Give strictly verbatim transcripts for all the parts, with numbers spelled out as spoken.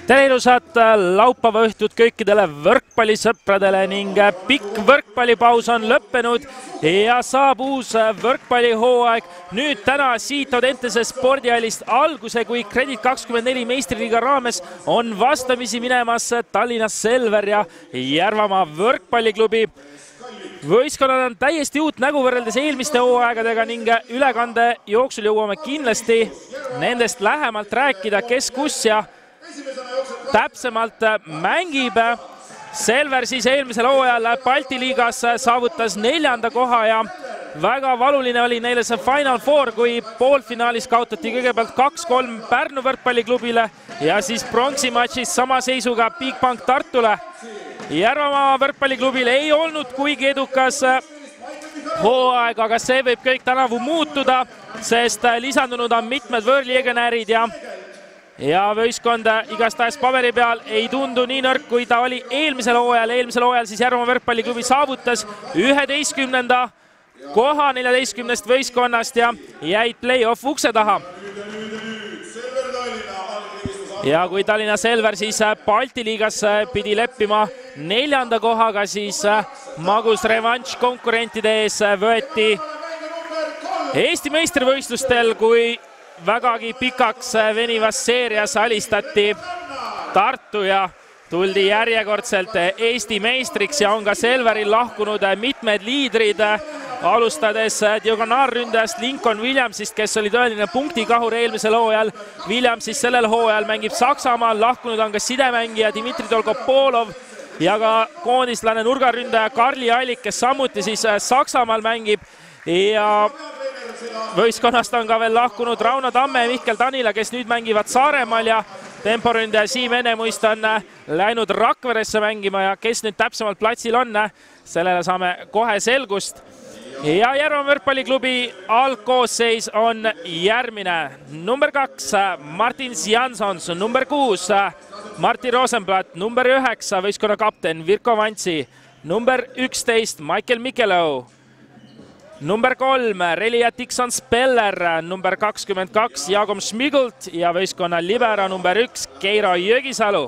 tere ilusat laupäeva õhtut kõikidele võrkpallisõpradele ning pikk võrkpallipaus on lõppenud ja saab uus võrkpallihooaeg. Nüüd täna siit Audentese spordihallist alguse, kui Kredit kakskümmend neli meistriliiga raames on vastamisi minemas Tallinna Selver ja Järvamaa võrkpalliklubi. Võistkonnad on täiesti uut nägu võrreldes eelmiste hooaegadega ning ülekande jooksul jõuame kindlasti nendest lähemalt rääkida, kes kus ja täpsemalt mängib. Selver siis eelmisel hooajal Balti liigas saavutas neljanda koha ja väga valuline oli neile see Final Four, kui poolfinaalis kaotati kõigepealt kaks kolm Pärnu võrkpalliklubile ja siis pronksi matšis sama seisuga Bigbank Tartule. Järvamaa võrkpalliklubil ei olnud kuigi edukas hooaeg, aga see võib kõik tänavu muutuda, sest lisandunud on mitmed võõrliigenärid ja ja võistkond igastahes paberi peal ei tundu nii nõrk, kui ta oli eelmisel hooajal. Eelmisel hooajal siis Järvamaa võrkpalliklubi saavutas üheteistkümnenda koha neljateistkümnest võistkonnast ja jäid play-off ukse taha. Ja kui Tallinna Selver siis Balti liigas pidi leppima neljanda kohaga, siis magus revanš konkurentide ees võeti Eesti meistrivõistlustel, kui vägagi pikaks venivas seerias alistati Tartu ja tuldi järjekordselt Eesti meistriks ja on ka Selveril lahkunud mitmed liidrid, alustades diagonaalründajast Lincoln Williamsist, kes oli tõeline punktikahur eelmisel hooajal. Williams siis sellel hooajal mängib Saksamaal, lahkunud on ka sidemängija Dmitri Dolgopolov ja ka koondislane nurgaründaja Karli Allik, kes samuti siis Saksamaal mängib ja võistkonnast on ka veel lahkunud Rauno Tamme ja Mihkel Tanila, kes nüüd mängivad Saaremaal ja temporündaja Siim Enemuist on läinud Rakveresse mängima ja kes nüüd täpsemalt platsil on, sellele saame kohe selgust. Ja Järvamaa võrkpalliklubi algkoosseis on järgmine. Number kaks Martin Jansons, number kuus Martti Rosenblatt, number üheksa võistkonna kapten Virko Vantsi, number üksteist Michael Mikelov, number kolm Relia Dixon Speller, number kakskümmend kaks Jaagom Schmigult ja võistkonna libero number üks Keiro Jõgisalu.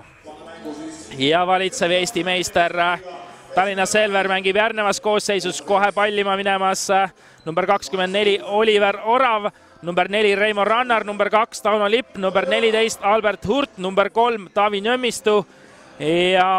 Ja valitsev Eesti meister Tallinna Selver mängib järgnevas koosseisus kohe pallima minemas number kakskümmend neli Oliver Orav, number neli Reimo Rannar, number kaks Tauno Lipp, number neliteist Albert Hurt, number kolm Taavi Nõmmistu ja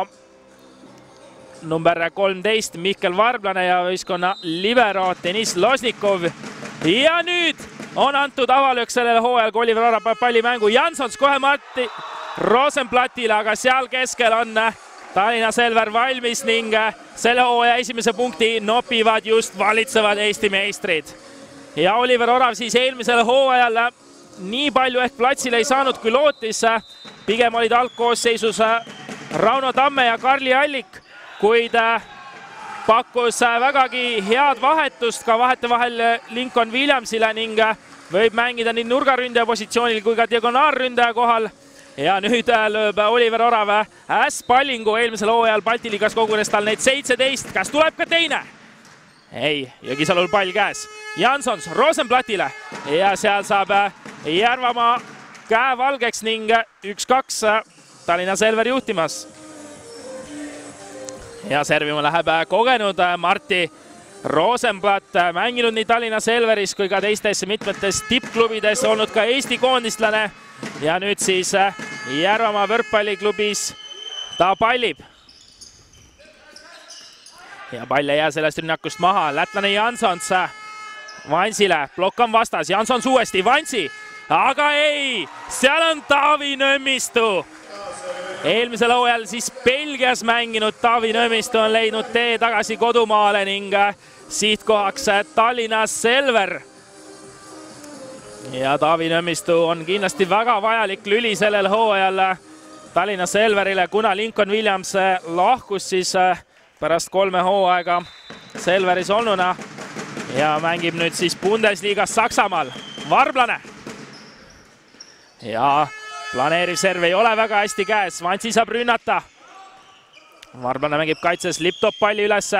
number kolmteist Mihkel Varblane ja võistkonna libero Deniss Losnikov. Ja nüüd on antud avalöök sellele hooajal, kui Oliver Orav peab pallimängu. Jansons kohe Martti Rosenblattile, aga seal keskel on Tallinna Selver valmis ning selle hooaja esimese punkti nopivad just valitsevad Eesti meistrid. Ja Oliver Orav siis eelmisel hooajal nii palju ehk platsile ei saanud, kui lootis. Pigem olid algkoosseisus Rauno Tamme ja Karli Allik, kuid pakkus vägagi head vahetust ka vahetevahel Lincoln Williamsile ning võib mängida nii nurgaründaja positsioonil kui ka diagonaalründaja kohal. Ja nüüd lööb Oliver Orav ässpallingu. Eelmisel hooajal Balti liigas kogunes tal neid seitseteist. Kas tuleb ka teine? Ei, Jõgisalul pall käes. Jansons Rosenblattile ja seal saab Järvamaa käe valgeks ning üks kaks Tallinna Selver juhtimas. Ja servima läheb kogenud Martti Rosenblatt, mänginud nii Tallinna Selveris kui ka teistes mitmetes tippklubides, olnud ka Eesti koondistlane ja nüüd siis Järvamaa võrkpalliklubis ta pallib. Ja pall ei jää sellest rünnakust maha. Lätlane Jansons Vansile, plokk on vastas, Jansons uuesti, Vantsi, aga ei, seal on Taavi Nõmmistu. Eelmisel hooajal siis Belgias mänginud Taavi Nõmmistu on leidnud tee tagasi kodumaale ning sihtkohaks Tallinna Selver. Ja Taavi Nõmmistu on kindlasti väga vajalik lüli sellel hooajal Tallinna Selverile, kuna Lincoln Williams lahkus siis pärast kolme hooaega Selveris olnuna ja mängib nüüd siis Bundesliigas Saksamaal. Varblane. Ja planeeriv serv ei ole väga hästi käes, Vantsi saab rünnata. Varblane mängib kaitses, Lipp toob palli ülesse.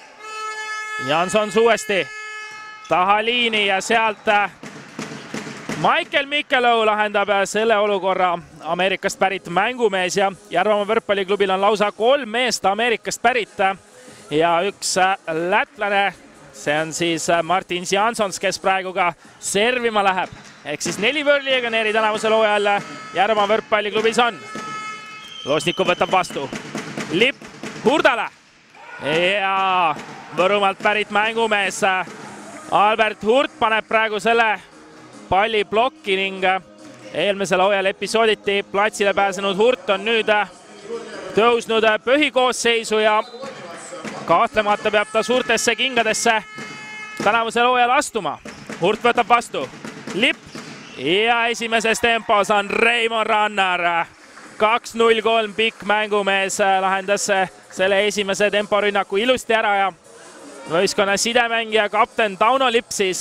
Jansons uuesti taha liini ja sealt Michael Mikkelõu lahendab selle olukorra, Ameerikast pärit mängumees ja Järvamaa võrkpalliklubil on lausa kolm meest Ameerikast pärit ja üks lätlane, see on siis Martin Jansons, kes praegu ka servima läheb. Ehk siis neli võõrliiganeri tänavusel hooajal Järvamaa võrkpalliklubis on. Loosnikov võtab vastu. Lipp Hurdale ja Võrumaalt pärit mängumees Albert Hurt paneb praegu selle palli plokki ning eelmisel hooajal episooditi platsile pääsenud Hurt on nüüd tõusnud põhikoosseisu ja kahtlemata peab ta suurtesse kingadesse tänavusel hooajal astuma. Hurt võtab vastu. Lipp ja esimeses tempos on Reimon Rannar. kaks null kolm pikk mängumees lahendas selle esimese temporünnaku ilusti ära ja võistkonna sidemängija kapten Tauno Lipp siis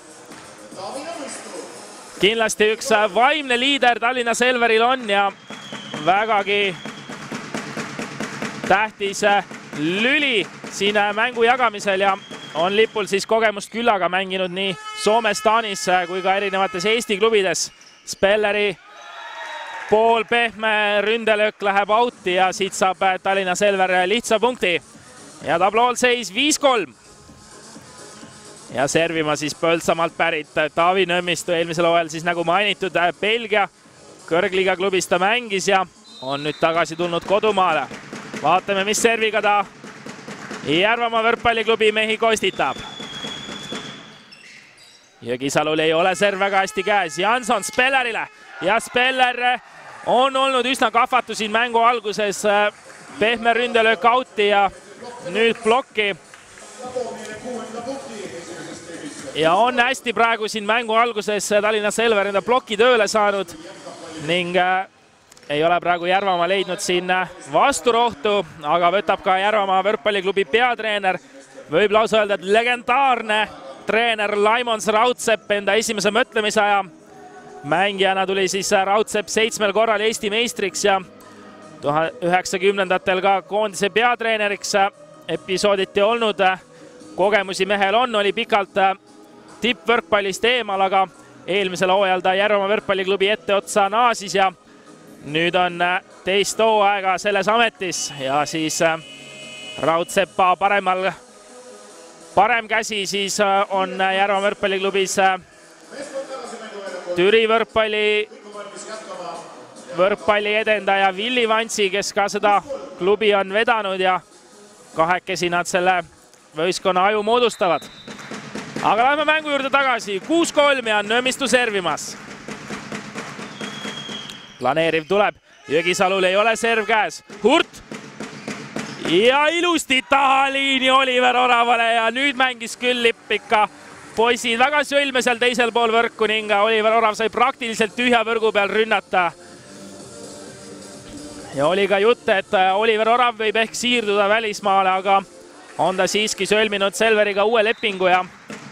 kindlasti üks vaimne liider Tallinna Selveril on ja vägagi tähtis lüli siin mängu jagamisel ja on Lipul siis kogemust küllaga mänginud nii Soomes, Taanis kui ka erinevates Eesti klubides. Spelleri pool pehme ründelöök läheb auti ja siit saab Tallinna Selver lihtsa punkti. Ja tablool seis viis kolm. Ja servima siis Põltsamaalt pärit Taavi Nõmmistu eelmisel hooajal siis nagu mainitud Belgia kõrgliiga klubis ta mängis ja on nüüd tagasi tulnud kodumaale. Vaatame, mis serviga ta Järvamaa võrkpalliklubi mehi kostitab. Jõgisalul ei ole serv väga hästi käes. Janson Spellerile ja Speller on olnud üsna kahvatu siin mängu alguses. Pehme ründelöök auti ja nüüd plokki. Ja on hästi praegu siin mängu alguses Tallinna Selver enda ploki tööle saanud ning ei ole praegu Järvamaa leidnud siin vasturohtu, aga võtab ka Järvamaa võrkpalliklubi peatreener. Võib lausa öelda, et legendaarne treener Laimons Raudsepp enda esimese mõtlemise aja. Mängijana tuli siis Raudsepp seitsmel korral Eesti meistriks ja üheksakümnendatel ka koondise peatreeneriks episooditi olnud. Kogemusi mehel on, oli pikalt tippvõrkpallist eemal, aga eelmisel hooajal ta Järvamaa võrkpalliklubi etteotsa naasis ja nüüd on teist hooaega selles ametis ja siis Raudsepa paremal parem käsi siis on Järvamaa võrkpalliklubis Türi võrkpalli, võrkpalli edendaja Villi Vantsi, kes ka seda klubi on vedanud ja kahekesi nad selle võistkonna aju moodustavad. Aga läheme mängu juurde tagasi. kuus kolm ja Nõmmistu servimas. Planeeriv tuleb. Jõgisalul ei ole serv käes. Hurt ja ilusti taha liini Oliver Oravale ja nüüd mängis küll Lipp ikka poisid väga sõlme seal teisel pool võrku ning Oliver Orav sai praktiliselt tühja võrgu peal rünnata. Ja oli ka jutt, et Oliver Orav võib ehk siirduda välismaale, aga on ta siiski sõlminud Selveriga uue lepingu ja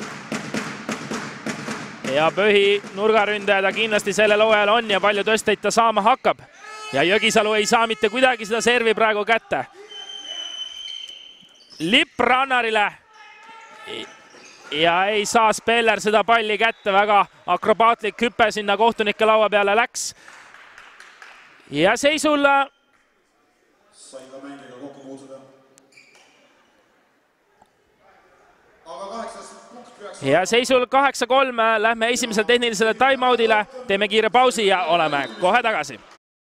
ja põhi nurgaründaja ta kindlasti sellel hooajal on ja palju tõsteid ta saama hakkab. Ja Jõgisalu ei saa mitte kuidagi seda servi praegu kätte. Lipp Rannarile ja ei saa Speller seda palli kätte, väga akrobaatlik hüpe sinna kohtunike laua peale läks. Ja seisul ja seisul kaheksa kolm lähme esimesele tehnilisele timeoutile, teeme kiire pausi ja oleme kohe tagasi.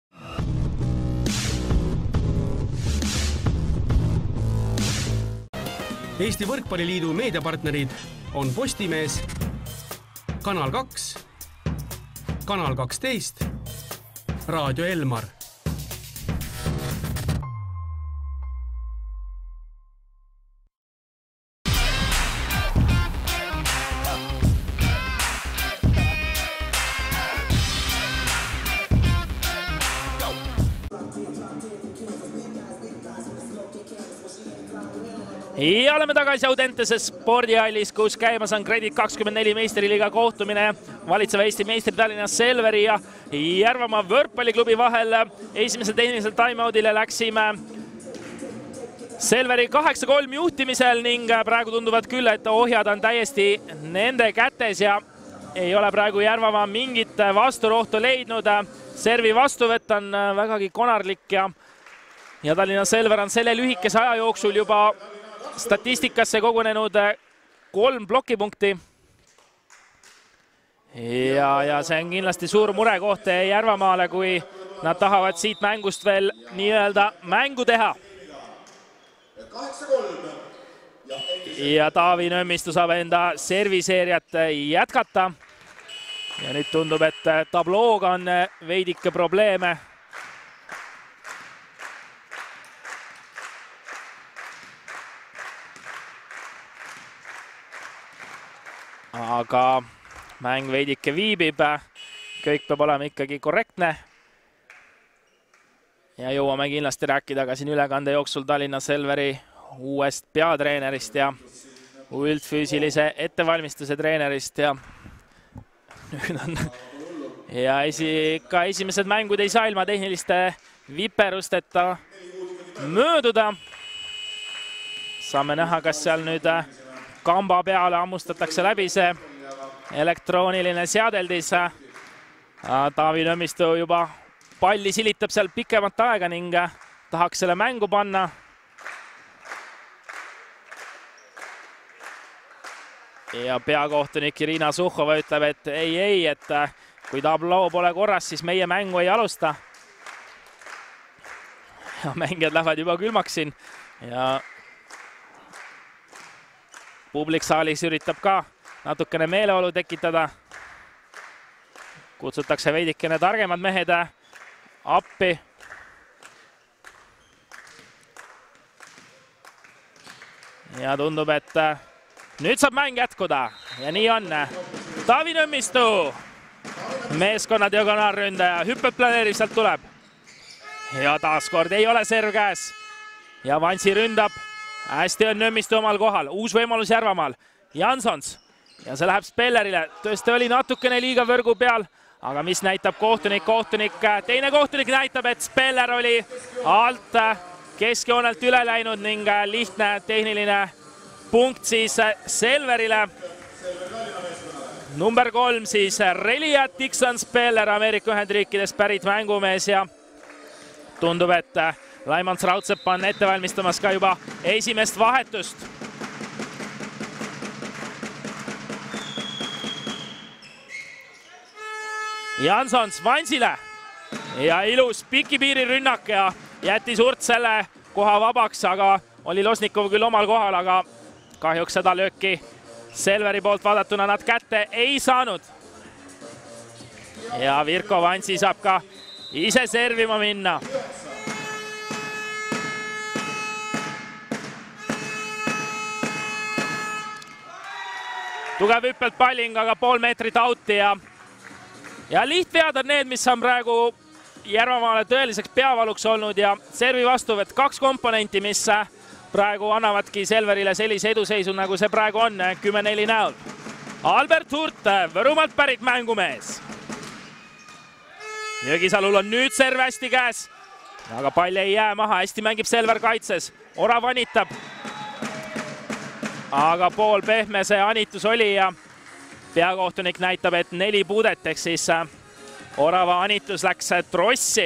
Eesti Võrkpalliliidu meediapartnerid on Postimees, Kanal kaks, Kanal kaksteist, Raadio Elmar. Ja oleme tagasi Audenteses spordihallis, kus käimas on Kredit kakskümmend neli meistriliiga kohtumine valitseva Eesti meistri Tallinna Selveri ja Järvamaa võrkpalliklubi vahel. Esimesel tehnilisel timeoutile läksime Selveri kaheksa kolm juhtimisel ning praegu tunduvad küll, et ohjad on täiesti nende kätes ja ei ole praegu Järvamaa mingit vasturohtu leidnud. Servi vastuvõtt on vägagi konarlik ja, ja Tallinna Selver on selle lühikese aja jooksul juba statistikasse kogunenud kolm plokipunkti. Ja, ja see on kindlasti suur murekoht Järvamaale, kui nad tahavad siit mängust veel nii-öelda mängu teha. Ja Taavi Nõmmistu saab enda serviseeriat jätkata. Ja nüüd tundub, et tablooga on veidike probleeme. Aga mäng veidike viibib. Kõik peab olema ikkagi korrektne. Ja jõuame kindlasti rääkida ka siin ülekande jooksul Tallinna Selveri uuest peatreenerist ja üldfüüsilise ettevalmistuse treenerist ja nüüd on ja esi, ka esimesed mängud ei saa ilma tehniliste viperusteta mööduda. Saame näha, kas seal nüüd kamba peale ammustatakse läbi see elektrooniline seadeldis. Taavi Nõmmistu juba palli silitab seal pikemat aega ning tahaks selle mängu panna. Ja peakohtunik Irina Suhhova ütleb, et ei, ei, et kui tabloo pole korras, siis meie mängu ei alusta. Ja mängijad lähevad juba külmaks siin ja publik saalis üritab ka natukene meeleolu tekitada. Kutsutakse veidikene targemad mehed appi. Ja tundub, et nüüd saab mäng jätkuda ja nii on. Taavi Nõmmistu, meeskonna diagonaalründaja, hüpped planeerib, sealt tuleb. Ja taaskord ei ole serv käes. Ja Vansi ründab. Hästi on Nõmmistu omal kohal. Uus võimalus Järvamaal. Jansons. Ja see läheb Spellerile. Tõesti oli natukene liiga võrgu peal. Aga mis näitab kohtunik? Kohtunik, teine kohtunik näitab, et Speller oli alt keskjoonelt üle läinud ning lihtne tehniline punkt siis Selverile. Number kolm siis Relia Dixon Speller, Ameerika Ühendriikidest pärit mängumees ja tundub, et Laimans Raudsepp on ette valmistamas ka juba esimest vahetust. Jansons Vansile ja ilus pikipiiri rünnak ja jättis Urt selle koha vabaks, aga oli Losnikov küll omal kohal, aga kahjuks seda lööki Selveri poolt vaadatuna nad kätte ei saanud. Ja Virko Vansi saab ka ise servima minna. Tugev hüppelt palling, aga pool meetrit outi ja Ja lihtvead on need, mis on praegu Järvamaale tõeliseks peavaluks olnud ja servi vastuvõtt kaks komponenti, mis praegu annavadki Selverile sellise eduseisu, nagu see praegu on, kümme neli näol. Albert Hurt, Võrumaalt pärit mängumees. Jõgisalul on nüüd serv hästi käes, aga pall ei jää maha, hästi mängib Selver kaitses. Orav anitab. Aga pool pehme see anitus oli ja peakohtunik näitab, et neli puudet, ehk siis Orava anitus läks trossi.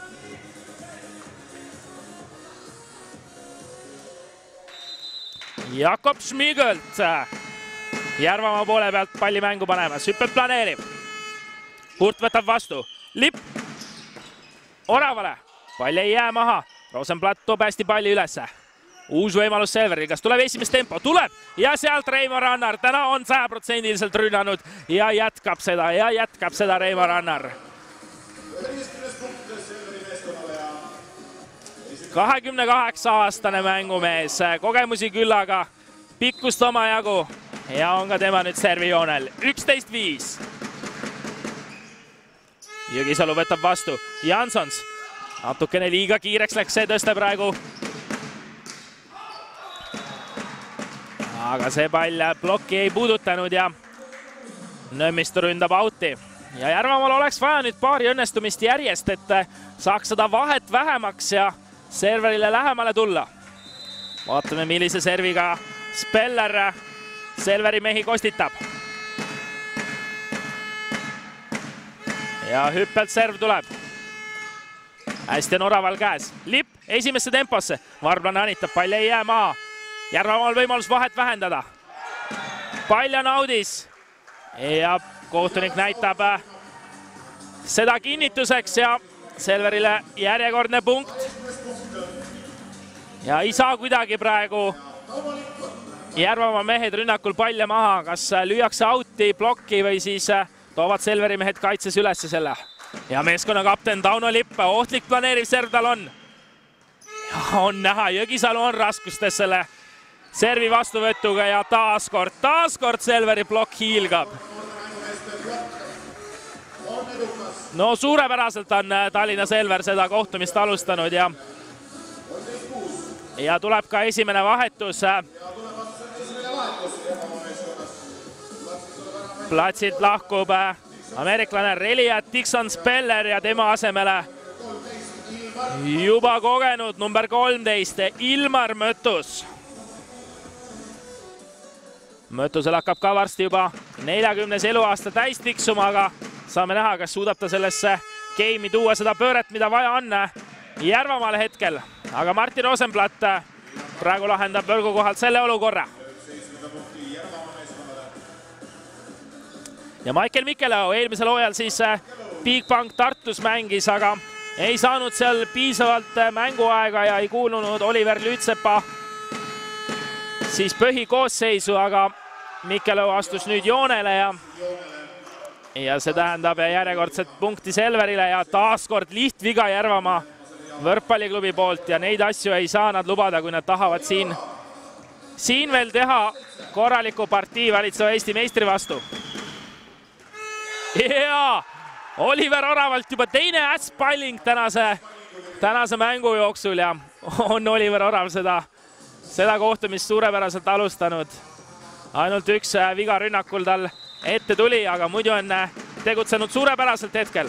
Jakob Schmigelt Järvamaa poole pealt palli mängu panemas, hüppelt planeerib. Hurt võtab vastu, lipp Oravale, pall ei jää maha, Rosenblatt toob hästi palli ülesse. Uus võimalus Selveril, kas tuleb esimest tempo? Tuleb ja sealt Reimo Rannar, täna on saja protsendiliselt rünnanud ja jätkab seda ja jätkab seda Reimo Rannar. kahekümne kaheksa aastane mängumees, kogemusi küllaga, pikkust oma jagu ja on ka tema nüüd servijoonel. üksteist viis. Jõgisalu võtab vastu, Jansons, natukene liiga kiireks läks see tõste praegu. Aga see pall plokki ei puudutanud ja Nõmmistu ründab outi. Ja Järvamaal oleks vaja nüüd paari õnnestumist järjest, et saaks seda vahet vähemaks ja Selverile lähemale tulla. Vaatame, millise serviga Speller Selveri mehi kostitab. ja hüppelt serv tuleb. Hästi on Oraval käes. Lipp esimesse temposse. Varblane anitab, pall ei jää maa. Järvamaal võimalus vahet vähendada. Pall on audis. Ja kohtunik näitab seda kinnituseks ja Selverile järjekordne punkt. Ja ei saa kuidagi praegu Järvamaa mehed rünnakul palle maha. Kas lüüakse outi, blokki või siis toovad Selveri mehed kaitses ülesse selle. Ja meeskonna kapten Tauno Lipp, ohtlik planeeriv serv tal on. Ja on näha, Jõgisalu on raskustes selle servi vastuvõtuga ja taaskord, taaskord Selveri blokk hiilgab. No suurepäraselt on Tallinna Selver seda kohtumist alustanud ja, ja tuleb ka esimene vahetus. Platsilt lahkub ameeriklane Reliat Dixon Speller ja tema asemele juba kogenud number kolmteist Ilmar Mötus. Mötusel hakkab ka varsti juba neljakümnes eluaasta täis tiksuma, aga saame näha, kas suudab ta sellesse game'i tuua seda pööret, mida vaja on Järvamaale hetkel. Aga Martin Rosenblatt praegu lahendab võrgu kohalt selle olukorra. Ja Michael Mikkelau eelmisel hooajal siis Bigbank Tartus mängis, aga ei saanud seal piisavalt mänguaega ja ei kuulunud Oliver Lütsepa siis põhikoosseisu, aga Mikkelau astus nüüd joonele ja, ja see tähendab järjekordset punkti Selverile ja taaskord lihtviga Järvamaa võrkpalliklubi poolt ja neid asju ei saa nad lubada, kui nad tahavad siin, siin veel teha korraliku partii valitseva Eesti meistri vastu. Ja Oliver Oravalt juba teine ässpalling tänase, tänase mängu jooksul ja on Oliver Orav seda, seda kohtumist suurepäraselt alustanud. Ainult üks viga rünnakul tal ette tuli, aga muidu on tegutsenud suurepäraselt hetkel.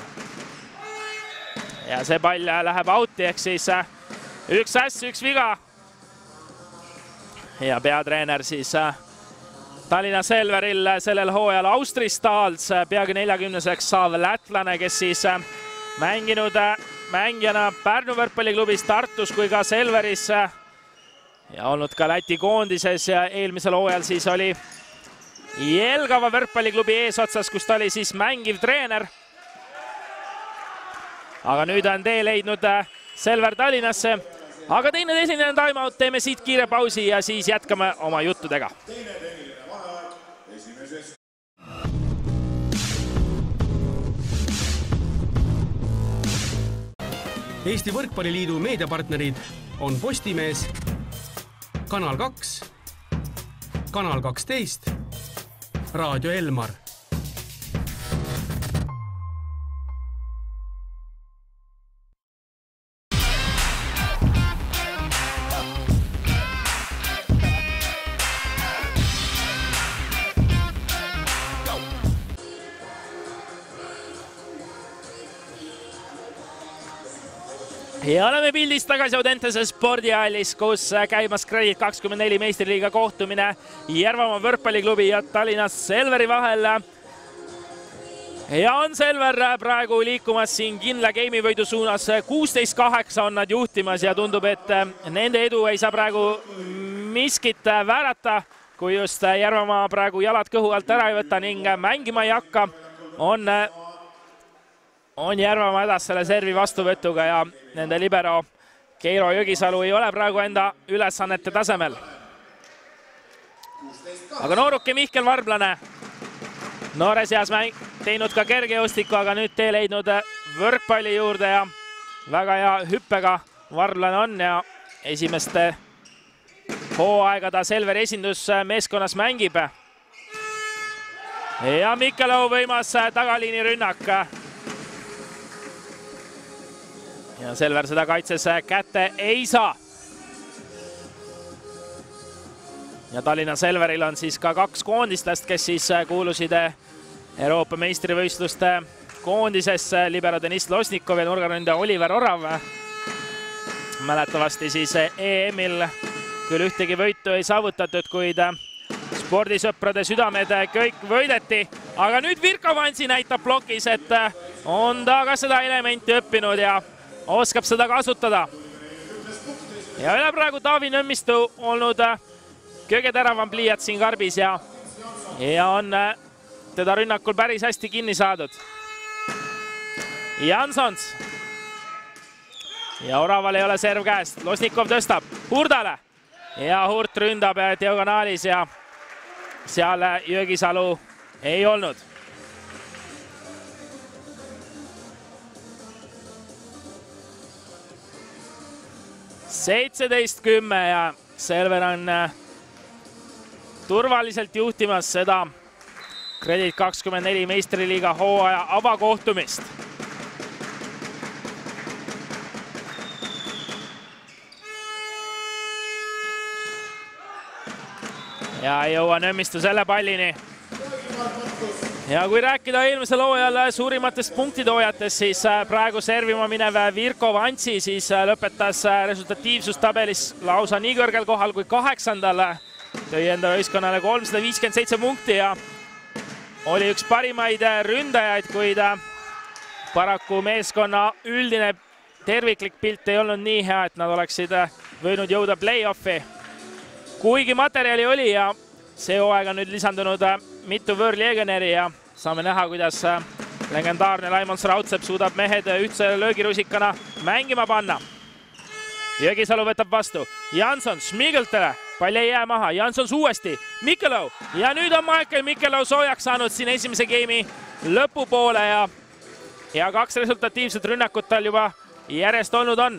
Ja see pall läheb outi, ehk siis üks äss, üks viga. Ja peatreener siis Tallinna Selveril sellel hooajal Austri Stahls, peagi neljakümneseks saav lätlane, kes siis mänginud mängijana Pärnu võrkpalliklubis Tartus kui ka Selveris ja olnud ka Läti koondises ja eelmisel hooajal siis oli Jelgava võrkpalliklubi eesotsas, kus ta oli siis mängiv treener. Aga nüüd on tee leidnud Selver Tallinnasse. Aga teine esimene timeout, teeme siit kiire pausi ja siis jätkame oma juttudega. Eesti Võrkpalliliidu meediapartnerid on Postimees, Kanal kaks, Kanal kaksteist, Raadio Elmar. Ja oleme pildis tagasi Audentese spordihallis, kus käimas Credit kakskümmend neli meistriliiga kohtumine Järvamaa võrkpalliklubi ja Tallinna Selveri vahel. Ja on Selver praegu liikumas siin kindla game'i võidu suunas. kuusteist kaheksa on nad juhtimas ja tundub, et nende edu ei saa praegu miskit väärata, kui just Järvamaa praegu jalad kõhu alt ära ei võta ning mängima ei hakka. On on Järvamaa hädas selle servi vastuvõtuga ja nende libero Keiro Jõgisalu ei ole praegu enda ülesannete tasemel. Aga nooruke Mihkel Varblane, noores eas teinud ka kergejõustiku, aga nüüd tee leidnud võrkpalli juurde ja väga hea hüppega Varblane on ja esimeste hooaega ta Selveri esindusmeeskonnas mängib. Ja Mikkelau võimas tagaliini rünnak. Ja Selver seda kaitses kätte ei saa. Ja Tallinna Selveril on siis ka kaks koondistest, kes siis kuulusid Euroopa meistrivõistluste koondisesse. Libero Deniss Losnikov ja nurgaründaja Oliver Orav. Mäletavasti siis E M-il küll ühtegi võitu ei saavutatud, kuid spordisõprade südamed kõik võideti. Aga nüüd Virko Vansi näitab blokis, et on ta ka seda elementi õppinud ja oskab seda kasutada. Ja üle praegu Taavi Nõmmistu olnud kõige teravam pliiat siin karbis ja, ja on teda rünnakul päris hästi kinni saadud. Jansons. Ja Oraval ei ole serv käest. Losnikov tõstab Hurdale. Ja Hurt ründab diagonaalis ja seal Jõgisalu ei olnud. seitseteist kümme ja Selver on turvaliselt juhtimas seda Kredit kakskümmend neli meistriliiga hooaja avakohtumist. Ja ei jõua Nõmmistu selle pallini. Ja kui rääkida eelmisel hooajal suurimatest punktitoojatest, siis praegu servima minev Virko Vantsi siis lõpetas resultatiivsustabelis lausa nii kõrgel kohal kui kaheksandal. Tõi enda võistkonnale kolmsada viiskümmend seitse punkti ja oli üks parimaid ründajaid, kuid paraku meeskonna üldine terviklik pilt ei olnud nii hea, et nad oleksid võinud jõuda play-offi. Kuigi materjali oli ja see hooaeg on nüüd lisandunud mitu võõrliegionäri ja saame näha, kuidas legendaarne Laimons Raudsepp suudab mehed ühtse löögirusikana mängima panna. Jõgisalu võtab vastu. Janson Schmigeltele. Pall ei jää maha. Jansons uuesti. Mikkelov. Ja nüüd on Michael Mikkelov soojaks saanud siin esimese geimi lõpupoole ja, ja kaks resultatiivset rünnakut tal juba järjest olnud on.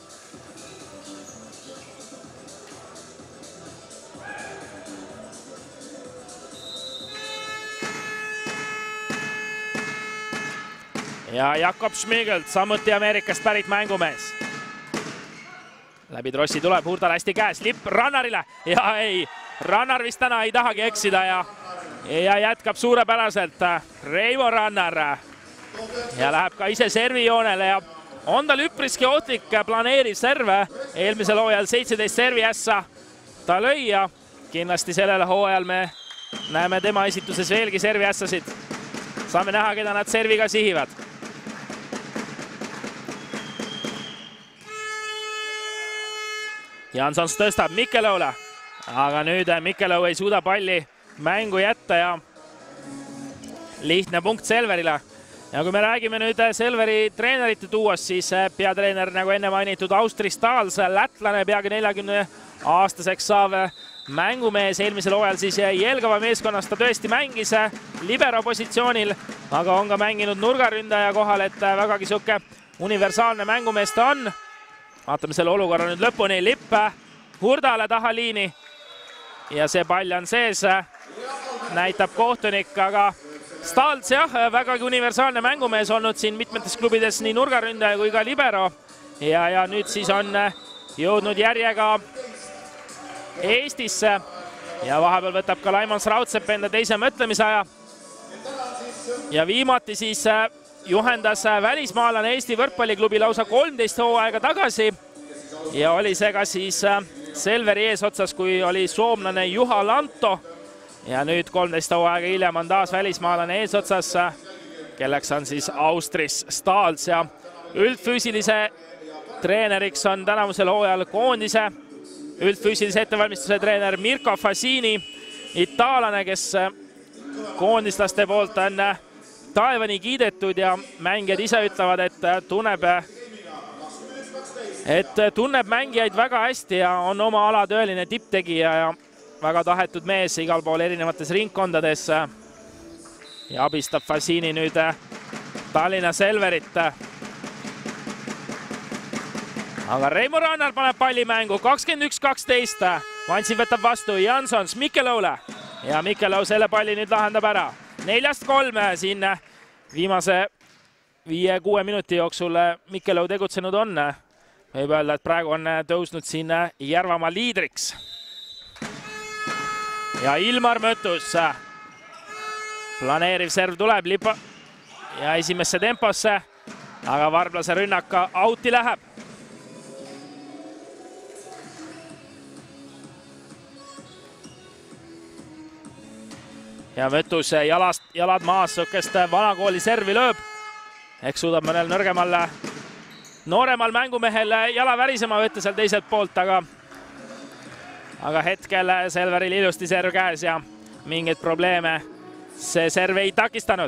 Ja Jakob Schmigelt, samuti Ameerikast pärit mängumees. Läbi trossi tuleb Hurdal hästi käes, lipp Rannarile ja ei, Rannar vist täna ei tahagi eksida ja, ja jätkab suurepäraselt Reivo Rannar. Ja läheb ka ise servijoonele ja on tal üpriski ohtlik planeeriv serve. Eelmisel hooajal seitseteist servi ässa ta lõi ja kindlasti sellel hooajal me näeme tema esituses veelgi servi ässasid. Saame näha, keda nad serviga sihivad. Jansons tõstab Mikkelovle, aga nüüd Mikkelov ei suuda palli mängu jätta ja lihtne punkt Selverile. Ja kui me räägime nüüd Selveri treenerite tuuast, siis peatreener, nagu enne mainitud, Austri Stahls, lätlane, peagi neljakümne aastaseks saav mängumees. Eelmisel hooajal siis Jelgava meeskonnas ta tõesti mängis libero positsioonil, aga on ka mänginud nurgaründaja kohal, et vägagi suke universaalne mängumees ta on. Vaatame selle olukorra nüüd lõpuni. Lipp Hurdale taha liini ja see pall on sees, näitab kohtunik, aga Stahls jah, vägagi universaalne mängumees olnud siin mitmetes klubides nii nurgaründaja kui ka libero ja, ja nüüd siis on jõudnud järjega Eestisse ja vahepeal võtab ka Laimons Raudsepp enda teise mõtlemise aja ja viimati siis juhendas välismaalane Eesti võrkpalliklubi lausa kolmteist hooaega tagasi ja oli see ka siis Selveri eesotsas, kui oli soomlane Juha Lanto ja nüüd kolmteist hooaega hiljem on taas välismaalane eesotsas, kelleks on siis Austris Stahls ja üldfüüsilise treeneriks on tänavusel hooajal koondise üldfüüsilise ettevalmistuse treener Mirko Fasini, itaalane, kes koondislaste poolt on taevani kiidetud ja mängijad ise ütlevad, et tunneb, et tunneb mängijaid väga hästi ja on oma ala tõeline tipptegija ja väga tahetud mees igal pool erinevates ringkondades ja abistab Fasini nüüd Tallinna Selverit. Aga Reimo Rannar paneb palli mängu, kakskümmend üks kaksteist. Vantsi võtab vastu Jansons Mikkelovle ja Mikkelov selle palli nüüd lahendab ära. Neljast kolme siin viimase viie-kuue minuti jooksul Mikkelov tegutsenud on. Võib öelda, et praegu on tõusnud siin Järvamaa liidriks. Ja Ilmar Mõttus. Planeeriv serv tuleb lipa ja esimesse temposse, aga Varblase rünnak auti läheb. Ja Mõttus jalast, jalad maas, sukest vanakooli servi lööb. ehk suudab mõnel nõrgemal, nooremal mängumehel jala värisema võtta seal teiselt poolt, aga aga hetkel Selveril ilusti serv käes ja mingeid probleeme see serv ei takistanud.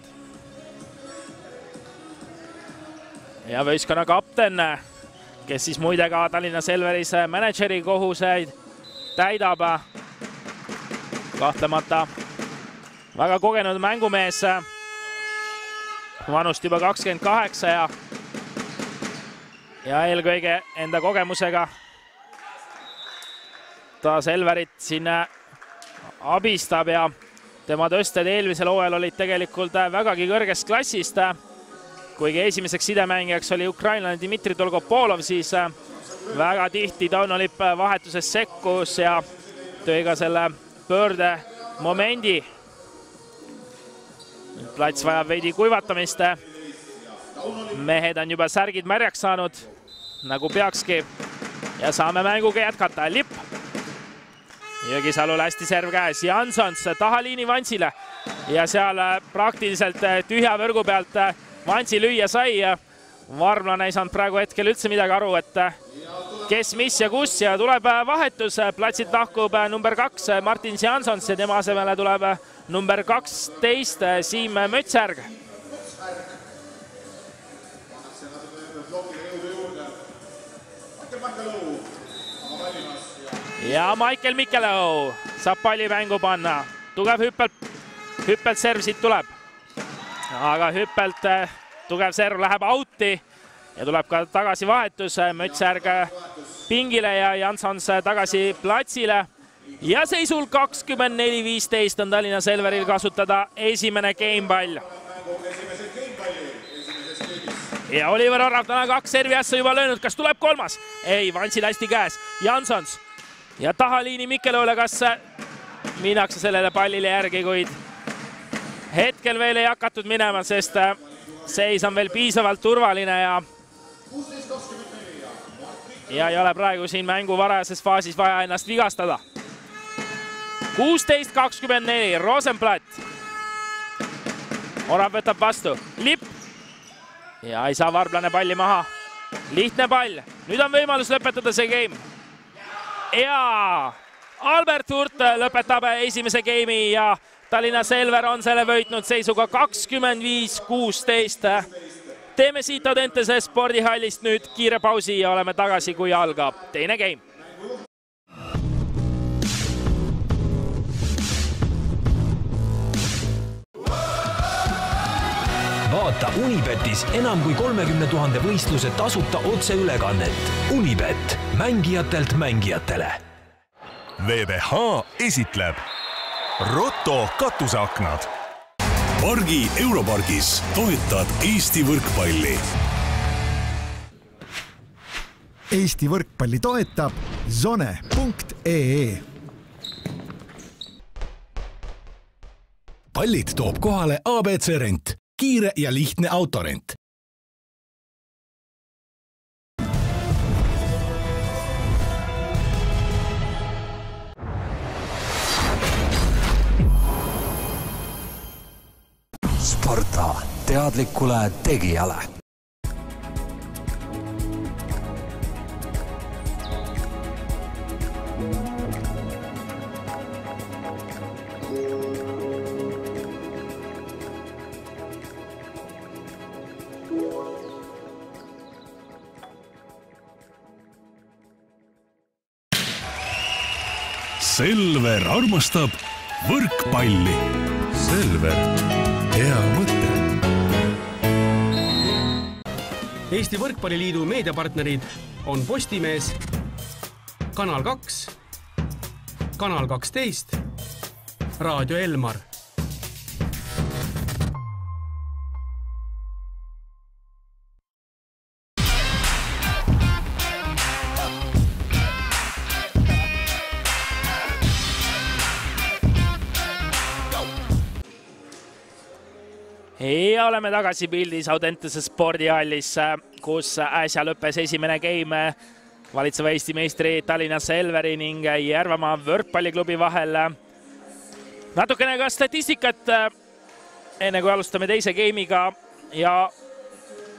Ja võistkonna kapten, kes siis muide ka Tallinna Selveris mänedžeri kohuseid täidab, kahtlemata väga kogenud mängumees, vanust juba kakskümmend kaheksa ja ja eelkõige enda kogemusega ta Selverit siin abistab ja tema tõsted eelmisel hooajal olid tegelikult vägagi kõrgest klassist. Kuigi esimeseks sidemängijaks oli ukrainlane Dmitri Dolgopolov, siis väga tihti Tauno Lipp vahetuses sekkus ja tõi ka selle pöörde momendi. Plats vajab veidi kuivatamist. Mehed on juba särgid märjaks saanud, nagu peakski. Ja saame mänguga jätkata. Lipp. Jõgisalul hästi serv käes. Jansons tahaliini Vansile. Ja seal praktiliselt tühja võrgu pealt Vansi lüüa sai. Varmlane ei saanud praegu hetkel üldse midagi aru, et kes, mis ja kus. Ja tuleb vahetus. Platsilt lahkub number kaks Martin Jansons ja tema asemele tuleb number kaksteist Siim Mötsärg. Ja Michael Mikkelõu saab palli mängu panna. Tugev hüppelt, hüppelt serv siit tuleb. Aga hüppelt tugev serv läheb outi ja tuleb ka tagasi vahetus. Mötsärg pingile ja Jansons tagasi platsile. Ja seisul kakskümmend neli viisteist on Tallinna Selveril kasutada esimene gamepall. Ja Oliver Orav täna kaks servi ässa juba löönud. Kas tuleb kolmas? Ei, Vansil hästi käes. Jansons. Ja tahaliini Mikkelõule, kas minnakse sellele pallile järgi, kuid hetkel veel ei hakatud minema, sest seis on veel piisavalt turvaline ja ja ei ole praegu siin mängu varajases faasis vaja ennast vigastada. kuusteist kakskümmend neli, Rosenblatt. Orav võtab vastu. Lipp. Ja ei saa varblane palli maha. Lihtne pall. Nüüd on võimalus lõpetada see game. Ja Albert Hurt lõpetab esimese game'i ja Tallinna Selver on selle võitnud seisuga kakskümmend viis kuusteist. Teeme siit Audentese spordihallist nüüd kiire pausi ja oleme tagasi, kui algab teine game. Vaata Unibetis enam kui kolmekümne tuhande võistluse tasuta otseülekannet. Unibet, mängijatelt mängijatele. V V H esitleb Roto katuseaknad. Pargi Europargis toetad Eesti võrkpalli. Eesti võrkpalli toetab zone punkt ee. Pallid toob kohale A B C Rent. Kiire ja lihtne autorent. Sparta teadlikule tegijale. Selver armastab võrkpalli. Selver, hea mõte. Eesti Võrkpalliliidu meediapartnerid on Postimees, Kanal kaks, Kanal kaksteist, Raadio Elmar. Ja oleme tagasi pildis Audentese spordihallis, kus äsja lõppes esimene game valitseva Eesti meistri Tallinna Selveri ning Järvamaa võrkpalliklubi vahel. Natukene ka statistikat enne kui alustame teise game'iga ja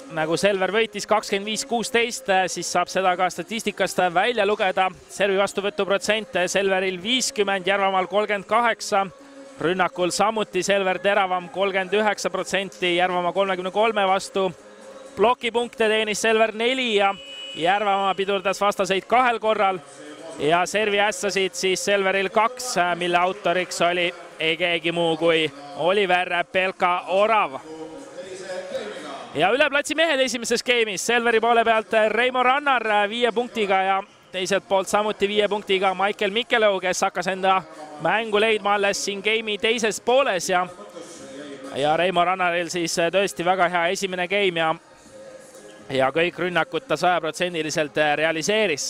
nagu Selver võitis kakskümmend viis kuusteist, siis saab seda ka statistikast välja lugeda. Servi vastuvõtu protsent Selveril viiskümmend, Järvamaal kolmkümmend kaheksa. Rünnakul samuti Selver teravam kolmkümmend üheksa protsenti, Järvamaa kolmekümne kolme vastu. Plokipunkte teenis Selver neli ja Järvamaa pidurdas vastaseid kahel korral. Ja servi ässasid siis Selveril kaks, mille autoriks oli ei keegi muu kui Oliver Pelka Orav. Ja üle platsi mehed esimeses skeemis Selveri poole pealt Reimo Rannar viie punktiga ja teiselt poolt samuti viie punktiga Michael Mikkelov, kes hakkas enda mängu leidma alles siin game'i teises pooles ja, ja Reimo Rannaril siis tõesti väga hea esimene game ja, ja kõik rünnakud ta sajaprotsendiliselt realiseeris.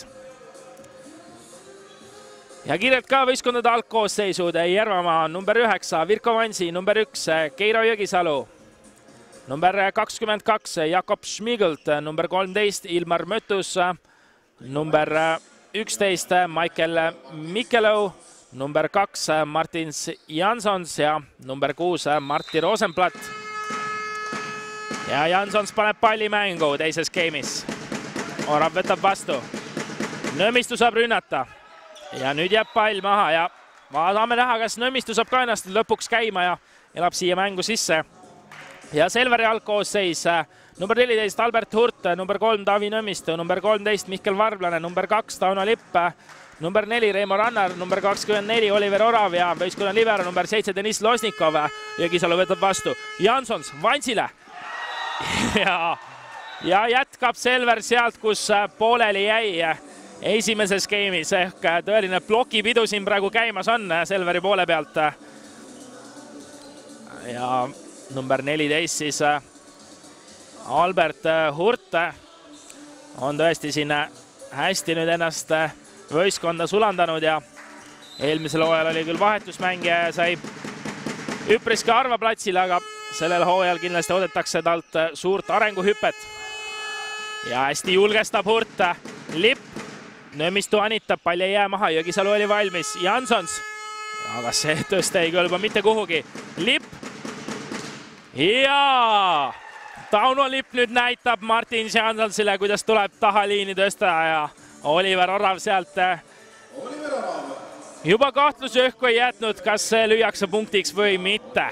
Ja kiirelt ka võistkondade algkoosseisud. Järvamaa number üheksa, Virko Vansi, number üks, Keiro Jõgisalu, number kakskümmend kaks, Jakob Schmigelt, number kolmteist, Ilmar Mötus, number üksteist, Michael Mikkelov, number kaks, Martins Jansons ja number kuus, Martti Rosenblatt. Ja Jansons paneb palli mängu teises skeemis. Orav võtab vastu. Nõmmistu saab rünnata. Ja nüüd jääb pall maha ja saame näha, kas Nõmmistu saab ka ennast lõpuks käima ja elab siia mängu sisse. Ja Selveri algkoosseis number neliteist Albert Hurt, number kolm Taavi Nõmmistu, number kolmteist Mihkel Varblane, number kaks Tauno Lipp, number neli Reimo Rannar, number kakskümmend neli Oliver Orav ja võistkonna libero number seitse Deniss Losnikov. Jõgisalu võtab vastu. Jansons Vansile. Ja, ja jätkab Selver sealt, kus pooleli jäi esimeses skeemis ehk tõeline plokipidu siin praegu käimas on Selveri poole pealt. Ja number neliteist siis Albert Hurt on tõesti siin hästi nüüd ennast võistkonda sulandanud ja eelmisel hooajal oli küll vahetusmängija ja sai üpriski harva platsile, aga sellel hooajal kindlasti oodatakse talt suurt arenguhüpet. Ja hästi julgestab Hurt. Lipp, Nõmmistu anitab, pall ei jää maha, Jõgisalu oli valmis. Jansons, aga see tõste ei kõlba mitte kuhugi. Lipp. Ja Tauno Lipp nüüd näitab Martin Jansonsile, kuidas tuleb tahaliini tõsta ja Oliver Orav sealt juba kahtlus õhku ei jätnud, kas see lüüakse punktiks või mitte.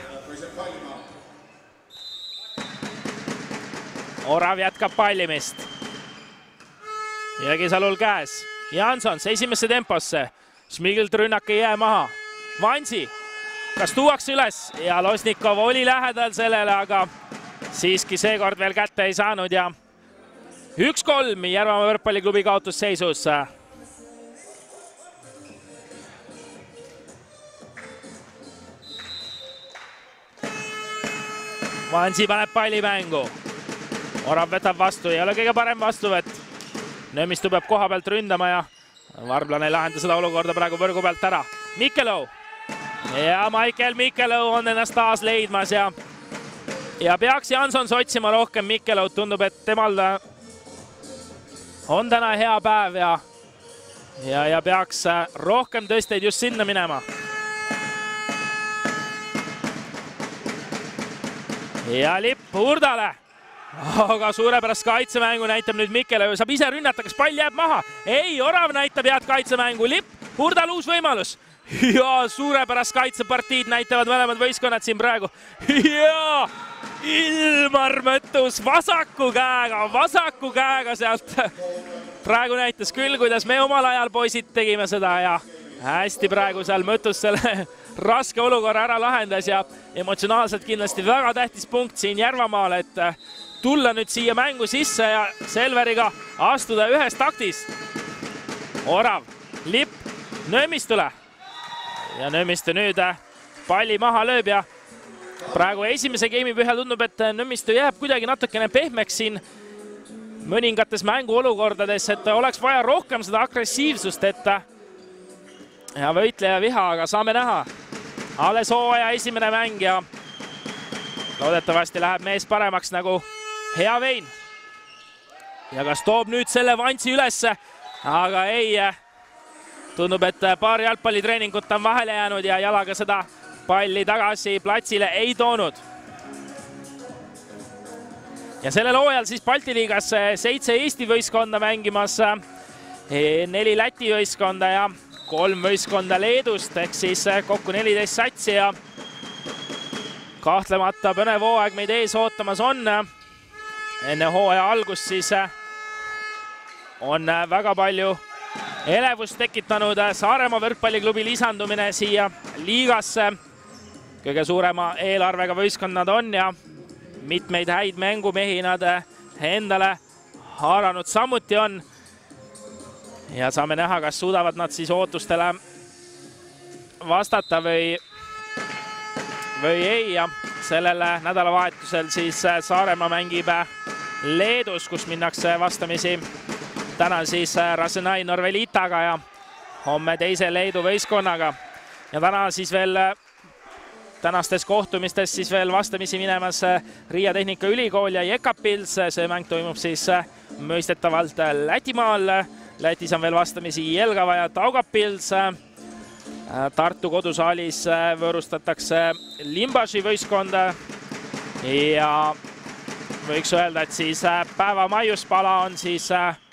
Orav jätkab pallimist. Jõgisalul käes. Jansons esimesse temposse. Schmigelt rünnak ei jää maha. Vansi, kas tuuakse üles? Ja Losnikov oli lähedal sellele, aga siiski seekord veel kätte ei saanud ja üks kolm Järvamaa võrkpalliklubi kaotusseisus. Vansi paneb palli mängu. Orav võtab vastu, ei ole kõige parem vastuvõtt. Nõmmistu peab koha pealt ründama ja Varblane ei lahenda seda olukorda praegu võrgu pealt ära. Mikkelov ja Michael Mikkelov on ennast taas leidmas ja, ja peaks Jansons otsima rohkem Mikkelov. Tundub, et temal on täna hea päev ja, ja, ja peaks rohkem tõsteid just sinna minema. Ja Lipp Hurdale. Aga suurepärast kaitsemängu näitab nüüd Mikkelov. Saab ise rünnata, kas pall jääb maha? Ei, Orav näitab head kaitsemängu. Lipp, Hurdal uus võimalus. Ja suurepärast kaitsepartiid näitavad mõlemad võistkonnad siin praegu. Ja Ilmar Mötus vasaku käega, vasaku käega sealt. Praegu näitas küll, kuidas me omal ajal poisid tegime seda ja hästi praegu seal Mötus selle raske olukorra ära lahendas ja emotsionaalselt kindlasti väga tähtis punkt siin Järvamaal, et tulla nüüd siia mängu sisse ja Selveriga astuda ühes taktis. Orav, Lipp, Nõmmistule. Ja Nõmmistu nüüd palli maha lööb ja praegu esimese game'i põhjal tundub, et Nõmmistu jääb kuidagi natukene pehmeks siin mõningates mänguolukordades, et oleks vaja rohkem seda agressiivsust, et ja võitleja viha, aga saame näha. Alles hooaja esimene mäng ja loodetavasti läheb mees paremaks nagu hea vein. Ja kas toob nüüd selle Vansi ülesse, aga ei. Tundub, et paar jalgpallitreeningut on vahele jäänud ja jalaga seda palli tagasi platsile ei toonud. ja sellel hooajal siis Balti liigas seitse Eesti võistkonda mängimas, neli Läti võistkonda ja kolm võistkonda Leedust, ehk siis kokku neliteist satsi ja kahtlemata põnev hooaeg meid ees ootamas on. Enne hooaja algust siis on väga palju elevust tekitanud Saaremaa võrkpalliklubi lisandumine siia liigasse. Kõige suurema eelarvega võistkond nad on ja mitmeid häid mängumehi nad endale haaranud samuti on. Ja saame näha, kas suudavad nad siis ootustele vastata või, või ei. Ja sellel nädalavahetusel siis Saaremaa mängib Leedus, kus minnakse vastamisi täna siis Rasenai Norvelitaga ja homme teise Leedu võistkonnaga. Ja täna siis veel tänastes kohtumistes siis veel vastamisi minemas Riia Tehnikaülikool ja Jekapils. See mäng toimub siis mõistetavalt Lätimaal. Lätis on veel vastamisi Jelgava ja Daugavpils. Tartu kodusaalis võõrustatakse Limbaši võistkonda ja võiks öelda, et siis päeva maiuspala on siis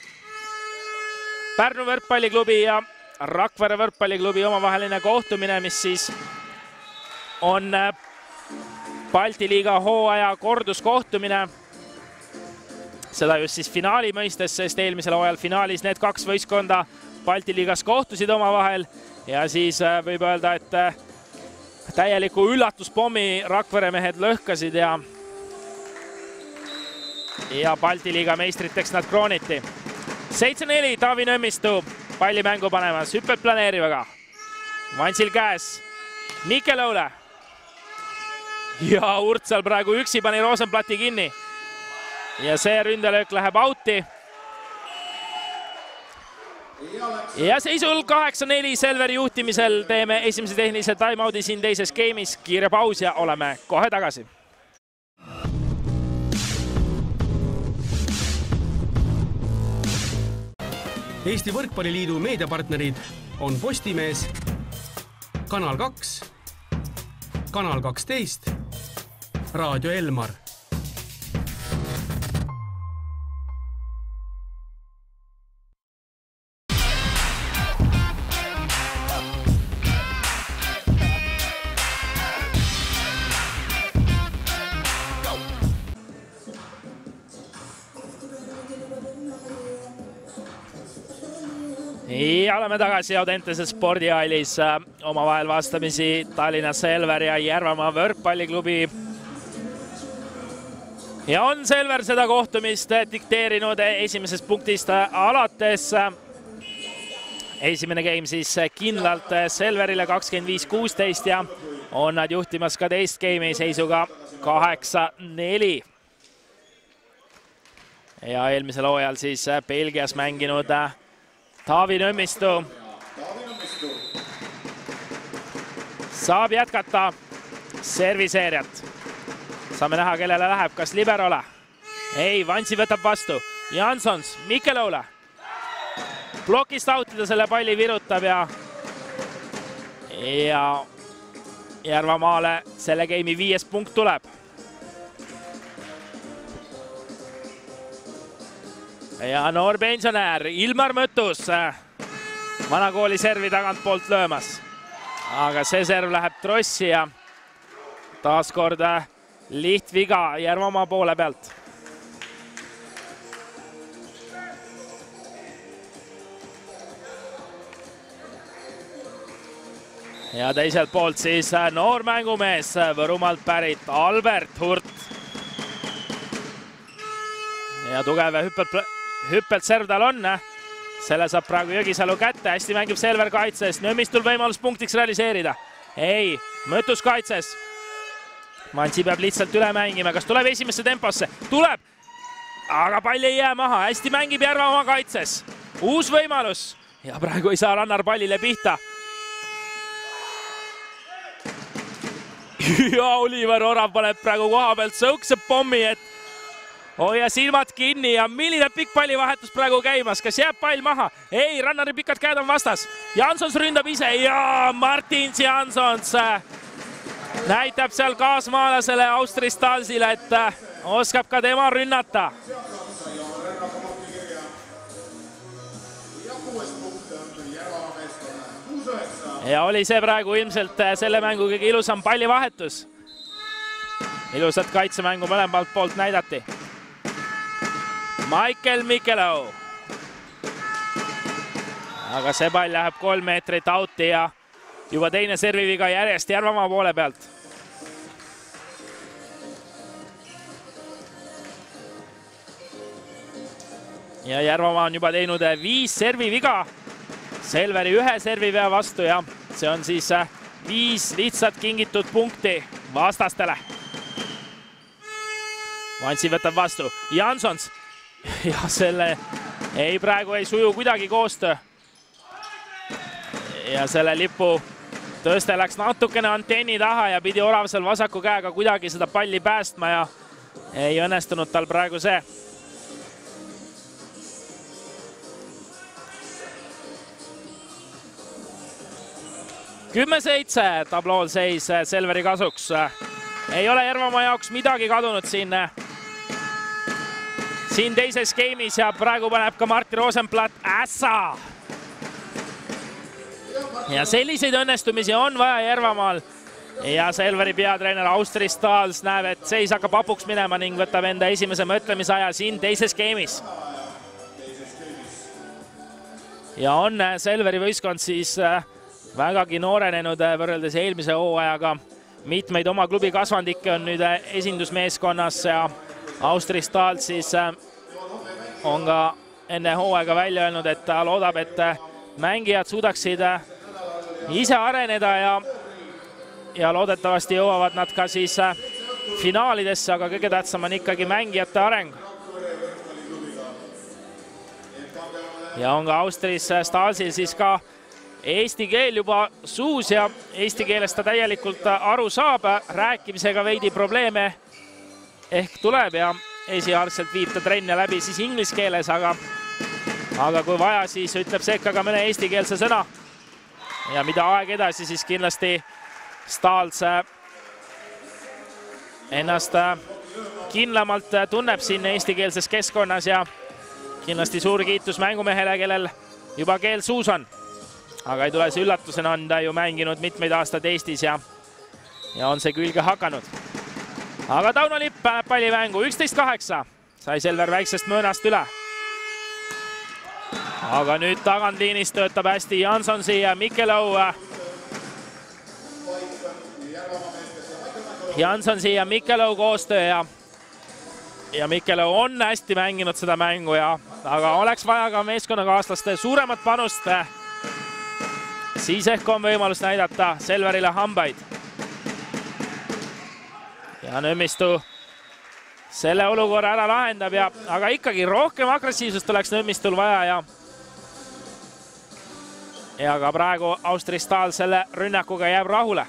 Pärnu võrkpalliklubi ja Rakvere võrkpalliklubi omavaheline kohtumine, mis siis on Balti liiga hooaja korduskohtumine. Seda just siis finaali mõistes, sest eelmisel hooajal finaalis need kaks võistkonda Balti liigas kohtusid omavahel ja siis võib öelda, et täieliku üllatuspommi Rakvere mehed lõhkasid ja ja Balti liiga meistriteks nad krooniti. seitse neli Taavi Nõmmistu palli mängu panemas, hüppelt planeerivaga. Vansil käes Mikel Õule. Ja Urt seal praegu üksi pani Rosenblatti kinni. Ja see ründelöök läheb outi. Ja seisul kaheksa neli Selveri juhtimisel teeme esimese tehnilise timeout'i siin teises game'is. Kiire paus ja oleme kohe tagasi. Eesti Võrkpalliliidu meediapartnerid on Postimees, Kanal kaks, Kanal kaksteist, Raadio Elmar. Ja oleme tagasi Audentese spordihallis omavahel vastamisi Tallinna Selver ja Järvamaa võrkpalliklubi. Ja on Selver seda kohtumist dikteerinud esimesest punktist alates. Esimene game siis kindlalt Selverile kakskümmend viis kuusteist ja on nad juhtimas ka teist game'i seisuga kaheksa neli. Ja eelmisel hooajal siis Belgias mänginud Taavi Nõmmistu saab jätkata serviseeriat. Saame näha, kellele läheb, kas liberole. Ei, Vansi võtab vastu. Jansons, Mikel Õule. Blokist outida selle palli virutab ja ja Järvamaale selle game'i viies punkt tuleb. Ja Noor pensionär Ilmar Mõttus vanakooli servi tagant poolt löömas. Aga see serv läheb trossi ja taaskord lihtviga Järvamaa poole pealt. Ja teiselt poolt siis noor mängumees Võrumaalt pärit Albert Hurt. Ja tugev hüppelt Hüppelt serv tal on, selle saab praegu Jõgisalu kätte, hästi mängib Selver kaitses, Nõmmistul võimalus punktiks realiseerida. Ei, Mõttus kaitses. Mansi peab lihtsalt üle mängima, kas tuleb esimesse temposse? Tuleb, aga pall ei jää maha, hästi mängib Järvamaa kaitses. Uus võimalus ja praegu ei saa Rannar pallile pihta. Ja Oliver Orav paneb praegu koha pealt sõukse pommi, et hoia silmad kinni ja milline pikk pallivahetus praegu käimas. Kas jääb pall maha? Ei, Rannari pikad käed on vastas. Jansons ründab ise ja Martins Jansons näitab seal kaasmaalasele Austri Stalsile, et oskab ka tema rünnata. Ja oli see praegu ilmselt selle mängu kõige ilusam pallivahetus. Ilusat kaitsemängu mõlemalt poolt näidati. Michael Mikelo. Aga see pall läheb kolm meetrit outi ja juba teine serviviga järjest Järvamaa poole pealt. Ja Järvamaa on juba teinud viis serviviga. Selveri ühe servivea vastu ja see on siis viis lihtsalt kingitud punkti vastastele. Vantsi võtab vastu. Jansons. Ja selle ei praegu ei suju kuidagi koostöö. Ja selle lipu tõste läks natukene antenni taha ja pidi Orav seal vasaku käega kuidagi seda palli päästma ja ei õnnestunud tal praegu see. kümme seitse tablool seis Selveri kasuks. Ei ole Järvamaa jaoks midagi kadunud siin, siin teises skeemis ja praegu paneb ka Martin Rosenblatt ässa. Ja selliseid õnnestumisi on vaja Järvamaal. Ja Selveri peatreener Austri Stahls näeb, et seis hakkab hapuks minema ning võtab enda esimese mõtlemisaja siin teises skeemis. Ja on Selveri võistkond siis vägagi noorenenud võrreldes eelmise hooajaga. Mitmeid oma klubi kasvandikke on nüüd esindusmeeskonnas ja Austri Stahl siis on ka enne hooaega välja öelnud, et ta loodab, et mängijad suudaksid ise areneda ja, ja loodetavasti jõuavad nad ka siis finaalidesse, aga kõige tähtsam on ikkagi mängijate areng. Ja on ka Austris Stahlsil siis ka eesti keel juba suus ja eesti keelest ta täielikult aru saab. Rääkimisega veidi probleeme ehk tuleb ja esialgselt viib ta trenne läbi siis inglis keeles, aga, aga kui vaja, siis ütleb sekka ka mõne eestikeelse sõna. Ja mida aeg edasi, siis kindlasti Stahls ennast kindlamalt tunneb siin eestikeelses keskkonnas ja kindlasti suur kiitus mängumehele, kellel juba keel suus on. Aga ei tule see üllatusena, on ta ju mänginud mitmeid aastaid Eestis ja, ja on see külge hakanud. Aga Tauno Lipp paneb pallimängu üksteist kaheksa. Sai Selver väiksest möönast üle. Aga nüüd tagantliinis töötab hästi Jansonsi ja Mikelo. Jansonsi ja Mikelo koostöö ja, ja Mikelo on hästi mänginud seda mängu ja, aga oleks vaja ka meeskonnakaaslaste suuremat panust. Siis ehk on võimalus näidata Selverile hambaid. Ja Nõmmistu selle olukorra ära lahendab ja, aga ikkagi rohkem agressiivsust oleks Nõmmistul vaja ja ja ka praegu Austri Stahl selle rünnakuga jääb rahule.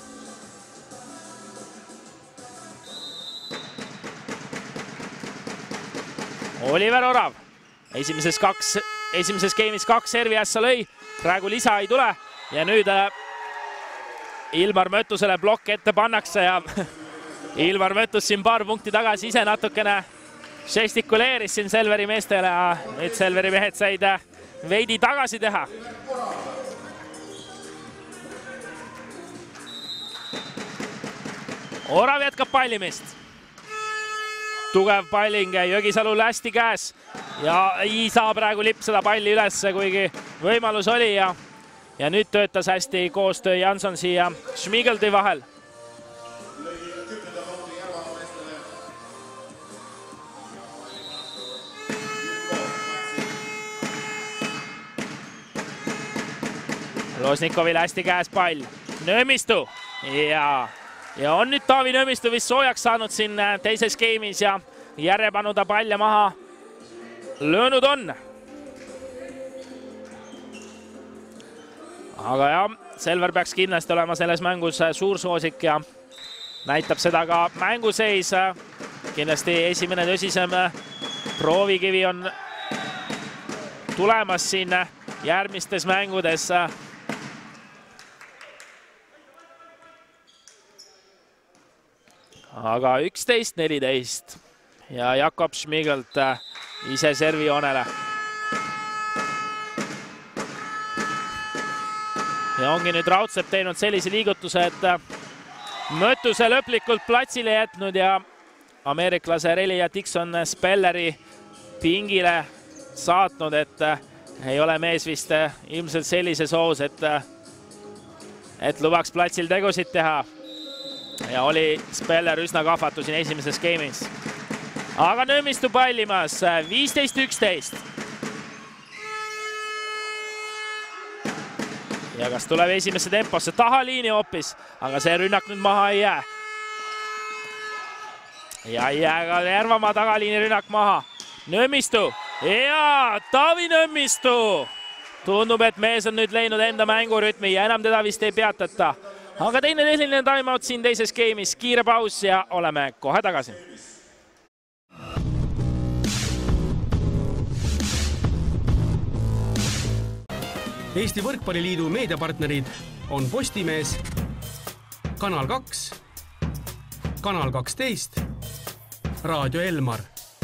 Oliver Orav. Esimeses, kaks, esimeses skeemis kaks servi ässa lõi. Praegu lisa ei tule ja nüüd Ilmar Mötusele blokk ette pannakse ja Ilmar Mötus siin paar punkti tagasi ise natukene žestikuleeris siin Selveri meestele ja nüüd Selveri mehed said veidi tagasi teha. Orav jätkab pallimist. Tugev palling Jõgisalul hästi käes ja ei saa praegu Lipp seda palli üles, kuigi võimalus oli ja, ja nüüd töötas hästi koostöö Jansonsi ja Schmigeldi vahel. Losnikovil hästi käes pall. Nõmmistu ja, ja on nüüd Taavi Nõmmistu vist soojaks saanud siin teises skeemis ja järjepanu ta palle maha löönud on. Aga jah, Selver peaks kindlasti olema selles mängus suur soosik ja näitab seda ka mänguseis. Kindlasti esimene tõsisem proovikivi on tulemas siin järgmistes mängudes. Aga üksteist neliteist. ja Jakob Schmigelt ise servijoonele. Ja ongi nüüd Raudsepp teinud sellise liigutuse, et Mötuse lõplikult platsile jätnud ja ameeriklase Relia Dixon Spelleri pingile saatnud, et ei ole mees vist ilmselt sellises hoos, et, et lubaks platsil tegusid teha. Ja oli Speller üsna kahvatu siin esimeses game'is. Aga Nõmmistu pallimas viisteist üksteist. Ja kas tuleb esimesse temposse taha liini hoopis, aga see rünnak nüüd maha ei jää. Ja ei jää ka Järvamaa tagaliini rünnak maha. Nõmmistu ja Taavi Nõmmistu. Tundub, et mees on nüüd leidnud enda mängurütmi ja enam teda vist ei peatata. Aga teine tehniline timeout siin teises game'is, kiire paus ja oleme kohe tagasi. Eesti Võrkpalliliidu meediapartnerid on Postimees, Kanal kaks, Kanal kaksteist, Raadio Elmar.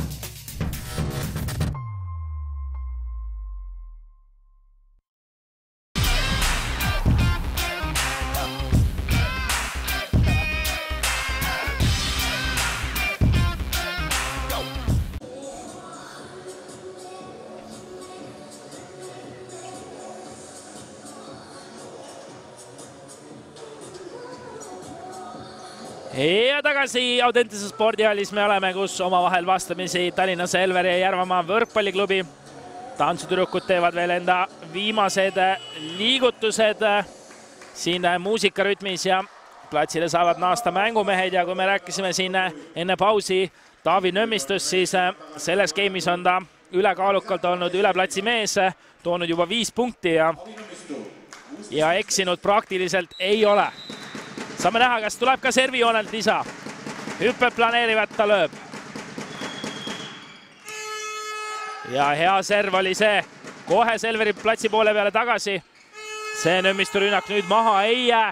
Ja tagasi Audentese spordihallis me oleme, kus omavahel vastamisi Tallinna Selver ja Järvamaa võrkpalliklubi. Tantsutüdrukud teevad veel enda viimased liigutused siin muusikarütmis ja platsile saavad naasta mängumehed. Ja kui me rääkisime siin enne pausi Taavi Nõmmistust, siis selles game'is on ta ülekaalukalt olnud üle platsi mees, toonud juba viis punkti ja, ja eksinud praktiliselt ei ole. Saame näha, kas tuleb ka servijoonelt lisa. Hüpped planeerivad, ta lööb. Ja hea serv oli see. Kohe Selveri platsi poole peale tagasi. See Nõmmistu rünnak nüüd maha ei jää.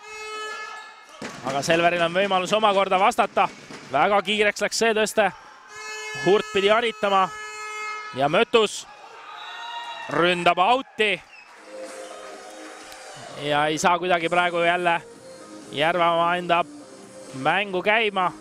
Aga Selveril on võimalus omakorda vastata. Väga kiireks läks see tõste. Hurt pidi haritama. Ja Mötus ründab auti. Ja ei saa kuidagi praegu jälle Järvamaa enda mängu käima.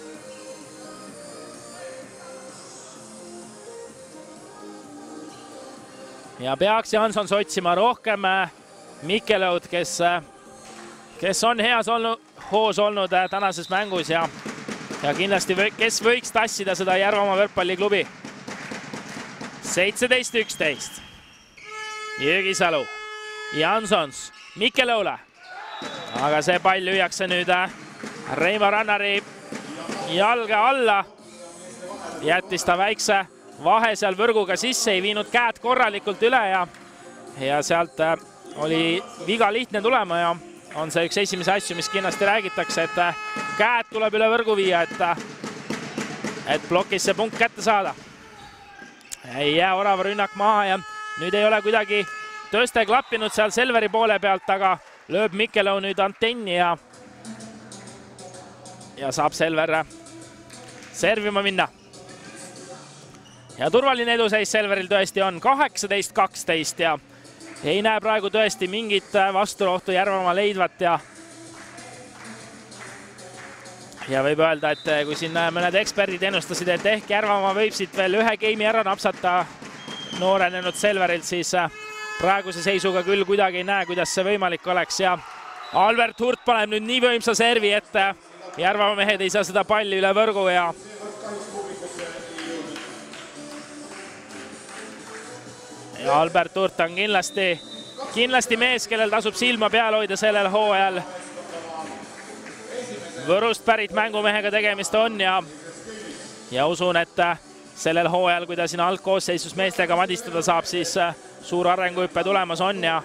Ja peaks Jansons otsima rohkem Mikkelõud, kes, kes on heas olnud, hoos olnud tänases mängus ja, ja kindlasti või, kes võiks tassida seda Järvamaa võrkpalliklubi. seitseteist üksteist. Jõgisalu, Jansons, Mikkelõule. Aga see pall lüüakse nüüd Reimo Rannari jalga alla. Jättis ta väikse vahe seal võrguga sisse, ei viinud käed korralikult üle ja, ja sealt oli viga lihtne tulema ja on see üks esimese asju, mis kindlasti räägitakse, et käed tuleb üle võrgu viia, et, et plokis see punkt kätte saada. Ei jää orava rünnak maha ja nüüd ei ole kuidagi tõste klappinud seal Selveri poole pealt, aga lööb Mikkelõu nüüd antenni ja, ja saab Selver servima minna. Ja turvaline eduseis Selveril tõesti on kaheksateist kaksteist ja ei näe praegu tõesti mingit vasturohtu Järvamaa leidvat ja ja võib öelda, et kui siin mõned eksperdid ennustasid, et ehk Järvamaa võib siit veel ühe game'i ära napsata noorenenud Selverilt, siis praeguse seisuga küll kuidagi ei näe, kuidas see võimalik oleks ja Albert Hurt paneb nüüd nii võimsa servi, et Järvamaa mehed ei saa seda palli üle võrgu ja ja Albert Hurt on kindlasti, kindlasti mees, kellel tasub silma peal hoida sellel hooajal. Võrust pärit mängumehega tegemist on ja, ja usun, et sellel hooajal, kui ta siin algkoosseisus meestega madistada saab, siis suur arenguhüppe tulemas on ja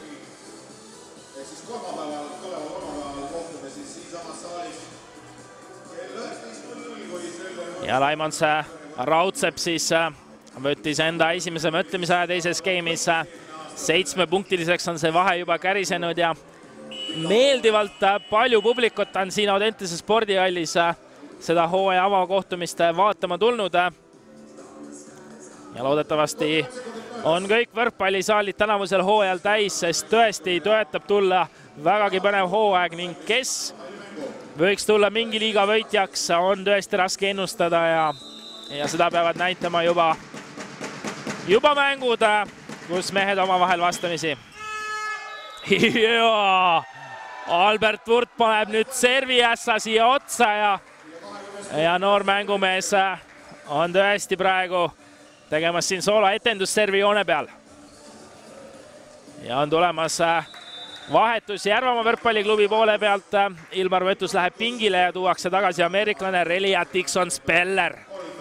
ja Laimons Raudsepp siis võttis enda esimese mõtlemise aja teises game'is. Seitsmepunktiliseks on see vahe juba kärisenud ja meeldivalt palju publikut on siin Audentese spordihallis seda hooaja avakohtumist vaatama tulnud. Ja loodetavasti on kõik võrkpallisaalid tänavusel hooajal täis, sest tõesti toetab tulla vägagi põnev hooaeg ning kes võiks tulla mingi liiga võitjaks, on tõesti raske ennustada ja, ja seda peavad näitama juba, juba mängud, kus mehed omavahel vastamisi. Ja Albert Wurt paneb nüüd servi ässa siia otsa ja, ja noor mängumees on tõesti praegu tegemas siin soola etendus servi joone peal. Ja on tulemas vahetus Järvamaa võrkpalliklubi poole pealt. Ilmar Võtus läheb pingile ja tuuakse tagasi ameeriklane Relia Dixon-Speller.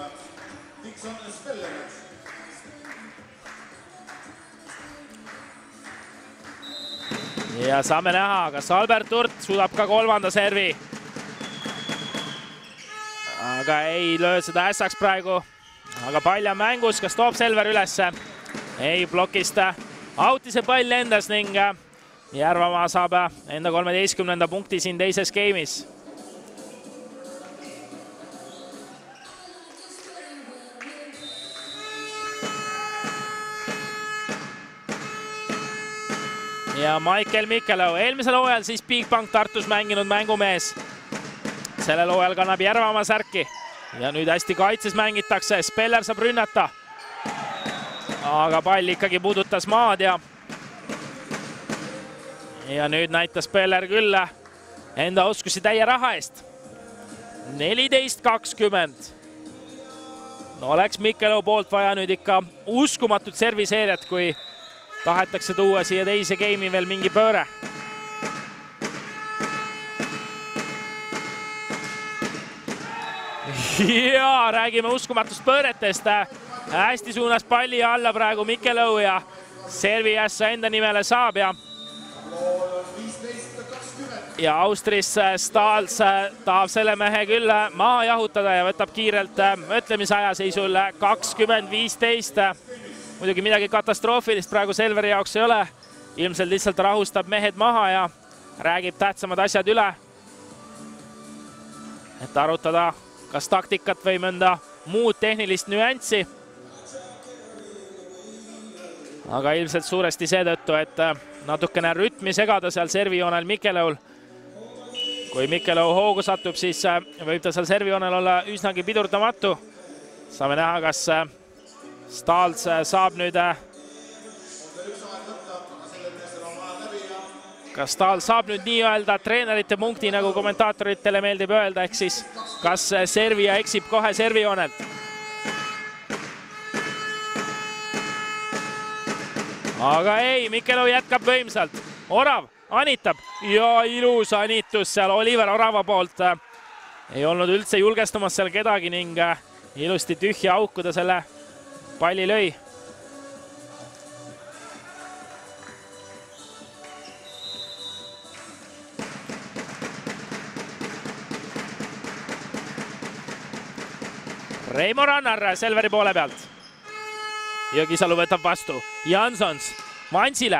Ja saame näha, kas Albert Wurt suudab ka kolmanda servi. Aga ei löö seda ässaks praegu. Aga pall on mängus, kas toob Selver ülesse? Ei, blokist auti see pall endas ning Järvamaa saab enda kolmeteistkümnenda punkti siin teises geimis. Ja Michael Mikkelau, eelmisel hooajal siis Bigbank Tartus mänginud mängumees. Sellel hooajal kannab Järvamaa särki. Ja nüüd hästi kaitses mängitakse, Speller saab rünnata. Aga pall ikkagi puudutas maad ja ja nüüd näitas Speller küll enda oskusi täie raha eest. neliteist kakskümmend. No oleks Mikkelau poolt vaja nüüd ikka uskumatut serviseeriat, kui tahetakse tuua siia teise geimi veel mingi pööre. Ja räägime uskumatust pööretest. Hästi suunas palli alla praegu Mikkelau ja servi ässa enda nimele saab ja ja Austris Stahls tahab selle mehe küll maha jahutada ja võtab kiirelt mõtlemisaja seisul kakskümmend viisteist. Muidugi midagi katastroofilist praegu Selveri jaoks ei ole. Ilmselt lihtsalt rahustab mehed maha ja räägib tähtsamad asjad üle. Et arutada kas taktikat või mõnda muud tehnilist nüanssi. Aga ilmselt suuresti seetõttu, et natukene rütmi segada seal servijoonel Mikkelaul. Kui Mikkelau hoogu satub, siis võib ta seal servijoonel olla üsnagi pidurdamatu. Saame näha, kas Stahls saab nüüd Kas Stahl saab nüüd nii-öelda treenerite punkti, nagu kommentaatoritele meeldib öelda, ehk siis kas servija eksib kohe servijoonelt. Aga ei, Mikkelau jätkab võimsalt. Orav anitab ja ilus anitus seal Oliver Orava poolt. Ei olnud üldse julgestumas seal kedagi ning ilusti tühja auku ta selle palli lõi. Reimo Rannar Selveri poole pealt. Jõgisalu võtab vastu. Jansons Vansile.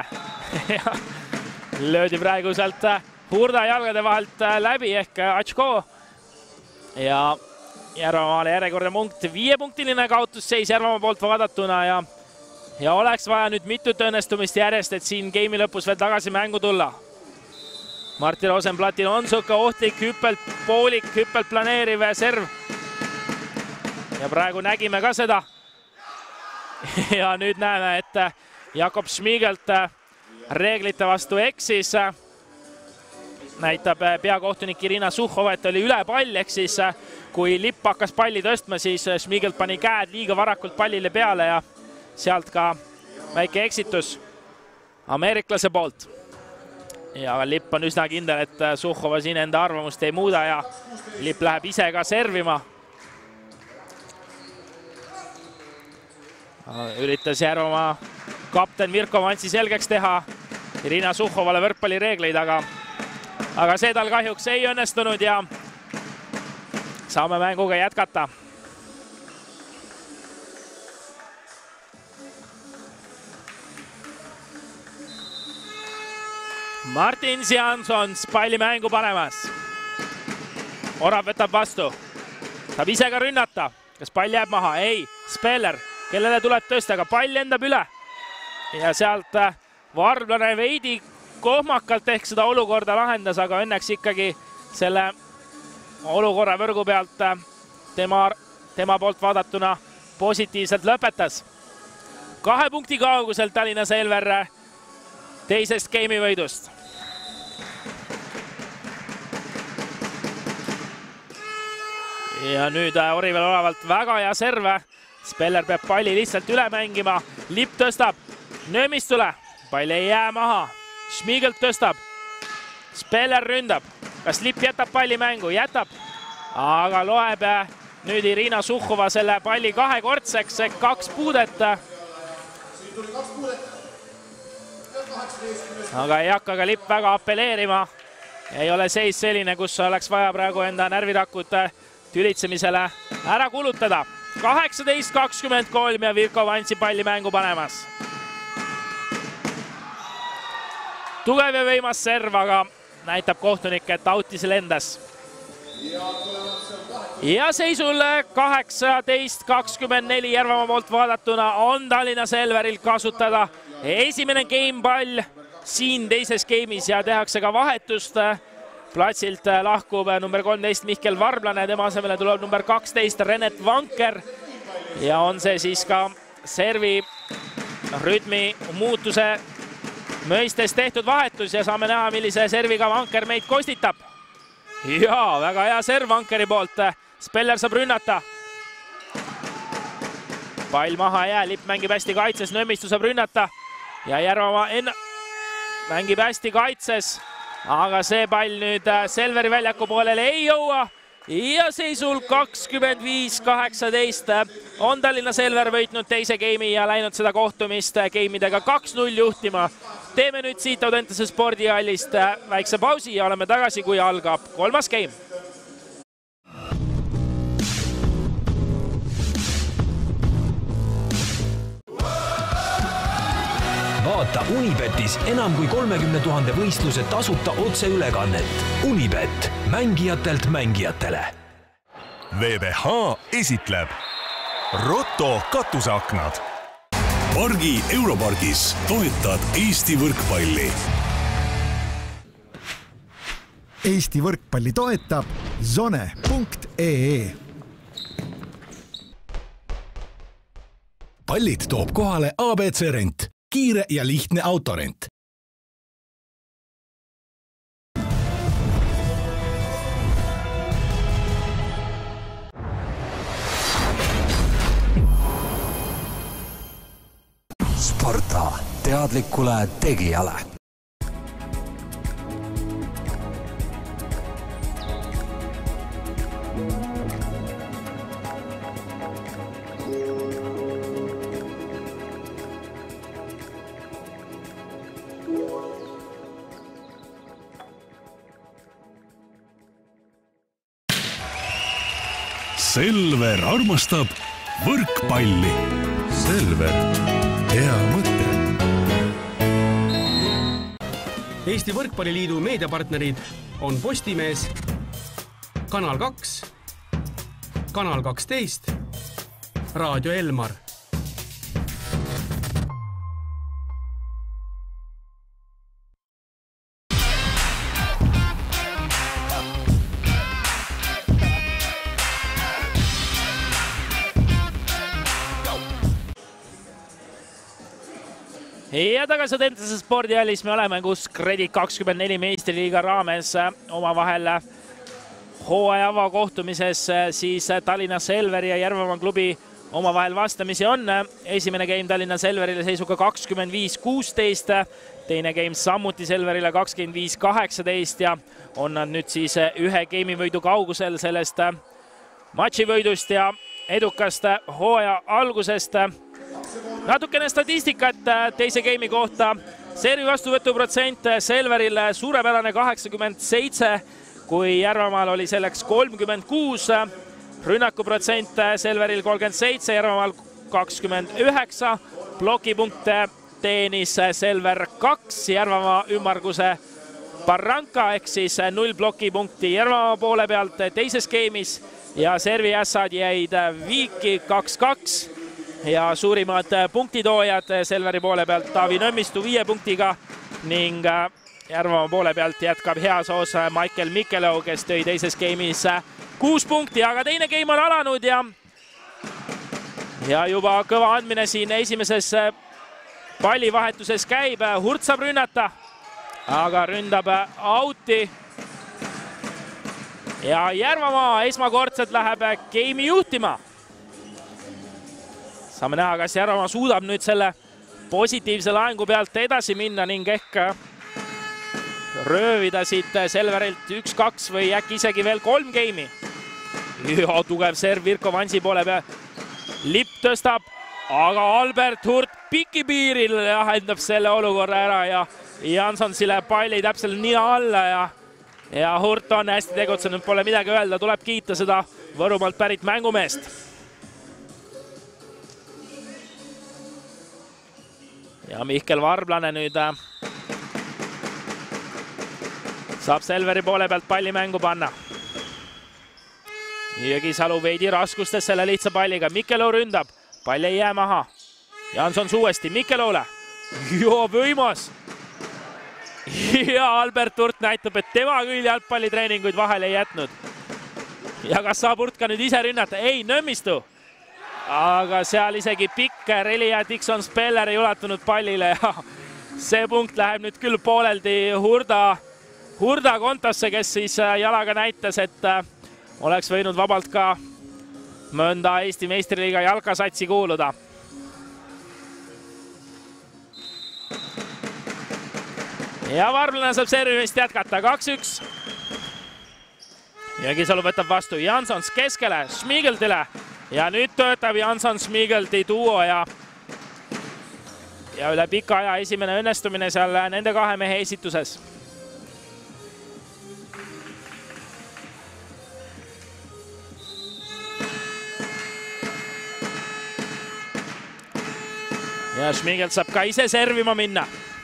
Löödi praegu sealt Hurda jalgade vahelt läbi ehk Atško. Ja Järvamaale järjekordne punkt. Viiepunktiline kaotusseis Järvamaa poolt vaadatuna ja, ja oleks vaja nüüd mitut õnnestumist järjest, et siin geimi lõpus veel tagasi mängu tulla. Martti Rosenblattil on suhka ohtlik hüppelt, poolik, hüppelt planeeriv serv. Ja praegu nägime ka seda. Ja nüüd näeme, et Jakob Schmigelt reeglite vastu eksis. Näitab peakohtunik Irina Suhhova, et oli üle pall, ehk siis kui lipp hakkas palli tõstma, siis Schmigelt pani käed liiga varakult pallile peale ja sealt ka väike eksitus ameeriklase poolt. Ja lipp on üsna kindel, et Suhhova siin enda arvamust ei muuda ja lipp läheb ise ka servima. Üritas Järvamaa kapten Virko Vantsi selgeks teha Irina Suhhovale võrkpallireegleid, aga, aga see tal kahjuks ei õnnestunud ja saame mänguga jätkata. Martins Jansons palli mängu panemas. Orav võtab vastu. saab ise ka rünnata. Kas pall jääb maha? Ei, Speller, kellele tuleb tõsta, aga pall lendab üle. Ja sealt Varblane veidi kohmakalt ehk seda olukorda lahendas, aga õnneks ikkagi selle olukorra võrgu pealt tema, tema poolt vaadatuna positiivselt lõpetas. Kahe punkti kauguselt Tallinna Selver teisest geimi võidust. Ja nüüd Orivel olevalt väga hea serve. Speller peab palli lihtsalt üle mängima. Lipp tõstab Nöömistule. Pall ei jää maha. Schmigelt tõstab. Speller ründab. Kas Lipp jätab palli mängu? Jätab. Aga loeb nüüd Irina Suhhova selle palli kahekordseks. Kaks puudet. Aga ei hakka ka Lipp väga apelleerima. Ei ole seis selline, kus oleks vaja praegu enda närvitakut tülitsemisele ära kulutada. kaheksateist kakskümmend kolm ja Virko Vantsi palli mängu panemas. Tugev ja võimas serv, aga näitab kohtunik, et autis lendas. Ja seisul kaheksateist kakskümmend neli Järvamaa poolt vaadatuna on Tallinna Selveril kasutada esimene gamepall siin teises geimis ja tehakse ka vahetust. Platsilt lahkub number kolmteist Mihkel Varblane, tema asemele tuleb number kaksteist Renet Vanker ja on see siis ka servi rütmi muutuse mõistes tehtud vahetus ja saame näha, millise serviga Vanker meid kostitab. Jaa, väga hea serv Vankeri poolt. Speller saab rünnata. Pall maha jää, Lipp mängib hästi kaitses, Nõmmistu saab rünnata ja Järvamaa enne mängib hästi kaitses. Aga see pall nüüd Selveri väljaku poolele ei jõua ja seisul kakskümmend viis kaheksateist on Tallinna Selver võitnud teise geimi ja läinud seda kohtumist geimidega kaks null juhtima. Teeme nüüd siit Audentese spordihallist väikse pausi ja oleme tagasi, kui algab kolmas geim. Vaata Unibetis enam kui kolmekümne tuhande võistluse tasuta otseülekannet. Unibet, mängijatelt mängijatele. V V H esitleb Roto katuseaknad. Pargi Europargis toetad Eesti võrkpalli. Eesti võrkpalli toetab zone punkt ee. Pallid toob kohale A B C Rent. Kiire ja lihtne autorent. Sparta teadlikule tegijale. Selver armastab võrkpalli. Selver, hea mõte. Eesti Võrkpalliliidu meediapartnerid on Postimees, Kanal kaks, Kanal kaksteist, Raadio Elmar. Ja tagasi Audentese spordihallis me oleme, kus Kredit kakskümmend neli meistriliiga raames omavahel hooaja avakohtumises siis Tallinna Selveri ja Järvamaa klubi omavahel vastamisi on. Esimene game Tallinna Selverile seisuga kakskümmend viis kuusteist, teine game samuti Selverile kakskümmend viis kaheksateist ja on nad nüüd siis ühe game'i võidu kaugusel sellest matšivõidust ja edukast hooaja algusest. Natukene statistikat teise game'i kohta. Servi vastuvõtu protsent Selveril suurepärane kaheksakümmend seitse, kui Järvamaal oli selleks kolmkümmend kuus. Rünnaku protsent Selveril kolmkümmend seitse, Järvamaal kakskümmend üheksa. Plokipunkte teenis Selver kaks, Järvamaa ümmarguse Barranca ehk siis null ploki punkti Järvamaa poole pealt teises skeemis ja serviässad jäid viiki kaks kaks ja suurimad punktitoojad Selveri poole pealt Taavi Nõmmistu viie punktiga ning Järvamaa poole pealt jätkab heas oos Michael Mikkelov, kes tõi teises skeemis kuus punkti, aga teine game on alanud ja ja juba kõva andmine siin esimeses pallivahetuses käib. Hurt saab rünnata, aga ründab out'i. Ja Järvamaa esmakordselt läheb game'i juhtima. Saame näha, kas Järvamaa suudab nüüd selle positiivse laengu pealt edasi minna ning ehk röövida siit Selverilt üks kaks või äkki isegi veel kolm game'i. Ja tugev serv Virko Vansi poole peal. Lipp tõstab, aga Albert Hurt pikipiiril lahendab selle olukorra ära ja Jansonsile palli täpselt nina alla ja, ja Hurt on hästi tegutsenud, pole midagi öelda, tuleb kiita seda Võrumaalt pärit mängumeest. Ja Mihkel Varblane nüüd saab Selveri poole pealt palli mängu panna. Jõgisalu veidi raskustes selle lihtsa palliga. Mikkelov ründab, pall ei jää maha. Jansons uuesti Mikkelovle. Joo, võimas. Ja Albert Hurt näitab, et tema küll jalgpallitreeninguid vahele ei jätnud. Ja kas saab Hurt ka nüüd ise rünnata? Ei, Nõmmistu. Aga seal isegi pikk Reli ja Dixon Speller ei ulatunud pallile ja see punkt läheb nüüd küll pooleldi Hurda, Hurda kontosse, kes siis jalaga näitas, et oleks võinud vabalt ka mõnda Eesti meistriliiga jalkasatsi kuuluda. Ja Varblane saab servimist jätkata, kaks üks. Jõgisalu võtab vastu Jansons keskele, Schmiegeltile ja nüüd töötab Janson Schmiegelti duo ja ja üle pika aja esimene õnnestumine seal nende kahe mehe esituses. Ja Schmiegelt saab ka ise servima minna.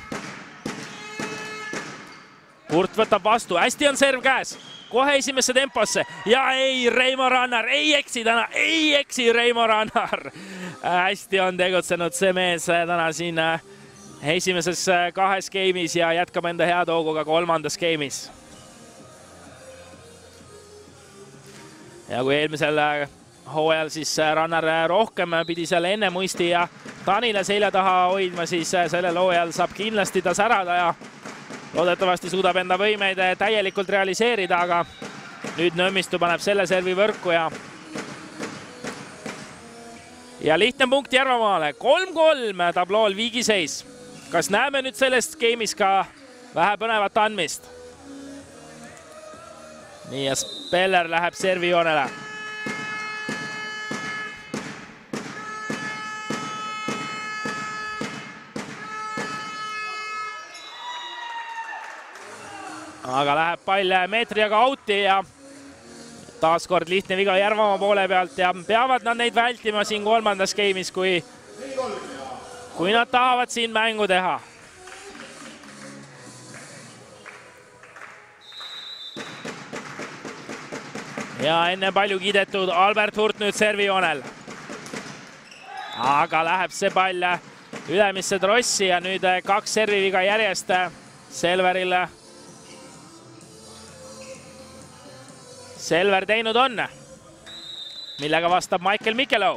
Hurt võtab vastu, hästi on serv käes, kohe esimesse temposse ja ei, Reimo Rannar, ei eksi täna, ei eksi Reimo Rannar. Hästi on tegutsenud see mees täna siin esimeses kahes game'is ja jätkab enda head hoogu ka kolmandas game'is. Ja kui eelmisel hooajal siis Rannar rohkem pidi seal enne Muisti ja Tanile selja taha hoidma, siis sellel hooajal saab kindlasti ta särada ja loodetavasti suudab enda võimeid täielikult realiseerida, aga nüüd Nõmmistu paneb selle servi võrku ja ja lihtne punkt Järvamaale, kolm kolm tablool viigiseis. Kas näeme nüüd sellest game'is ka vähe põnevat andmist? Nii ja Speller läheb servijoonele. Aga läheb pall meetriga out'i ja taaskord lihtne viga Järvamaa poole pealt ja peavad nad neid vältima siin kolmandas game'is, kui, kui nad tahavad siin mängu teha. Ja enne palju kiidetud Albert Hurt nüüd servijoonel. Aga läheb see pall ülemisse trossi ja nüüd kaks serviviga järjest Selverile. Selver teinud on, millega vastab Michael Mikkelov.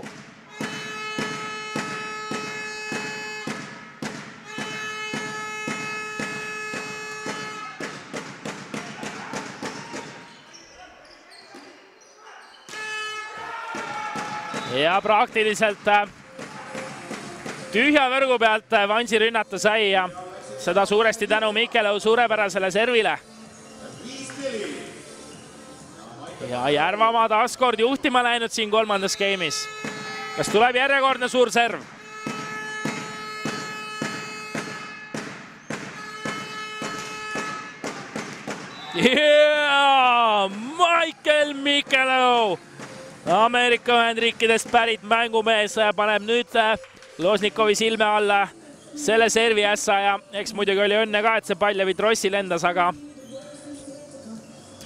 Ja praktiliselt tühja võrgu pealt Vansi rünnata sai ja seda suuresti tänu Mikkelov suurepärasele servile. Ja Järvamaa taaskord juhtima läinud siin kolmandas game'is. Kas tuleb järjekordne suur serv? Yeah! Michael Mikkelov! Ameerika Ühendriikidest pärit mängumees paneb nüüd Losnikovi silme alla selle servi ässa ja eks muidugi oli õnne ka, et see pall läbi trossi lendas, aga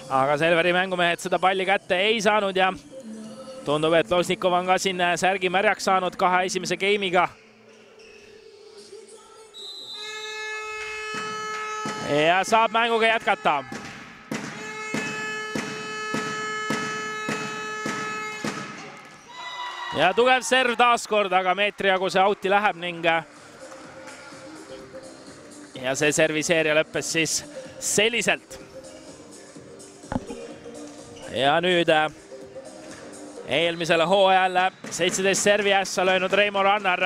aga Selveri mängumehed seda palli kätte ei saanud ja tundub, et Losnikov on ka siin särgi märjaks saanud kahe esimese game'iga. Ja saab mänguga jätkata. Ja tugev serv taaskord, aga meetri jagu see outi läheb ning ja see serviseeria lõppes siis selliselt. Ja nüüd eelmisele hooajal seitseteist servi ässa löönud Reimo Rannar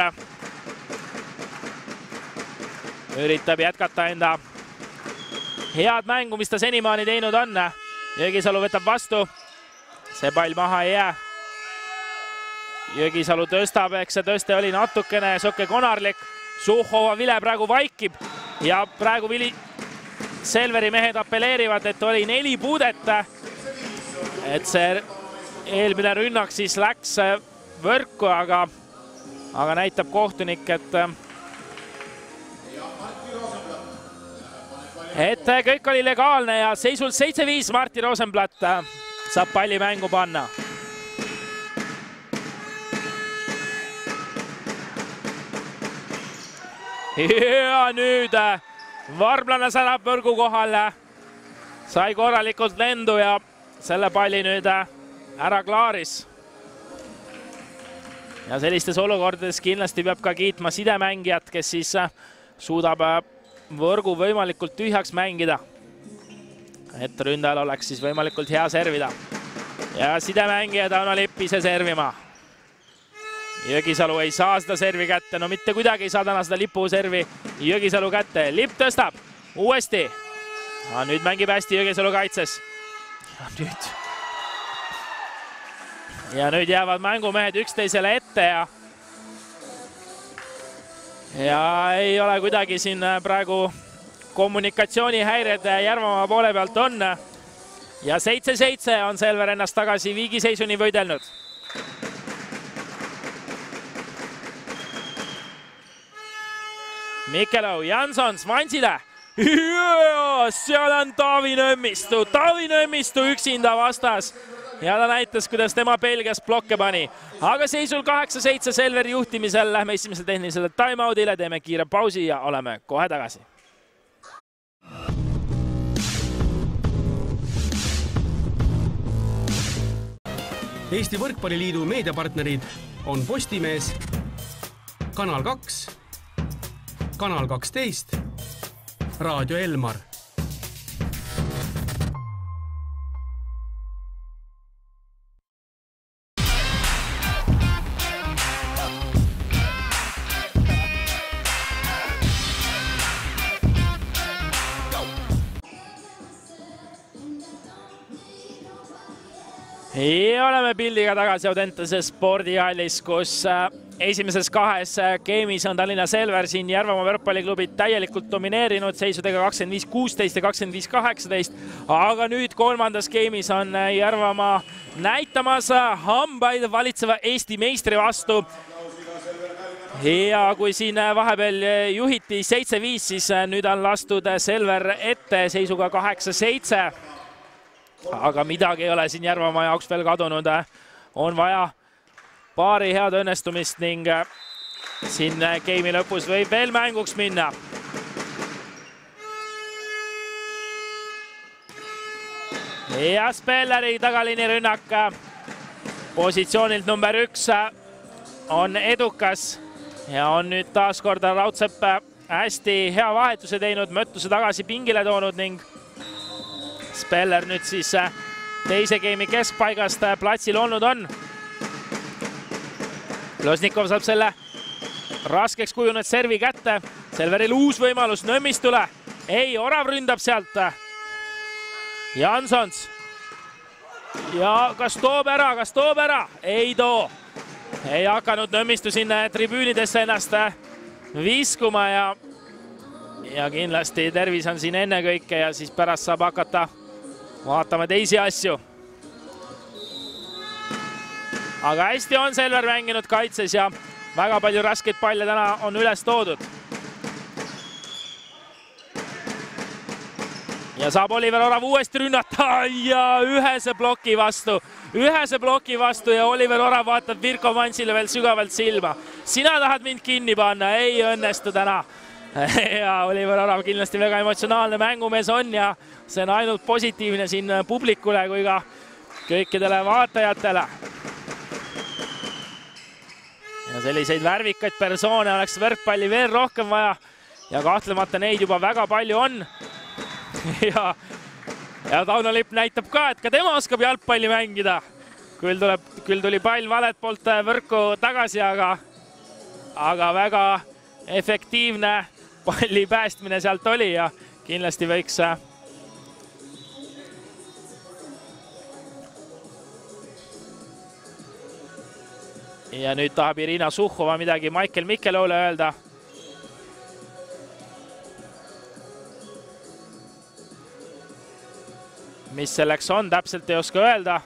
üritab jätkata enda head mängu, mis ta senimaani teinud on. Jõgisalu võtab vastu, see pall maha ei jää. Jõgisalu tõstab, eks see tõste oli natukene sokke konarlik. Suhhova Vile praegu vaikib ja praegu Vili Selveri mehed appelleerivad, et oli neli puudet. Et see eelmine rünnak siis läks võrku, aga, aga näitab kohtunik, et, et kõik oli legaalne ja seisult seitse viis Martti Rosenblatt saab palli mängu panna. Ja nüüd Varblane särab võrgu kohal, sai korralikult lendu ja selle palli nüüd ära klaaris. Ja sellistes olukordades kindlasti peab ka kiitma sidemängijat, kes siis suudab võrgu võimalikult tühjaks mängida. Et ründajal oleks siis võimalikult hea servida. Ja sidemängija Tauno Lipp ise servima. Jõgisalu ei saa seda servi kätte, no mitte kuidagi ei saa täna seda Lipu servi Jõgisalu kätte. Lipp tõstab uuesti. Ja nüüd mängib hästi Jõgisalu kaitses. Ja nüüd, ja nüüd jäävad mängumehed üksteisele ette ja, ja ei ole kuidagi siin praegu kommunikatsioonihäired Järvamaa poole pealt on. Ja seitse seitse on Selver ennast tagasi viigiseisuni võidelnud. Mikelo, Jansons, Vansile. Ja, seal on Taavi Nõmmistu. Taavi Nõmmistu üksinda vastas. Ja ta näitas, kuidas tema Belgias blokke pani. Aga seisul kaheksa seitse Selveri juhtimisel lähme esimesele tehnilisele timeoutile. Teeme kiire pausi ja oleme kohe tagasi. Eesti Võrkpalliliidu meediapartnerid on Postimees, Kanal kaks, Kanal kaksteist, Raadio Elmar. Ja oleme pildiga tagasi Audentese spordihallis, kus esimeses kahes game'is on Tallinna Selver siin Järvamaa võrkpalliklubid täielikult domineerinud seisudega kakskümmend viis kuusteist ja kakskümmend viis kaheksateist. Aga nüüd kolmandas game'is on Järvamaa näitamas hambaid valitseva Eesti meistri vastu. Ja kui siin vahepeal juhiti seitse viis, siis nüüd on lastud Selver ette seisuga kaheksa seitse. Aga midagi ei ole siin Järvamaa jaoks veel kadunud. On vaja paari head õnnestumist ning siin game'i lõpus võib veel mänguks minna. Ja Spelleri tagaliini rünnak positsioonilt number üks on edukas ja on nüüd taas korda Raudsepp hästi hea vahetuse teinud, Möttuse tagasi pingile toonud ning Speller nüüd siis teise game'i keskpaigast platsil olnud on. Losnikov saab selle raskeks kujunud servi kätte. Selveril uus võimalus Nõmmistule. Ei, Orav ründab sealt. Jansons. Ja kas toob ära, kas toob ära? Ei too. Ei hakanud Nõmmistu sinna tribüünidesse ennast viskuma ja, ja kindlasti tervis on siin enne kõike ja siis pärast saab hakata vaatame teisi asju. Aga hästi on Selver mänginud kaitses ja väga palju raskeid palle täna on üles toodud. ja saab Oliver Orav uuesti rünnata ja ühese ploki vastu, ühese ploki vastu ja Oliver Orav vaatab Virko Vansile veel sügavalt silma. Sina tahad mind kinni panna, ei õnnestu täna. Ja Oliver Orav kindlasti väga emotsionaalne mängumees on ja see on ainult positiivne siin publikule kui ka kõikidele vaatajatele. Ja selliseid värvikaid persoone oleks võrkpalli veel rohkem vaja ja kahtlemata neid juba väga palju on. Ja, ja Tauno Lipp näitab ka, et ka tema oskab jalgpalli mängida. Küll, tuleb, küll tuli pall valet poolt võrku tagasi, aga, aga väga efektiivne palli päästmine sealt oli ja kindlasti võiks ja nüüd tahab Irina Suhhova midagi Michael Mikkeloole öelda. Mis selleks on, täpselt ei oska öelda.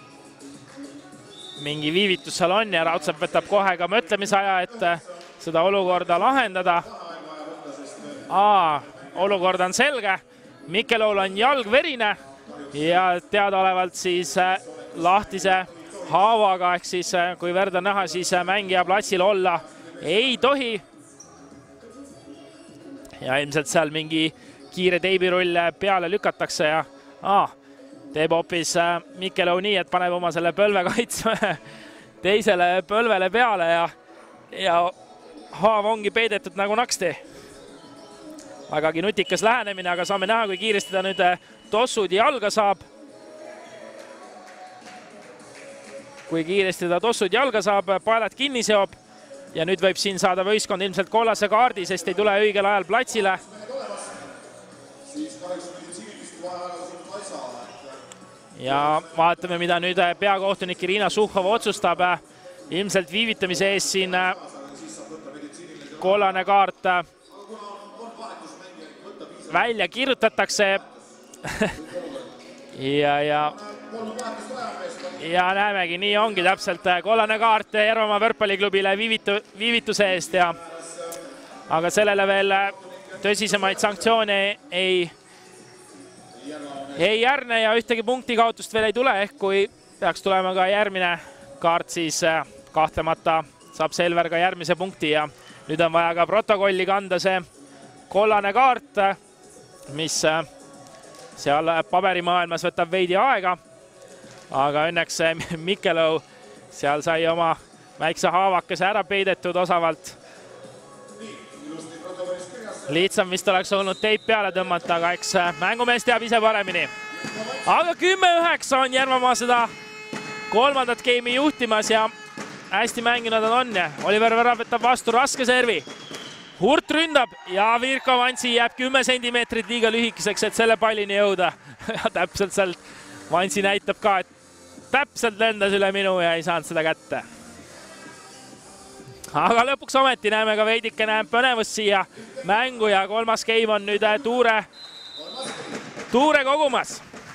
Mingi viivitus seal on ja Raudsepp võtab kohe ka mõtlemisaja, et seda olukorda lahendada. Aa, olukord on selge. Mikkelool on jalg verine ja teadaolevalt siis lahtise haavaga, ehk siis kui verd on näha, siis mängija platsil olla ei tohi. Ja ilmselt seal mingi kiire teibirull peale lükatakse ja aa, teeb hoopis Mikkeloo nii, et paneb oma selle põlve kaitsme teisele põlvele peale ja, ja haav ongi peidetud nagu naksti. Vägagi nutikas lähenemine, aga saame näha, kui kiiresti ta nüüd tossud jalga saab. Kui kiiresti ta tossud jalga saab, paelad kinni seob ja nüüd võib siin saada võistkond ilmselt kollase kaardi, sest ei tule õigel ajal platsile. Ja vaatame, mida nüüd peakohtunik Irina Suhhova otsustab. Ilmselt viivitamise ees siin kollane kaart välja kirjutatakse ja, ja, ja näemegi, nii ongi täpselt kollane kaart Järvamaa võrkpalliklubile viivitu, viivituse eest ja aga sellele veel tõsisemaid sanktsioone ei ei järgne ja ühtegi punkti kaotust veel ei tule, ehk kui peaks tulema ka järgmine kaart, siis kahtlemata saab Selver ka järgmise punkti ja nüüd on vaja ka protokolli kanda see kollane kaart, mis seal paberimaailmas võtab veidi aega, aga õnneks Mikkeloo seal sai oma väikse haavakese ära peidetud osavalt. Lihtsam vist oleks olnud teip peale tõmmata, aga eks mängumees teab ise paremini. Aga kümme üheksa on Järvamaa seda kolmandat geimi juhtimas ja hästi mänginud on. Oliver Orav võtab vastu raske servi. Hurt ründab ja Virko Vansi jääb kümme sentimeetrit liiga lühikeseks, et selle pallini jõuda. Ja täpselt sealt Vansi näitab ka, et täpselt lendas üle minu ja ei saanud seda kätte. Aga lõpuks ometi näeme ka veidikene põnevust siia mängu ja kolmas game on nüüd Tuure, Tuure kogumas.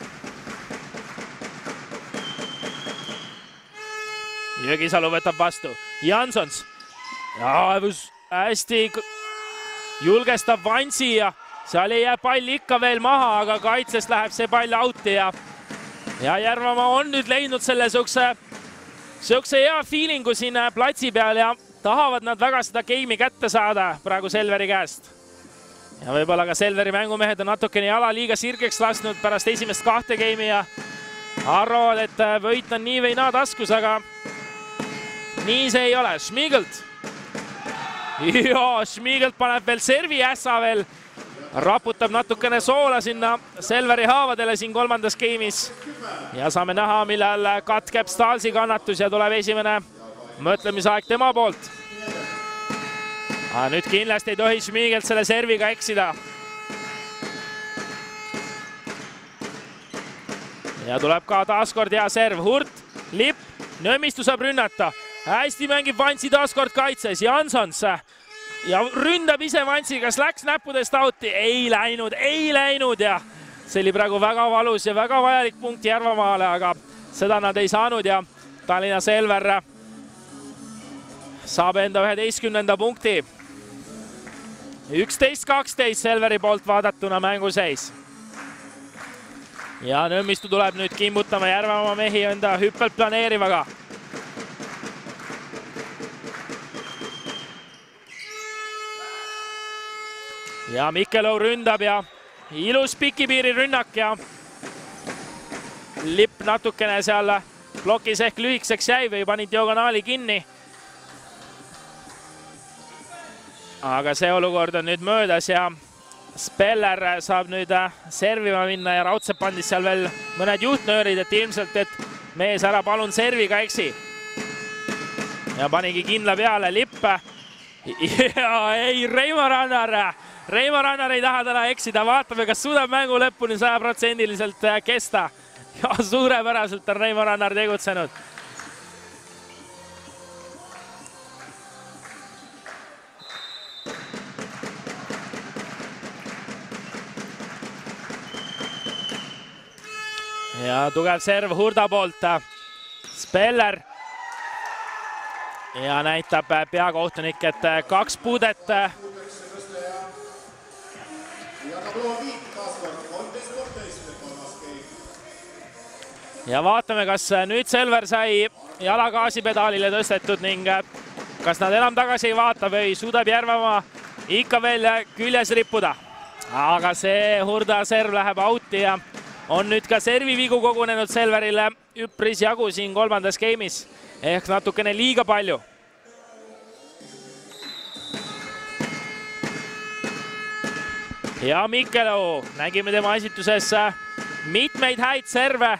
Jõgisalu võtab vastu. Jansons. Ja hästi julgestab Vansi ja seal ei jää pall ikka veel maha, aga kaitsest läheb see pall outi ja, ja Järvamaa on nüüd leidnud selle sukse, sukse hea feelingu siin platsi peal ja tahavad nad väga seda game'i kätte saada praegu Selveri käest. Ja võib-olla ka Selveri mängumehed on natukene jala liiga sirgeks lasnud pärast esimest kahte game'i ja arvavad, et võit on nii või naa taskus, aga nii see ei ole. Schmigelt. Ja Schmigelt paneb veel servi ässa veel, raputab natukene soola sinna Selveri haavadele siin kolmandas game'is ja saame näha, millal katkeb Stalsi kannatus ja tuleb esimene mõtlemisaeg tema poolt. Aga nüüd kindlasti ei tohi Schmigelt selle serviga eksida. Ja tuleb ka taaskord hea serv. Hurt, Lipp, Nõmmistu saab rünnata. Hästi mängib Vansi taaskord kaitses. Jansons ja ründab ise Vansi, kas läks näppudest outi? Ei läinud, ei läinud ja see oli praegu väga valus ja väga vajalik punkt Järvamaale, aga seda nad ei saanud ja Tallinna Selver saab enda üheteistkümnenda punkti. üksteist kaksteist Selveri poolt vaadatuna mänguseis. ja Nõmmistu tuleb nüüd kimbutama Järvamaa mehi enda hüppelt planeerivaga. ja Mikkelov ründab ja ilus pikipiiri rünnak ja lipp natukene seal plokis ehk lühikeseks jäi või pani diagonaali kinni. aga see olukord on nüüd möödas ja Speller saab nüüd servima minna ja Raudsepp andis seal veel mõned juhtnöörid, et ilmselt, et mees ära palun serviga eksi. ja panigi kindla peale lipp. ja ei, Reimo Rannar, Reimo Rannar ei taha täna eksida, vaatame, kas suudab mängu lõpuni sajaprotsendiliselt kesta. ja suurepäraselt on Reimo Rannar tegutsenud. ja tugev serv Hurda poolt. Speller ja näitab peakohtunik, et kaks puudet. ja vaatame, kas nüüd Selver sai jala gaasipedaalile tõstetud ning kas nad enam tagasi ei vaata või suudab Järvamaa ikka veel küljes rippuda. aga see Hurda serv läheb outi ja on nüüd ka servivigu kogunenud Selverile üpris jagu siin kolmandas game'is ehk natukene liiga palju. ja Mikkelov, nägime tema esituses mitmeid häid serve.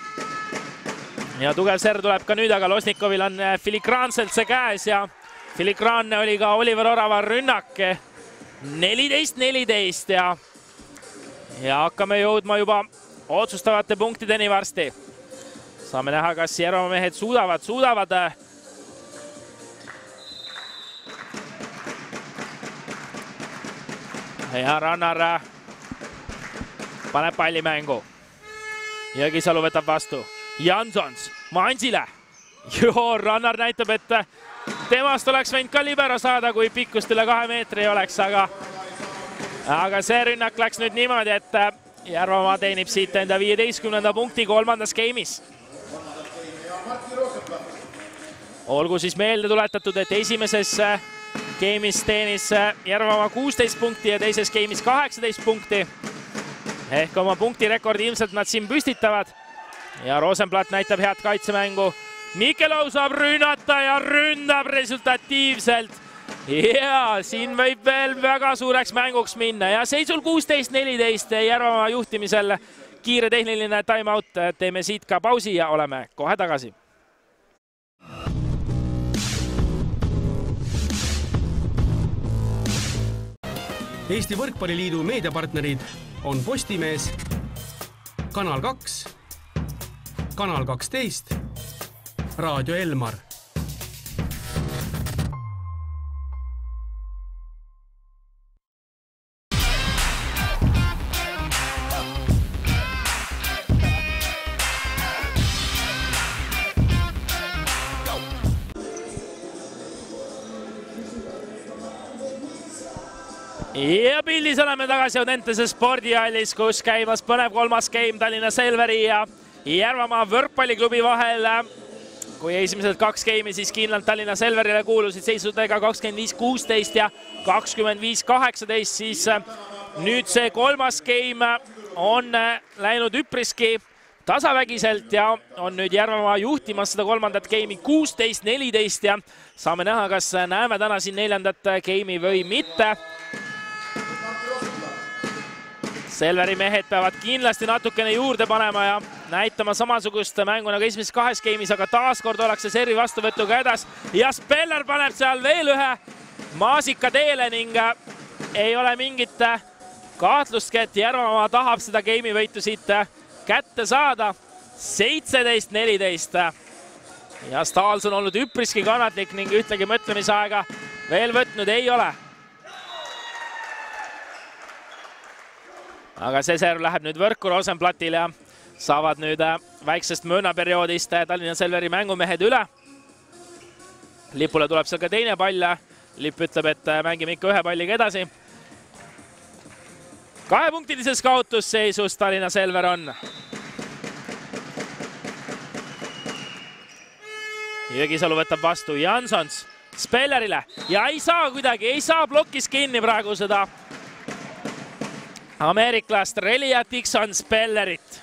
ja tugev serv tuleb ka nüüd, aga Losnikovil on filigranselt see käes ja filigraanne oli ka Oliver Orava rünnak. neliteist neliteist ja, ja hakkame jõudma juba otsustavate punktideni varsti. saame näha, kas Järvamaa mehed suudavad, suudavad. ja Rannar paneb palli mängu. Jõgisalu võtab vastu. Jansons Mansile. joo, Rannar näitab, et temast oleks võinud ka libero saada, kui pikkust üle kahe meetri oleks, aga, aga see rünnak läks nüüd niimoodi, et Järvamaa teenib siit enda viieteistkümnenda punkti kolmandas game'is. olgu siis meelde tuletatud, et esimeses game'is teenis Järvamaa kuusteist punkti ja teises game'is kaheksateist punkti. ehk oma punktirekordi ilmselt nad siin püstitavad. ja Rosenblatt näitab head kaitsemängu. Mikkelov saab rünnata ja ründab resultatiivselt. ja siin võib veel väga suureks mänguks minna ja seisul kuusteist neliteist Järvamaa juhtimisel kiire tehniline time-out. teeme siit ka pausi ja oleme kohe tagasi. Eesti Võrkpalliliidu meediapartnerid on Postimees, Kanal kaks, Kanal kaksteist, Raadio Elmar. ja pildis oleme tagasi Audentese spordihallis, kus käimas põnev kolmas game Tallinna Selveri ja Järvamaa võrkpalliklubi vahel. kui esimesed kaks game'i siis kindlalt Tallinna Selverile kuulusid seisudega kakskümmend viis kuusteist ja kakskümmend viis kaheksateist, siis nüüd see kolmas game on läinud üpriski tasavägiselt ja on nüüd Järvamaa juhtimas seda kolmandat game'i kuusteist neliteist ja saame näha, kas näeme täna siin neljandat game'i või mitte. Selveri mehed peavad kindlasti natukene juurde panema ja näitama samasugust mängu nagu esimeses kahes game'is, aga taaskord ollakse servi vastuvõtuga hädas ja Speller paneb seal veel ühe maasika teele ning ei ole mingit kahtlustki, et Järvamaa tahab seda game'i võitu siit kätte saada. seitseteist neliteist ja Stahls on olnud üpriski kannatlik ning ühtegi mõtlemisaega veel võtnud ei ole. aga see serv läheb nüüd võrku Rosenblattil ja saavad nüüd väiksest möönaperioodist Tallinna Selveri mängumehed üle. Lipule tuleb seal ka teine pall. Lipp ütleb, et mängime ikka ühe palliga edasi. kahepunktilises kaotusseisus Tallinna Selver on. Jõgisalu võtab vastu Jansons Spellerile ja ei saa kuidagi, ei saa plokis kinni praegu seda ameeriklast Relia Dixon Spellerit.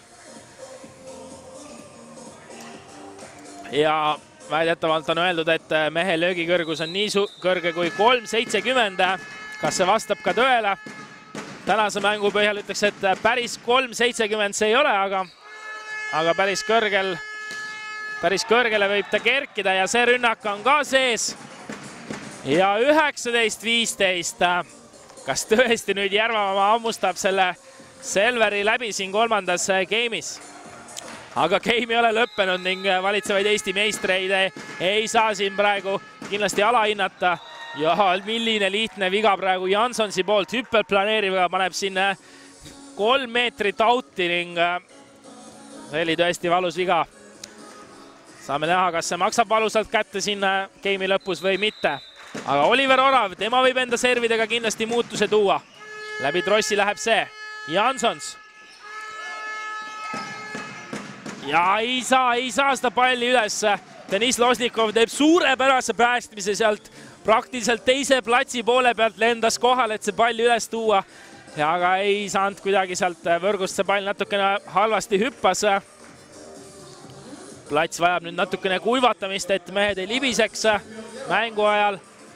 Ja väidetavalt on öeldud, et mehe löögikõrgus on nii kõrge kui kolm seitsekümmend. Kas see vastab ka tõele? Tänase mängu põhjal ütleks, et päris kolm seitsekümmend see ei ole, aga, aga päris kõrgel, päris kõrgele võib ta kerkida ja see rünnak on ka sees. Ja üheksateist viisteist. Kas tõesti nüüd Järvamaa ammustab selle Selveri läbi siin kolmandas game'is? Aga game ei ole lõppenud ning valitsevaid Eesti meistreid ei saa siin praegu kindlasti alahinnata. Ja milline lihtne viga praegu Jansonsi poolt hüppel planeeriva paneb siin kolm meetrit auti ning see oli tõesti valus viga. Saame näha, kas see maksab valusalt kätte siin game'i lõpus või mitte. Aga Oliver Orav, tema võib enda servidega kindlasti muutuse tuua. Läbi trossi läheb see. Jansons. Ja ei saa, ei saa seda palli üles. Deniss Losnikov teeb suurepärase päästmise sealt. Praktiliselt teise platsi poole pealt lendas kohal, et see palli üles tuua. Ja aga ei saanud kuidagi sealt võrgust see pall natukene halvasti hüppas. Plats vajab nüüd natukene kuivatamist, et mehed ei libiseks mängu ajal.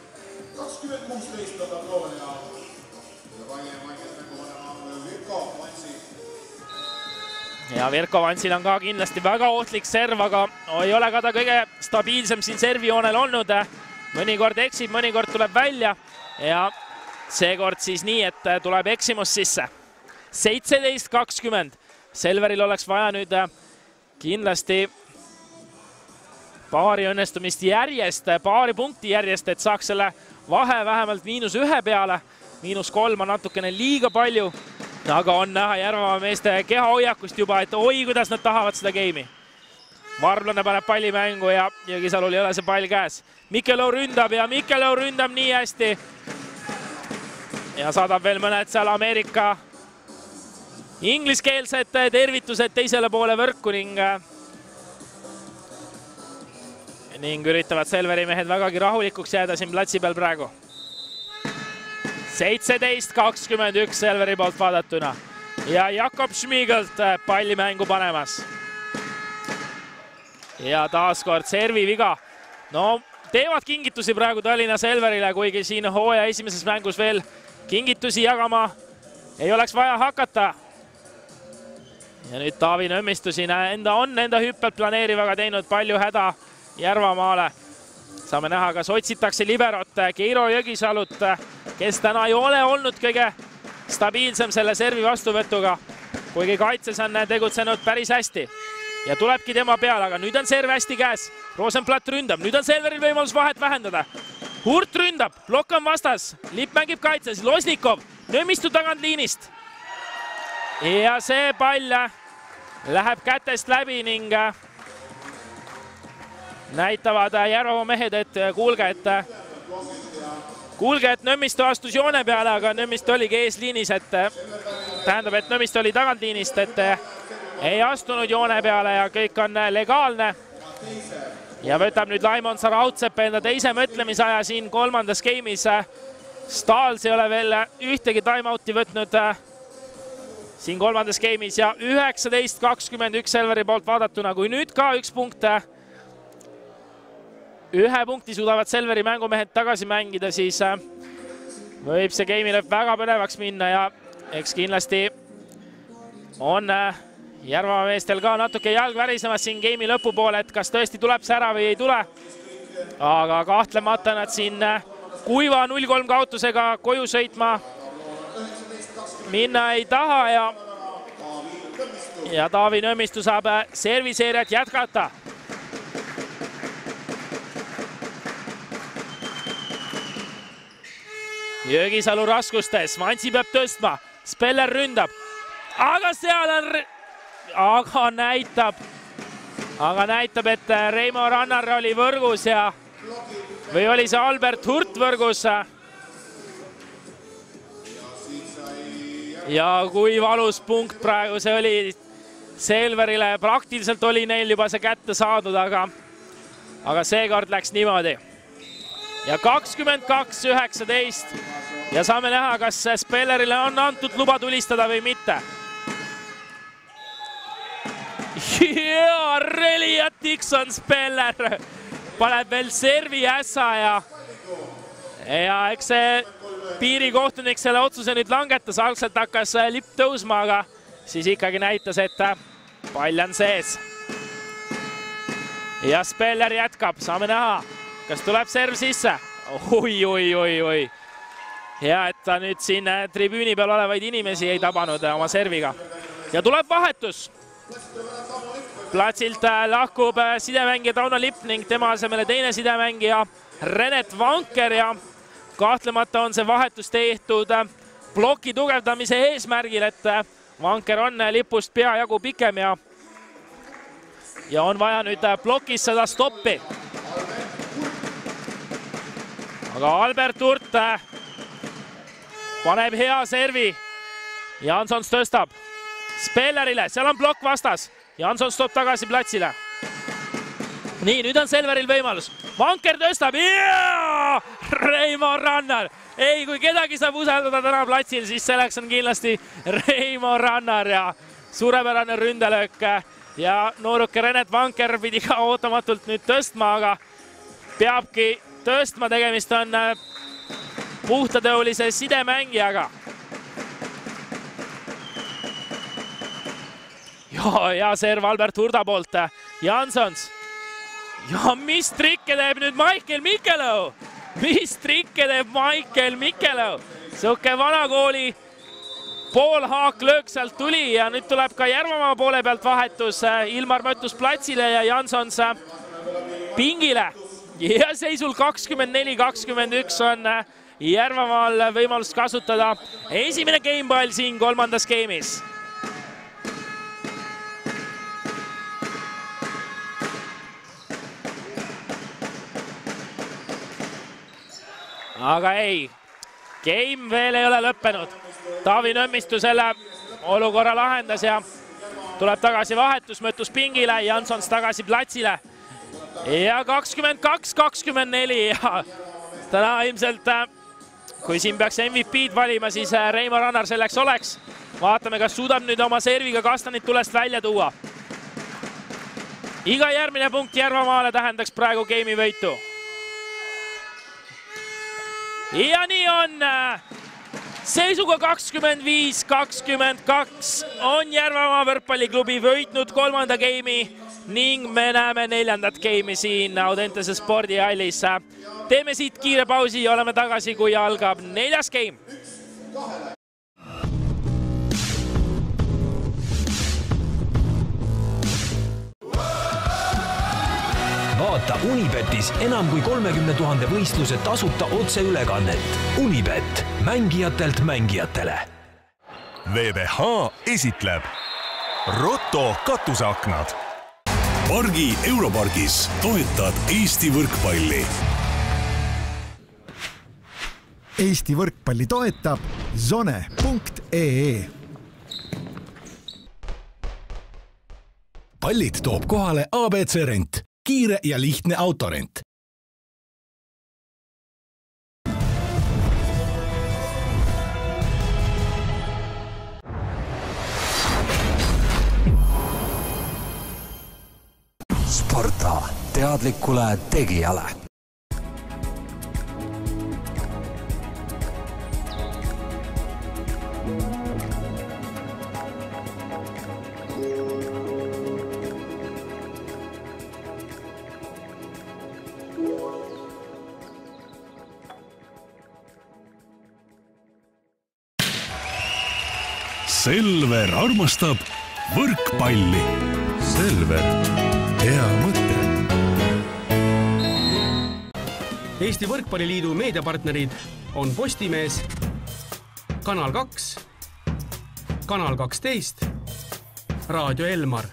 Ja Virko Vansil on ka kindlasti väga ohtlik serv, aga ei ole ka ta kõige stabiilsem siin servijoonel olnud. Mõnikord eksib, mõnikord tuleb välja ja seekord siis nii, et tuleb eksimus sisse. seitseteist kakskümmend. Selveril oleks vaja nüüd kindlasti paari õnnestumist järjest, paari punkti järjest, et saaks selle vahe vähemalt miinus ühe peale. Miinus kolm on natukene liiga palju, aga on näha Järvamaa meeste kehahoiakust juba, et oi, kuidas nad tahavad seda game'i. Varblane paneb palli mängu ja Jõgisalul ei ole see pall käes. Mikelo ründab ja Mikelo ründab nii hästi. Ja saadab veel mõned seal Ameerika ingliskeelsed tervitused teisele poole võrku ning ning üritavad Selveri mehed vägagi rahulikuks jääda siin platsi peal praegu. seitseteist kakskümmend üks Selveri poolt vaadatuna ja Jakob Schmigelt palli mängu panemas. Ja taaskord servi viga. No teevad kingitusi praegu Tallinna Selverile, kuigi siin hooaja esimeses mängus veel kingitusi jagama ei oleks vaja hakata. Ja nüüd Taavi Nõmmistu siin enda on enda hüppelt planeerivaga teinud palju häda Järvamaale. Saame näha, kas otsitakse liberot Keiro Jõgisalut, kes täna ei ole olnud kõige stabiilsem selle servi vastuvõtuga, kuigi kaitses on tegutsenud päris hästi. Ja tulebki tema peale, aga nüüd on serv hästi käes. Rosenblatt ründab, nüüd on Selveril võimalus vahet vähendada. Hurt ründab, plokk on vastas, Lipp mängib kaitses, Losnikov, Nõmmistu tagant liinist. Ja see pall läheb kätest läbi ning näitavad Järvamaa mehed, et kuulge, et kuulge, et Nõmmistu astus joone peale, aga Nõmmistu oligi eesliinis, et tähendab, et Nõmmistu oli tagant liinist, et ei astunud joone peale ja kõik on legaalne. Ja võtab nüüd Laimon Sarautsepp enda teise mõtlemisaja siin kolmandas game'is. Stahls ei ole veel ühtegi timeouti võtnud siin kolmandas game'is ja üheksateist kakskümmend üks Selveri poolt vaadatuna, kui nüüd ka üks punkt. Ühe punkti suudavad Selveri mängumehed tagasi mängida, siis võib see game'i lõpp väga põnevaks minna ja eks kindlasti on Järvamaa meestel ka natuke jalg värisemas siin game'i lõpupoole, et kas tõesti tuleb see ära või ei tule. Aga kahtlemata nad siin kuiva null kolm kaotusega koju sõitma minna ei taha ja, ja Taavi Nõmmistu saab serviseeriat jätkata. Jõgisalu raskustes, Vansi peab tõstma, Speller ründab, aga seal on, aga näitab, aga näitab, et Reimo Rannar oli võrgus ja või oli see Albert Hurt võrgus. ja kui valus punkt praegu see oli Selverile, praktiliselt oli neil juba see kätte saadud, aga, aga seekord läks niimoodi. Ja kakskümmend kaks üheksateist ja saame näha, kas Spellerile on antud luba tulistada või mitte. Ja Relia Dixon Speller paneb veel servi ässa ja, ja eks see piirikohtunik selle otsuse nüüd langetas, algselt hakkas lipp tõusma, aga siis ikkagi näitas, et pall on sees. Ja Speller jätkab, saame näha, kas tuleb serv sisse. Oi, oi, oi, oi. Ja et ta nüüd siin tribüüni peal olevaid inimesi ei tabanud oma serviga. Ja tuleb vahetus. Platsilt lahkub sidemängija Tauno Lipp ning tema asemele teine sidemängija Renet Vanker ja kahtlemata on see vahetus tehtud ploki tugevdamise eesmärgil, et Vanker on lipust peajagu pikem ja, ja on vaja nüüd plokis seda stoppi. Aga Albert Hurt paneb hea servi. Jansons tõstab Spellerile, seal on plokk vastas. Jansons toob tagasi platsile. Nii, nüüd on Selveril võimalus. Vanker tõstab ja Reimo Rannar. Ei, kui kedagi saab usaldada täna platsil, siis selleks on kindlasti Reimo Rannar ja suurepärane ründelöök. Ja nooruke Renet Vanker pidi ka ootamatult nüüd tõstma, aga peabki tõstma, tegemist on puhtatõulise sidemängijaga. Ja, ja serv Albert Hurda poolt. Jansons. Ja mis trikke teeb nüüd Michael Mikkelov? Mis trikke teeb Michael Mikkelov? Sõuke vanakooli poolhaak löök sealt tuli ja nüüd tuleb ka Järvamaa poole pealt vahetus. Ilmar Mötus platsile ja Jansons pingile. Ja seisul kakskümmend neli kakskümmend üks on Järvamaal võimalust kasutada esimene gameball siin kolmandas game'is. Aga ei, game veel ei ole lõppenud. Taavi Nõmmistu selle olukorra lahendas ja tuleb tagasi vahetus, Mötus pingile, Jansons tagasi platsile. Ja kakskümmend kaks kakskümmend neli ja täna ilmselt, kui siin peaks M V P'd valima, siis Reimo Rannar selleks oleks. Vaatame, kas suudab nüüd oma serviga Kastanit tulest välja tuua. Iga järgmine punkt Järvamaale tähendaks praegu game'i võitu. Ja nii on seisuga kakskümmend viis kakskümmend kaks on Järvamaa võrkpalliklubi võitnud kolmanda game'i ning me näeme neljandat game'i siin Audentese spordihallis. Teeme siit kiire pausi ja oleme tagasi, kui algab neljas game. Vaata Unibetis enam kui kolmekümne tuhande võistluse tasuta otseülekannet. Unibet, mängijatelt mängijatele. V V H esitleb Roto katuseaknad. Pargi Europargis toetad Eesti võrkpalli. Eesti võrkpalli toetab zone punkt ee. Pallid toob kohale A B C Rent. Kiire ja lihtne autorent. Sparta teadlikule tegijale. Selver armastab võrkpalli. Selver, hea mõte. Eesti Võrkpalliliidu meediapartnerid on Postimees, Kanal kaks, Kanal kaksteist, Raadio Elmar.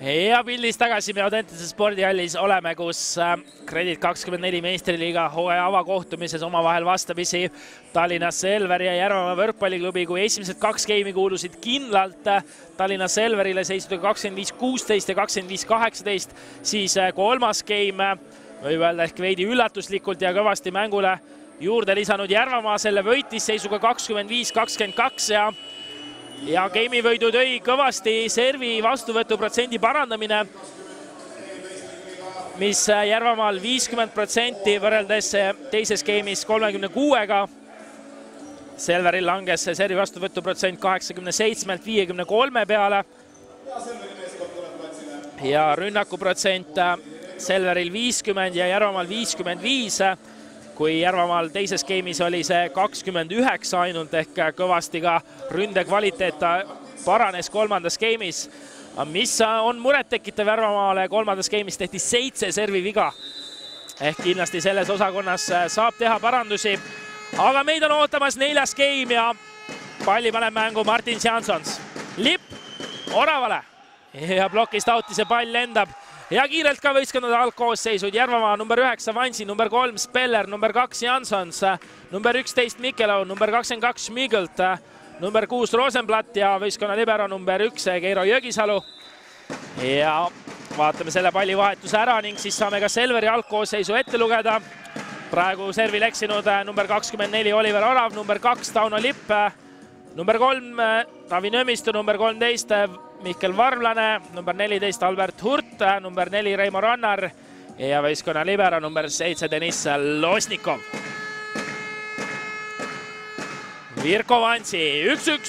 Ja pildis tagasi me Audentese spordihallis oleme, kus Kredit kakskümmend neli meistriliiga hooaja avakohtumises omavahel vastamisi Tallinna Selver ja Järvamaa võrkpalliklubi, kui esimesed kaks geimi kuulusid kindlalt Tallinna Selverile seisudega kakskümmend viis kuusteist ja kakskümmend viis kaheksateist, siis kolmas geim võib öelda ehk veidi üllatuslikult ja kõvasti mängule juurde lisanud Järvamaa, selle võitis seisuga kakskümmend viis kakskümmend kaks ja Ja geimi võidu tõi kõvasti servi vastuvõtu protsendi parandamine, mis Järvamaal viiskümmend protsenti võrreldes teises geimis kolmekümne kuuega. Selveril langes servi vastuvõtu protsent kaheksakümne seitsmelt viiekümne kolme peale. Ja rünnaku protsent Selveril viiskümmend ja Järvamaal viiskümmend viis. Kui Järvamaal teises geimis oli see kakskümmend üheksa ainult ehk kõvasti ka ründe kvaliteet paranes kolmandas geimis. Mis on muret tekitav Järvamaale, kolmandas geimis tehti seitse servi viga. Ehk kindlasti selles osakonnas saab teha parandusi. Aga meid on ootamas neljas geim ja palli paneb mängu Martin Jansons. Lipp Oravale ja plokist auti see pall lendab. Ja kiirelt ka võistkonnade algkoosseisud. Järvamaa number üheksa Vansi, number kolm Speller, number kaks Jansons, number üksteist Mikelov, number kakskümmend kaks Schmigelt, number kuus Rosenblatt ja võistkonna libero number üks Keiro Jõgisalu. Ja vaatame selle palli vahetuse ära ning siis saame ka Selveri algkoosseisu ette lugeda. Praegu servil eksinud number kakskümmend neli Oliver Orav, number kaks Tauno Lipp, number kolm Tavi Nõmistu, number kolmteist Mihkel Varblane, number neliteist Albert Hurt, number neli Reimo Rannar ja võistkonna libero number seitse Deniss Losnikov. Virko Vansi, üks-üks.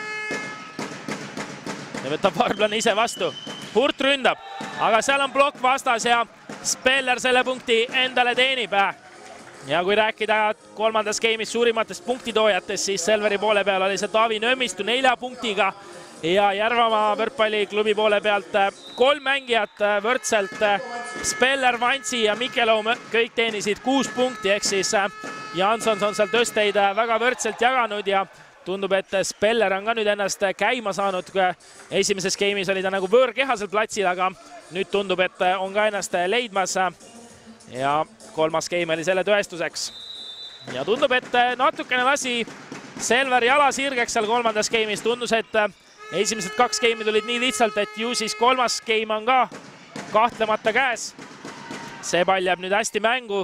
Ja võtab Varblane ise vastu. Hurt ründab, aga seal on blokk vastas ja Speller selle punkti endale teenib. Ja kui rääkida kolmandas geimis suurimatest punktitoojatest, siis Selveri poole peal oli see Tavi Nõmistu nelja punktiga ja Järvamaa võrkpalliklubi poole pealt kolm mängijat võrdselt. Speller, Vansi ja Mikelov kõik teenisid kuus punkti, ehk siis Jansons on seal tõsteid väga võrdselt jaganud ja tundub, et Speller on ka nüüd ennast käima saanud. Esimeses geimis oli ta nagu võõrkehasel platsil, aga nüüd tundub, et on ka ennast leidmas ja kolmas geim oli selle tõestuseks. Ja tundub, et natukene lasi Selver jala sirgeks seal kolmandas geimis. Tundus, et esimesed kaks geimid olid nii lihtsalt, et ju siis kolmas geim on ka kahtlemata käes. See pall jääb nüüd hästi mängu.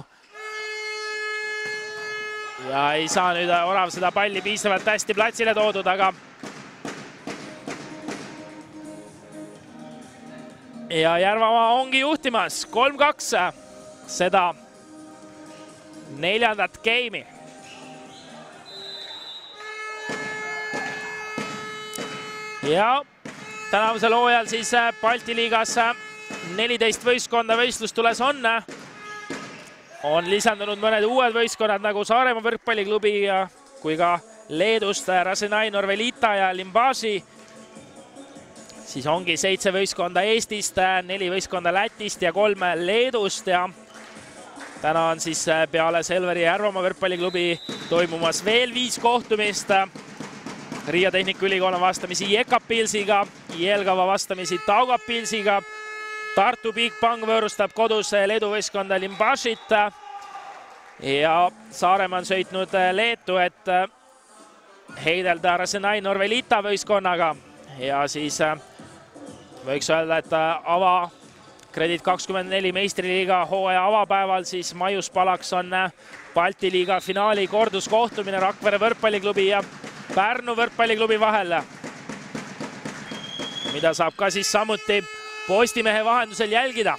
Ja ei saa nüüd Orav seda palli piisavalt hästi platsile toodud, aga ja Järvamaa ongi juhtimas kolm kaks seda neljandat geimi. Ja tänavusel hooajal siis Balti liigas neliteist võistkonda võistlustules on. On lisandunud mõned uued võistkonnad nagu Saaremaa võrkpalliklubi kui ka Leedust Rasenai, Norvelita ja Limbaži. Siis ongi seitse võistkonda Eestist, neli võistkonda Lätist ja kolm Leedust ja täna on siis peale Selveri ja Järvamaa võrkpalliklubi toimumas veel viis kohtumist. Riia Tehnikaülikool on vastamisi Jekapilsiga, Jelgava vastamisi Taugapilsiga, Tartu Bigbank võõrustab kodus Leedu võistkonda Limbažit ja Saaremaa on sõitnud Leetu, et heidelda Rasenai Norvelita võistkonnaga ja siis võiks öelda, et ava Kredit kakskümmend neli meistriliiga hooaja avapäeval siis Maius Palaks on Balti liiga finaali korduskohtumine Rakvere võrkpalliklubi ja Pärnu võrkpalliklubi vahel, mida saab ka siis samuti Postimehe vahendusel jälgida.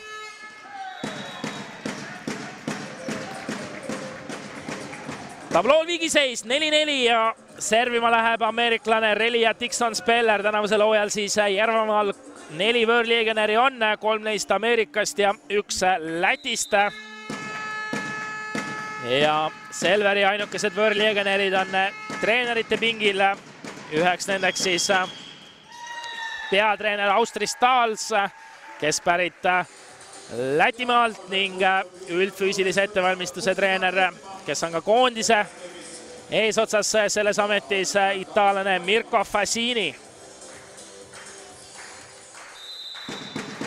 Tablool viigiseis neli neli ja servima läheb ameeriklane Relia Dixon Speller. Tänavusel hooajal siis Järvamaal neli võõrliigenäri on, kolm neist Ameerikast ja üks Lätist. Ja Selveri ainukesed võõrliigenärid on treenerite pingil. Üheks nendeks siis peatreener Austri Stahls, kes pärit Lätimaalt ning üldfüüsilise ettevalmistuse treener, kes on ka koondise eesotsas selles ametis, itaallane Mirko Fassini.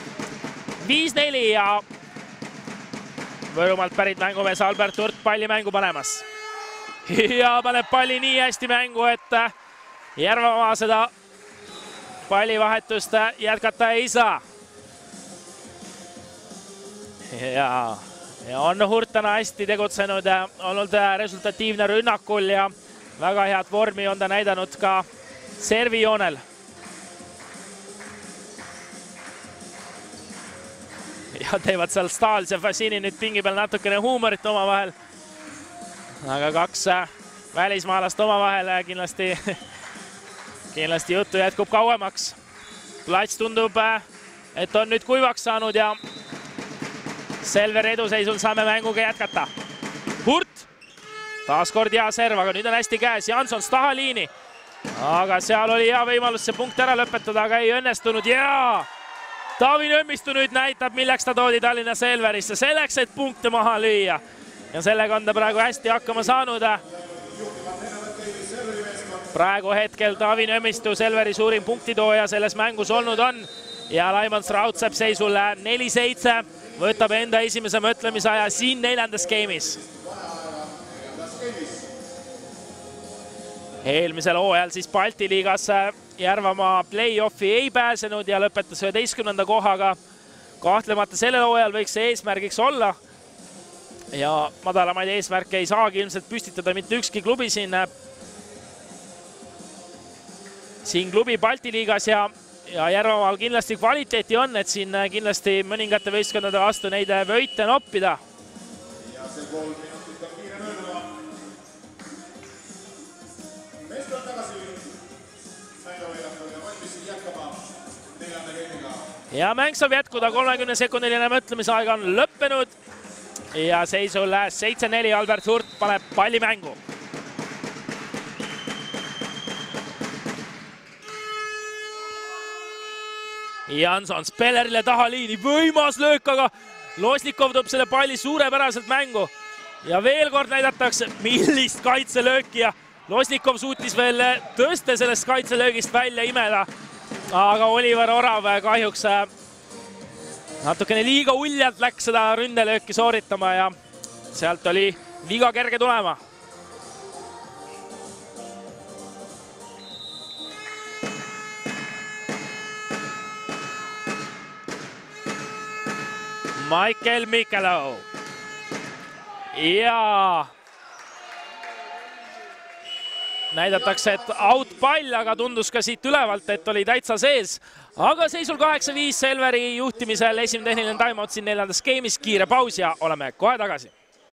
viis neli ja Võrumaalt pärit mängumees Albert Hurt palli mängu panemas. Ja paneb palli nii hästi mängu, et Järvamaa seda pallivahetust jätkata ei saa. Ja, ja on Hurt täna hästi tegutsenud ja olnud resultatiivne rünnakul ja väga head vormi on ta näidanud ka servijoonel. Ja teevad seal Stahls ja Fassini nüüd pingi peal natukene huumorit oma vahel. Aga kaks välismaalast oma vahel kindlasti, kindlasti juttu jätkub kauemaks. Plats tundub, et on nüüd kuivaks saanud ja Selveri eduseisul saame mänguga jätkata. Hurt, taaskord hea serv, aga nüüd on hästi käes. Jansons taha liini, aga seal oli hea võimalus see punkt ära lõpetada, aga ei õnnestunud. Ja Taavi Nõmmistu nüüd näitab, milleks ta toodi Tallinna Selverisse, selleks, et punkte maha lüüa. Ja sellega on ta praegu hästi hakkama saanud. Praegu hetkel Taavi Nõmmistu Selveri suurim punktitooja selles mängus olnud on. Ja Laimans Raudsepp seisul neli seitse võtab enda esimese mõtlemisaja siin neljandas skeemis. Eelmisel hooajal siis Balti liigas Järvamaa play-offi ei pääsenud ja lõpetas üheteistkümnenda kohaga. Kahtlemata sellel hooajal võiks see eesmärgiks olla. Ja madalamaid eesmärke ei saagi ilmselt püstitada mitte ükski klubi siin, siin klubi Balti liigas ja, ja Järvamaal kindlasti kvaliteeti on, et siin kindlasti mõningate võistkondade vastu neid võite noppida. Ja see kolm minutit on kiire mööduma. Meest on tagasi mänguväljapul ja valmis jätkama neljanda geemiga. Ja mäng saab jätkuda, kolmekümne sekundiline mõtlemisaeg on lõppenud. Ja seisul seitse neli Albert Hurt paneb palli mängu. Jansson Spellerile taha liini, võimas löök, aga Losnikov toob selle palli suurepäraselt mängu. Ja veel kord näidatakse, millist kaitselööki ja Losnikov suutis veel tõste sellest kaitselöögist välja imeda. Aga Oliver Orav kahjuks natukene liiga uljalt läks seda ründelööki sooritama ja sealt oli liiga kerge tulema. Michael Mikelo. Ja näidatakse, et out pall, aga tundus ka siit ülevalt, et oli täitsa sees. Aga seisul kaheksa viis Selveri juhtimisel esimene tehniline timeout siin neljandas skeemis, kiire paus ja oleme kohe tagasi.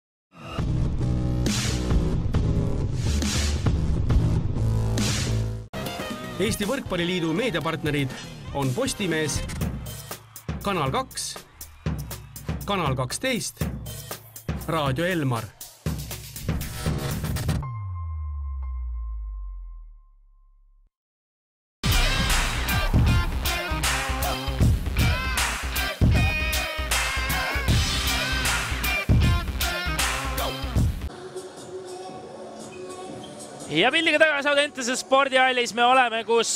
Eesti Võrkpalliliidu meediapartnerid on Postimees, Kanal kaks, Kanal kaksteist, Raadio Elmar. Ja pilliga tagasi Audentese spordihallis me oleme, kus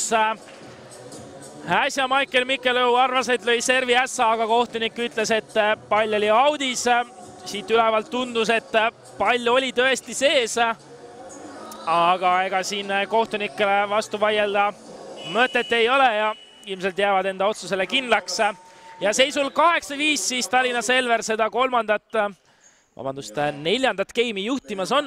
äsja Michael Mikelo arvas, et lõi servi ässa, aga kohtunik ütles, et pall oli audis. Siit ülevalt tundus, et pall oli tõesti sees, aga ega siin kohtunikele vastu vaielda mõtet ei ole ja ilmselt jäävad enda otsusele kindlaks. Ja seisul kaheksa viis siis Tallinna Selver seda kolmandat, vabandust, neljandat geimi juhtimas on.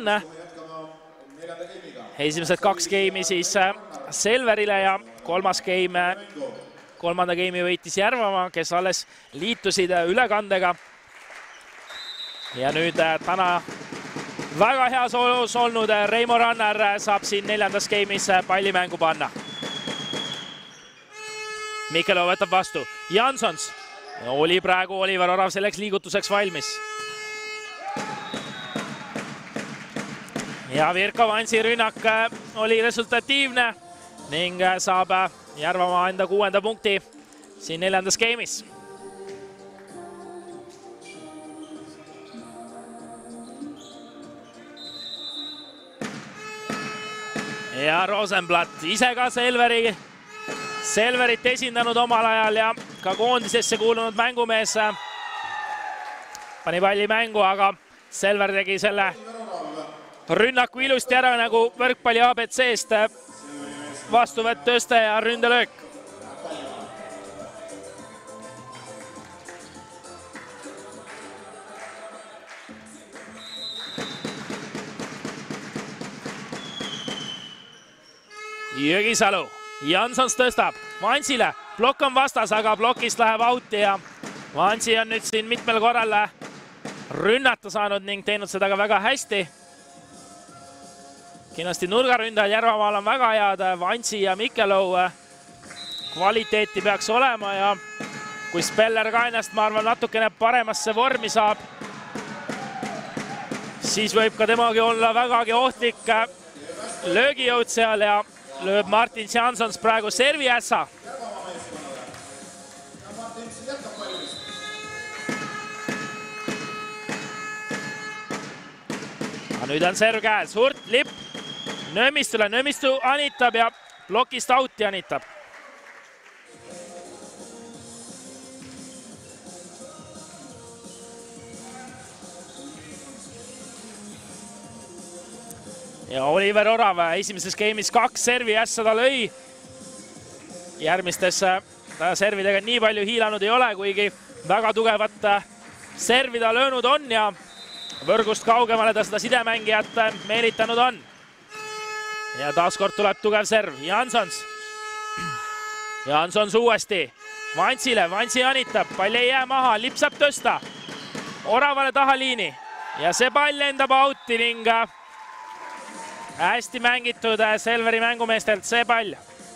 Esimesed kaks geimi siis Selverile ja kolmas geim, kolmanda geimi võitis Järvamaa, kes alles liitusid ülekandega. Ja nüüd täna väga hea soolus olnud Reimo Rannar saab siin neljandas geimis palli mängu panna. Mikelo võtab vastu. Jansons oli praegu Oliver Orav selleks liigutuseks valmis. Ja Virko Vansi rünnak oli resultatiivne ning saab Järvamaa enda kuuenda punkti siin neljandas geimis. Ja Rosenblatt ise ka Selveri, Selverit esindanud omal ajal ja ka koondisesse kuulunud mängumees pani palli mängu, aga Selver tegi selle rünnaku ilusti ära nagu võrkpalli A B C-st. Vastuvõtt tõste ja ründelöök. Jõgisalu, Jansons tõstab Vansile, plokk on vastas, aga plokist läheb outi ja Vansi on nüüd siin mitmel korral rünnata saanud ning teinud seda ka väga hästi. Kindlasti nurgaründajad Järvamaal on väga head, Vansi ja Mikelov kvaliteeti peaks olema ja kui Speller ka ennast, ma arvan, natukene paremasse vormi saab, siis võib ka temagi olla vägagi ohtlik löögijõud seal ja lööb Martin Jansons praegu servi ässa. Nüüd on serv käes, Hurt, Lipp, Nõmmistule, Nõmmistu anitab ja plokist outi anitab. Ja Oliver Orav esimeses game'is kaks servi ässa ta lõi. Järgmistes ta servidega nii palju hiilanud ei ole, kuigi väga tugevat servi ta löönud on ja võrgust kaugemale ta seda sidemängijat meelitanud on. Ja taaskord tuleb tugev serv, Jansons. Jansons uuesti Vansile, Vansi anitab, pall ei jää maha, Lipp saab tõsta. Oravale taha liini ja see pall lendab outi ning hästi mängitud Selveri mängumeestelt see pall.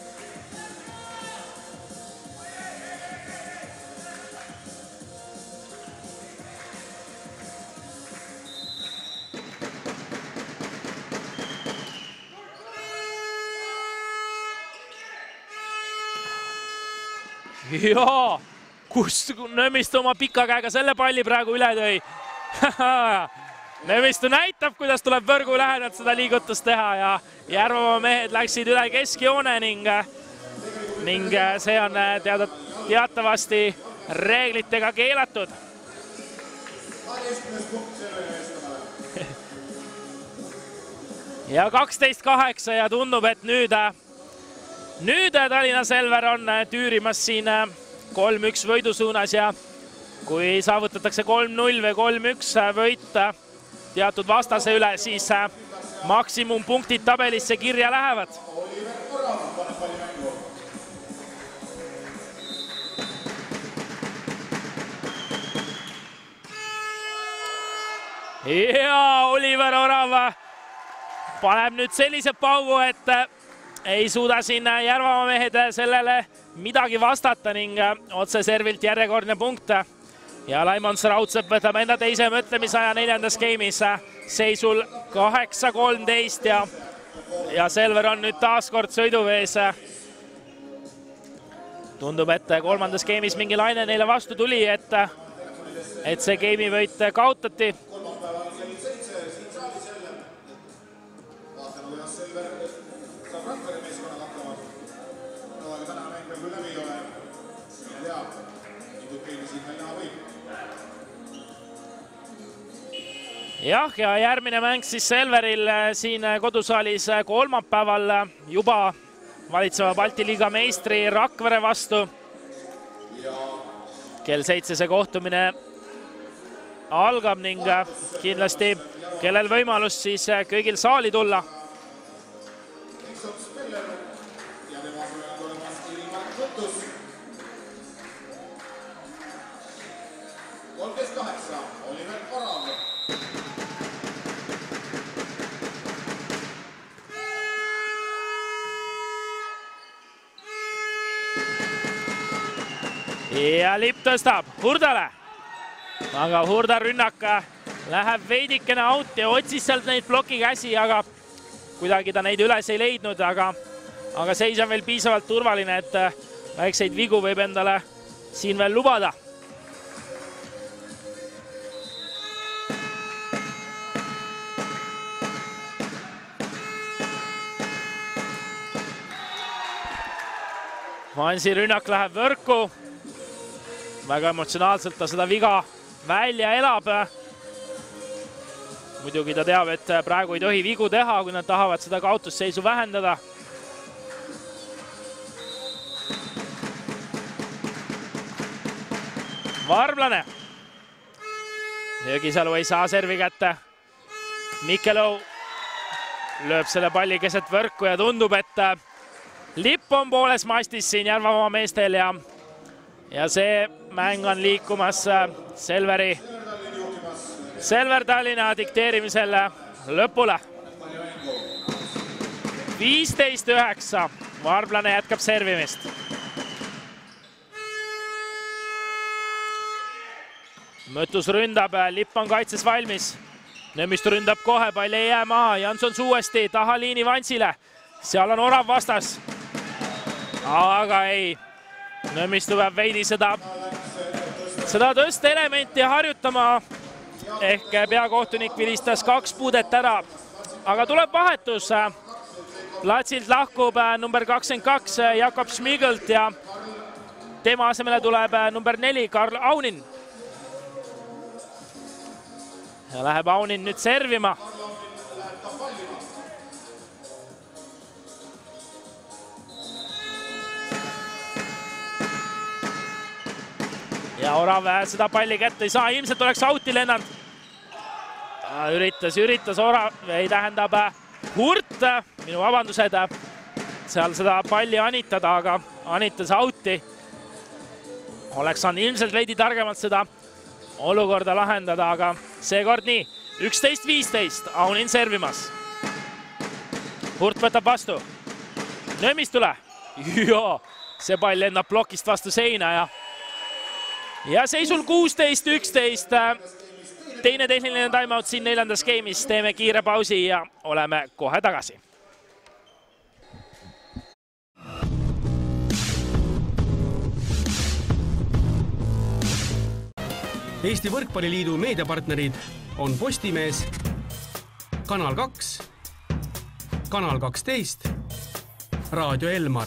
Jaa, kust Nõmmistu oma pika käega selle palli praegu üle tõi. Nõmmistu näitab, kuidas tuleb võrgu lähedalt seda liigutust teha ja Järvamaa mehed läksid üle keskjoone ning, ning see on teada, teatavasti reeglitega keelatud. Ja kaksteist kaheksa ja tundub, et nüüd, nüüd Tallinna Selver on tüürimas siin kolm üks võidu suunas ja kui saavutatakse kolm null või kolm üks võit teatud vastase üle, siis maksimumpunktid tabelisse kirja lähevad. Ja Oliver Orav paneb nüüd sellise paugu, et ei suuda siin Järvamaa mehed sellele midagi vastata ning otse servilt järjekordne punkt. Ja Laimons Raudsepp võtab enda teise mõtlemisaja neljandas game'is seisul kaheksa kolmteist ja, ja Selver on nüüd taaskord sõiduvees. Tundub, et kolmandas game'is mingi laine neile vastu tuli, et, et see game'i võit kaotati. Jah, ja järgmine mäng siis Selveril siin kodusaalis kolmapäeval juba valitseva Balti liiga meistri Rakvere vastu. Kell seitse see kohtumine algab ning kindlasti kellel võimalus siis kõigil saali tulla. kolmteist kaheksa, Oliver Orav. Ja Lipp tõstab Hurdale, aga Hurda rünnak läheb veidikene out ja otsis sealt neid ploki käsi, aga kuidagi ta neid üles ei leidnud, aga, aga seis on veel piisavalt turvaline, et väikseid vigu võib endale siin veel lubada. Vansi rünnak läheb võrku väga emotsionaalselt ta seda viga välja elab. Muidugi ta teab, et praegu ei tohi vigu teha, kui nad tahavad seda kaotusseisu vähendada. Varblane. Jõgisalu ei saa servi kätte. Mikkelov lööb selle palli keset võrku ja tundub, et lipp on pooles mastis siin Järvamaa meestel ja, ja see mäng on liikumas Selveri, Selver Tallinna dikteerimisel lõpule. viisteist üheksa, Varblane jätkab servimist. Mõttus ründab, lipp on kaitses valmis. Nõmmistu ründab kohe, pall ei jää maha. Jansons uuesti taha liini Vansile. Seal on Orav vastas. Aga ei. Nõmmistu peab veidi seda, seda tõste elementi harjutama. Ehk peakohtunik vilistas kaks puudet ära. Aga tuleb vahetus. Platsilt lahkub number kakskümmend kaks Jakob Schmigelt ja tema asemele tuleb number neli Karl Aunin. Ja läheb Aunin nüüd servima. Ja Orav seda palli kätte ei saa, ilmselt oleks auti lennanud. Üritas, üritas Orav, ei tähendab Hurt, minu vabandused, seal seda palli anitada, aga anitas auti. Oleks saanud ilmselt veidi targemalt seda olukorda lahendada, aga seekord nii. üksteist viisteist, Aunin servimas. Hurt võtab vastu. Nõmmistule. Joo, see pall lendab plokist vastu seina ja ja seisul kuusteist üksteist. Teine tehniline timeout siin neljandas game'is. Teeme kiire pausi ja oleme kohe tagasi. Eesti Võrkpalliliidu meediapartnerid on Postimees, Kanal kaks, Kanal kaksteist, Raadio Elmar.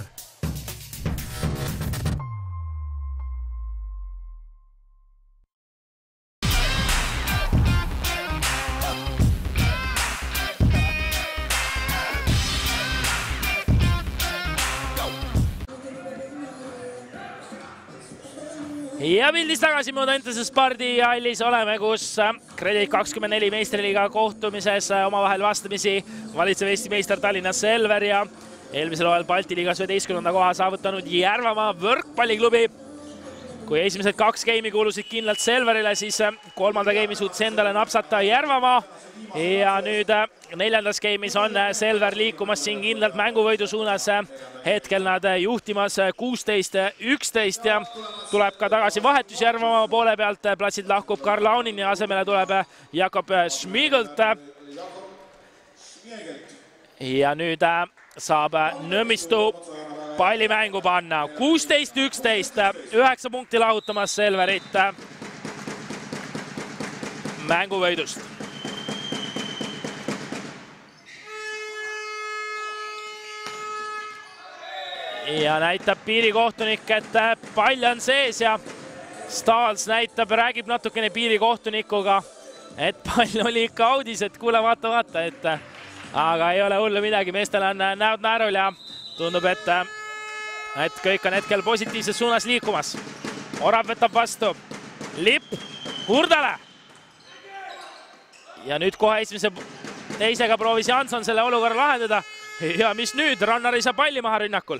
Ja pildis tagasi Modentese spordihallis oleme, kus Kredit kakskümmend neli meistriliiga kohtumises omavahel vastamisi valitsev Eesti meister Tallinna Selver ja eelmisel hooajal Balti liigas üheteistkümnenda koha saavutanud Järvamaa võrkpalliklubi. Kui esimesed kaks game'i kuulusid kindlalt Selverile, siis kolmanda game'i suutis endale napsata Järvamaa ja nüüd neljandas game'is on Selver liikumas siin kindlalt mänguvõidu suunas. Hetkel nad juhtimas kuusteist üksteist ja tuleb ka tagasi vahetus Järvamaa poole pealt. Platsilt lahkub Karl Aunin ja asemele tuleb Jakob Schmigelt. Ja nüüd saab Nõmmistu palli mängu panna. kuusteist üksteist, üheksa punkti lahutamas Selverit mänguvõidust. Ja näitab piirikohtunik, et pall on sees ja Stahls näitab, räägib natukene piirikohtunikuga, et pall oli ikka audis, et kuule, vaata, vaata, et aga ei ole hullu midagi, meestel on näod naerul ja tundub, et, et kõik on hetkel positiivses suunas liikumas. Orav võtab vastu. Lipp Hurdale. Ja nüüd kohe esimese teisega proovis Janson selle olukorra lahendada. Ja mis nüüd? Rannar ei saa palli maha rünnakul.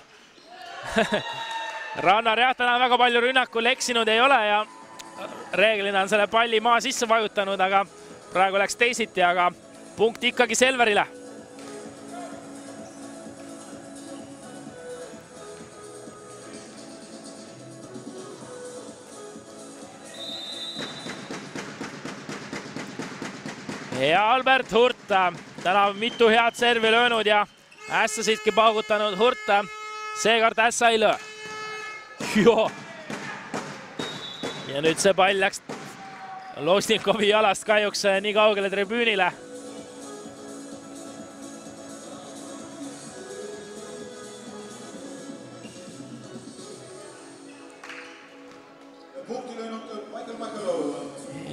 Rannar jah, täna väga palju rünnakul eksinud ei ole ja reeglina on selle palli maa sisse vajutanud, aga praegu läks teisiti, aga punkt ikkagi Selverile. Ja Albert Hurt, täna mitu head servi löönud ja ässasidki paugutanud Hurt, seekord ässa ei löö. Joo. Ja nüüd see pall läks Losnikovi jalast kahjuks nii kaugele tribüünile.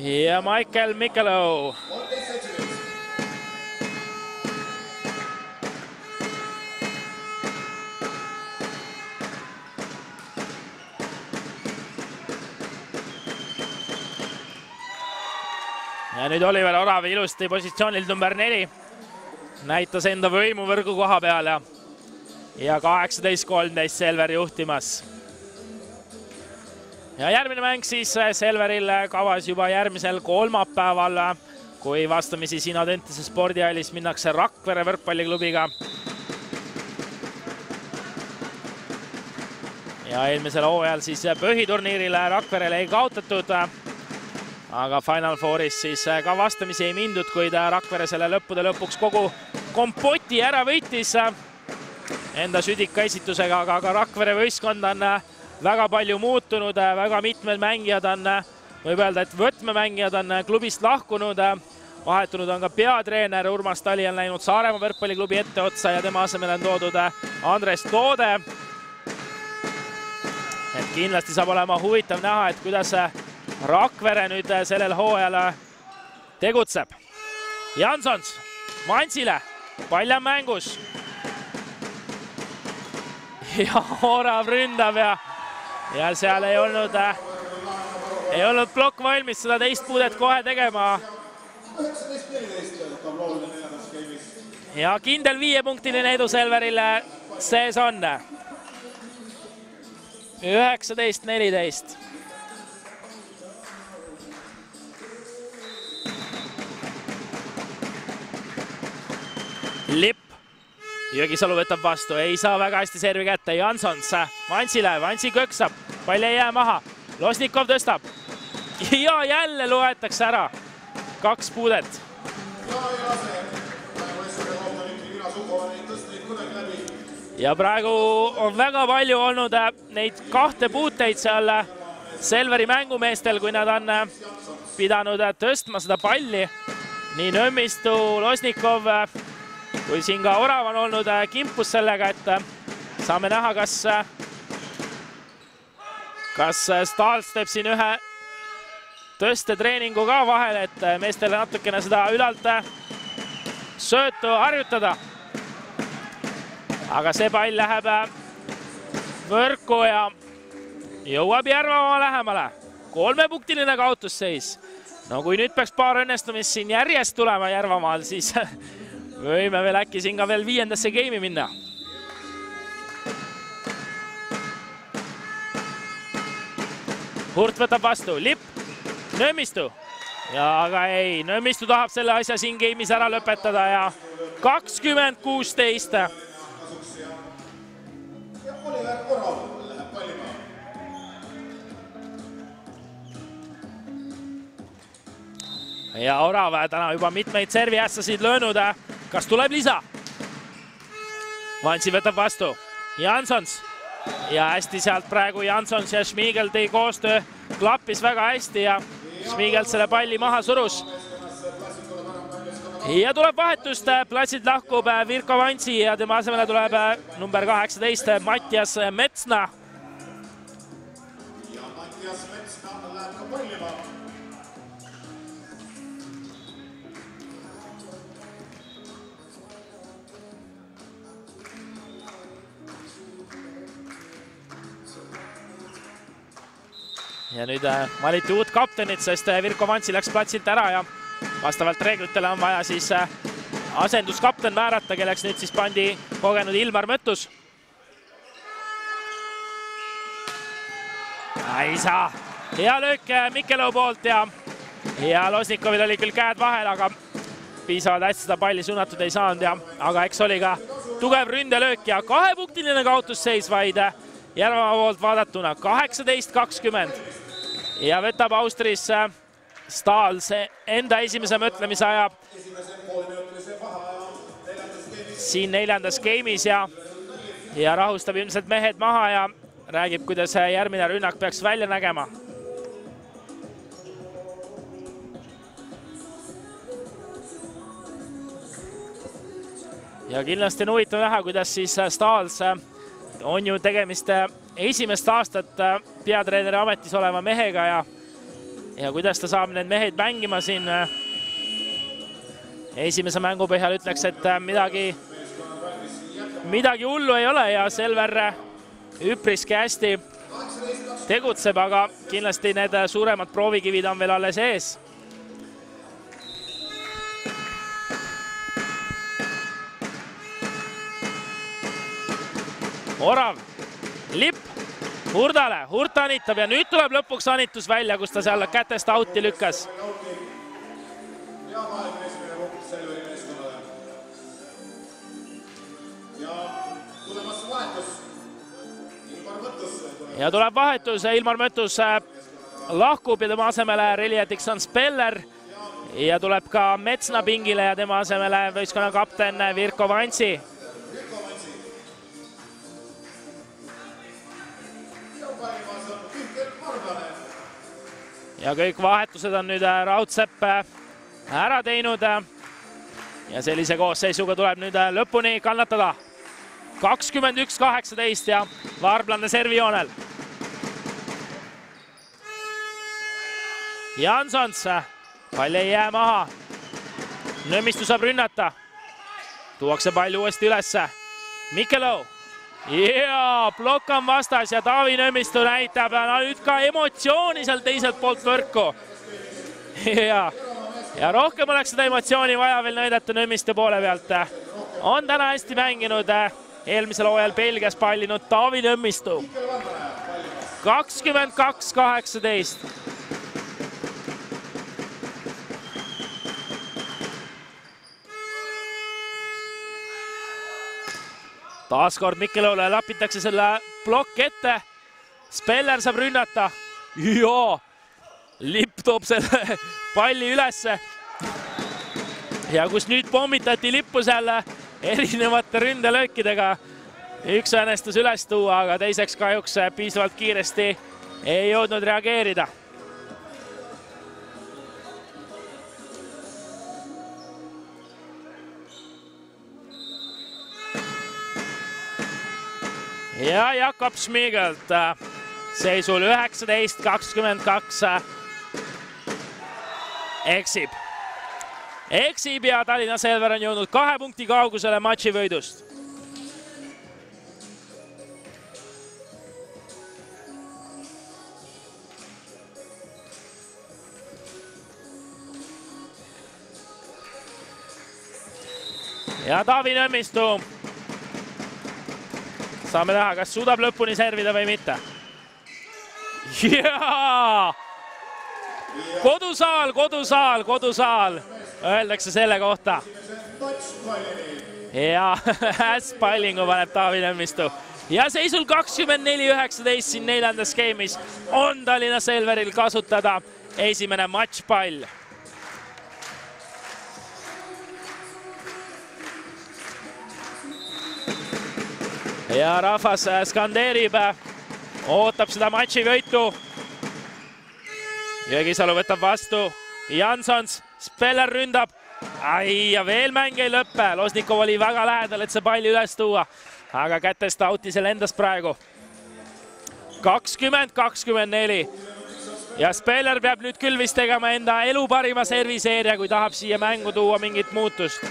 ja Michael Mikelo. Ja nüüd Oliver Orav ilusti positsioonil number neli. Näitas enda võimu võrgu koha peal ja, ja kaheksateist kolmteist Selver juhtimas. Ja järgmine mäng siis Selveril kavas juba järgmisel kolmapäeval, kui vastamisi siin Audentese spordihallis minnakse Rakvere võrkpalliklubiga. Ja eelmisel hooajal siis põhiturniirile Rakverele ei kaotatud. Aga Final Fouris siis ka vastamisi ei mindud, kuid Rakvere selle lõppude lõpuks kogu kompoti ära võitis enda südika esitusega, aga ka Rakvere võistkond on väga palju muutunud, väga mitmed mängijad on, võib öelda, et võtmemängijad on klubist lahkunud, vahetunud on ka peatreener Urmas Tali on läinud Saaremaa võrkpalliklubi etteotsa ja tema asemel on toodud Andres Toode. Et kindlasti saab olema huvitav näha, et kuidas Rakvere nüüd sellel hooajal tegutseb. Jansons Vansile, pall on mängus. Ja Orav ründab ja, ja seal ei olnud, ei olnud plokk valmis seda teist puudet kohe tegema. Ja kindel viiepunktiline edu Selverile sees on. üheksateist neliteist. Lipp, Jõgisalu võtab vastu, ei saa väga hästi servi kätte, Jansons Vansile, Vansi köksab, pall ei jää maha, Losnikov tõstab ja jälle loetakse ära kaks puudet. Ja praegu on väga palju olnud neid kahte puuteid seal Selveri mängumeestel, kui nad on pidanud tõstma seda palli. Nii Nõmmistu, Losnikov, kui siin ka Orav on olnud kimpus sellega, et saame näha, kas, kas Stahls teeb siin ühe tõstetreeningu ka vahel, et meestele natukene seda ülalt söötu harjutada. Aga see pall läheb võrku ja jõuab Järvamaa lähemale. Kolmepunktiline kaotusseis. No kui nüüd peaks paar õnnestumist siin järjest tulema Järvamaal, siis võime veel äkki siin ka veel viiendasse geimi minna. Hurt võtab vastu, Lipp, Nõmmistu. Ja aga ei, Nõmmistu tahab selle asja siin geimis ära lõpetada ja kakskümmend kuusteist. Ja Orav täna juba mitmeid serviässasid löönud. Kas tuleb lisa? Vansi võtab vastu. Jansons. Ja hästi sealt praegu Jansons ja Schmigel tõi koostöö. Klappis väga hästi ja Schmigel selle palli maha surus. Ja tuleb vahetust. Platsilt lahkub Virko Vansi ja tema asemele tuleb number kaheksateist Mattias Metsna. Ja Mattias Metsna läheb ka pallima. Ja nüüd valiti uut kaptenit, sest Virko Vansi läks platsilt ära ja vastavalt reeglitele on vaja siis asenduskapten määrata, kelleks nüüd siis pandi kogenud Ilmar Mõttus. Ei saa. Hea löök Mikelo poolt ja, ja Losnikovil oli küll käed vahel, aga piisavalt hästi seda palli suunatud ei saanud ja, aga eks oli ka tugev ründelöök ja kahepunktiline kaotusseis vaid Järvamaa poolt vaadatuna kaheksateist kakskümmend ja võtab Austris Stahls enda esimese mõtlemise aja siin neljandas geimis ja, ja rahustab ilmselt mehed maha ja räägib, kuidas järgmine rünnak peaks välja nägema. Ja kindlasti on huvitav näha, kuidas siis Stahls on ju tegemist esimest aastat peatreeneri ametis oleva mehega ja ja kuidas ta saab need mehed mängima siin. Esimese mängu põhjal ütleks, et midagi, midagi hullu ei ole ja Selver üpriski hästi tegutseb, aga kindlasti need suuremad proovikivid on veel alles ees. Orav, lipp, Hurdale, Hurt anitab ja nüüd tuleb lõpuks anitus välja, kus ta seal kätest auti lükkas. Ja tuleb vahetus, Ilmar Mötus lahkub ja tema asemele Relia Dixon-Speller ja tuleb ka Metsna pingile ja tema asemele võistkonna kapten Virko Vantsi. Ja kõik vahetused on nüüd Raudsepp ära teinud ja sellise koosseisuga tuleb nüüd lõpuni kannatada. kakskümmend üks kaheksateist ja Varblanne servijoonel. Jansons, pall ei jää maha. Nõmmistu saab rünnata. Tuuakse pall uuesti ülesse. Mikkelov. Ja plokk on vastas ja Taavi Nõmmistu näitab no, nüüd ka emotsiooni seal teiselt poolt võrku. Ja, ja rohkem oleks seda emotsiooni vaja veel näidata Nõmmistu poole pealt. On täna hästi mänginud eelmisel hooajal Belgias pallinud Taavi Nõmmistu. kakskümmend kaks kaheksateist. Taaskord Mikkelovle lapitakse selle plokk ette. Speller saab rünnata. Ja, Lipp toob selle palli ülesse. Ja kus nüüd pommitati Lippu seal erinevate ründelöökidega. Üks õnnestus üles tuua, aga teiseks kahjuks piisavalt kiiresti ei jõudnud reageerida. Ja Jakob Schmigelt seisul üheksateist kakskümmend kaks eksib. Eksib ja Tallinna Selver on jõudnud kahe punkti kaugusele matši võidust. Ja Taavi Nõmmistu. Saame näha, kas suudab lõpuni servida või mitte. Jaa! Kodusaal, kodusaal, kodusaal. Öeldakse selle kohta. Ja häspallingu paneb Taavi Nõmmistu. Ja seisul kakskümmend neli üheksateist siin neljandas skeemis on Tallinna Selveril kasutada esimene matšpall. Ja rahvas skandeerib, ootab seda matši võitu. Jõgisalu võtab vastu. Jansons, Speller ründab. Ai, ja veel mäng ei lõppe. Losnikov oli väga lähedal, et see palli üles tuua. Aga kätest auti see lendas praegu. kakskümmend kakskümmend neli. Ja Speller peab nüüd küll vist tegema enda elu parima serviseeria, kui tahab siia mängu tuua mingit muutust.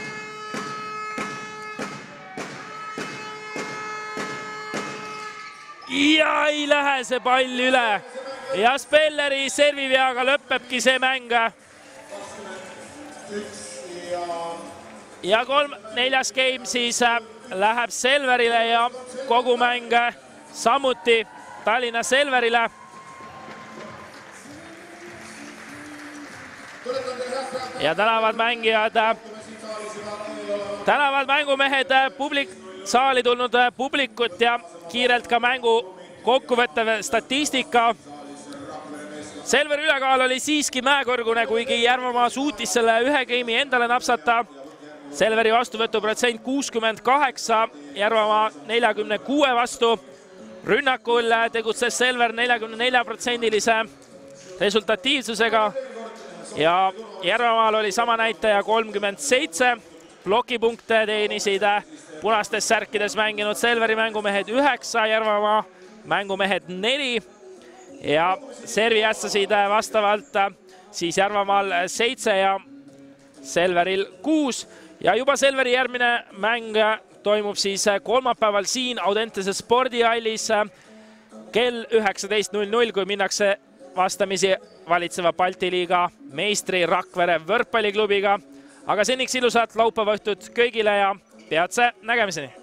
Ja ei lähe see pall üle. Ja Spelleri serviveaga lõpebki see mäng. Ja kolm, neljas game siis läheb Selverile ja kogu mäng samuti Tallinna Selverile. Ja tänavad mängijad, tänavad mängumehed publik, saali tulnud publikut ja kiirelt ka mängu kokkuvõttev statistika. Selveri ülekaal oli siiski mäekõrgune, kuigi Järvamaa suutis selle ühe game'i endale napsata. Selveri vastuvõtuprotsent kuuskümmend kaheksa, Järvamaa neljakümne kuue vastu. Rünnakul tegutses Selver neljakümne nelja protsendilise resultatiivsusega ja Järvamaal oli sama näitaja kolmkümmend seitse. Plokipunkte teenisid punastes särkides mänginud Selveri mängumehed üheksa, Järvamaa mängumehed neli. ja serviässasid vastavalt siis Järvamaal seitse ja Selveril kuus ja juba Selveri järgmine mäng toimub siis kolmapäeval siin Audentese spordihallis kell üheksateist null null, kui minnakse vastamisi valitseva Balti liiga meistri Rakvere võrkpalliklubiga. Aga seniks ilusat laupäeva õhtut kõigile ja peatse nägemiseni!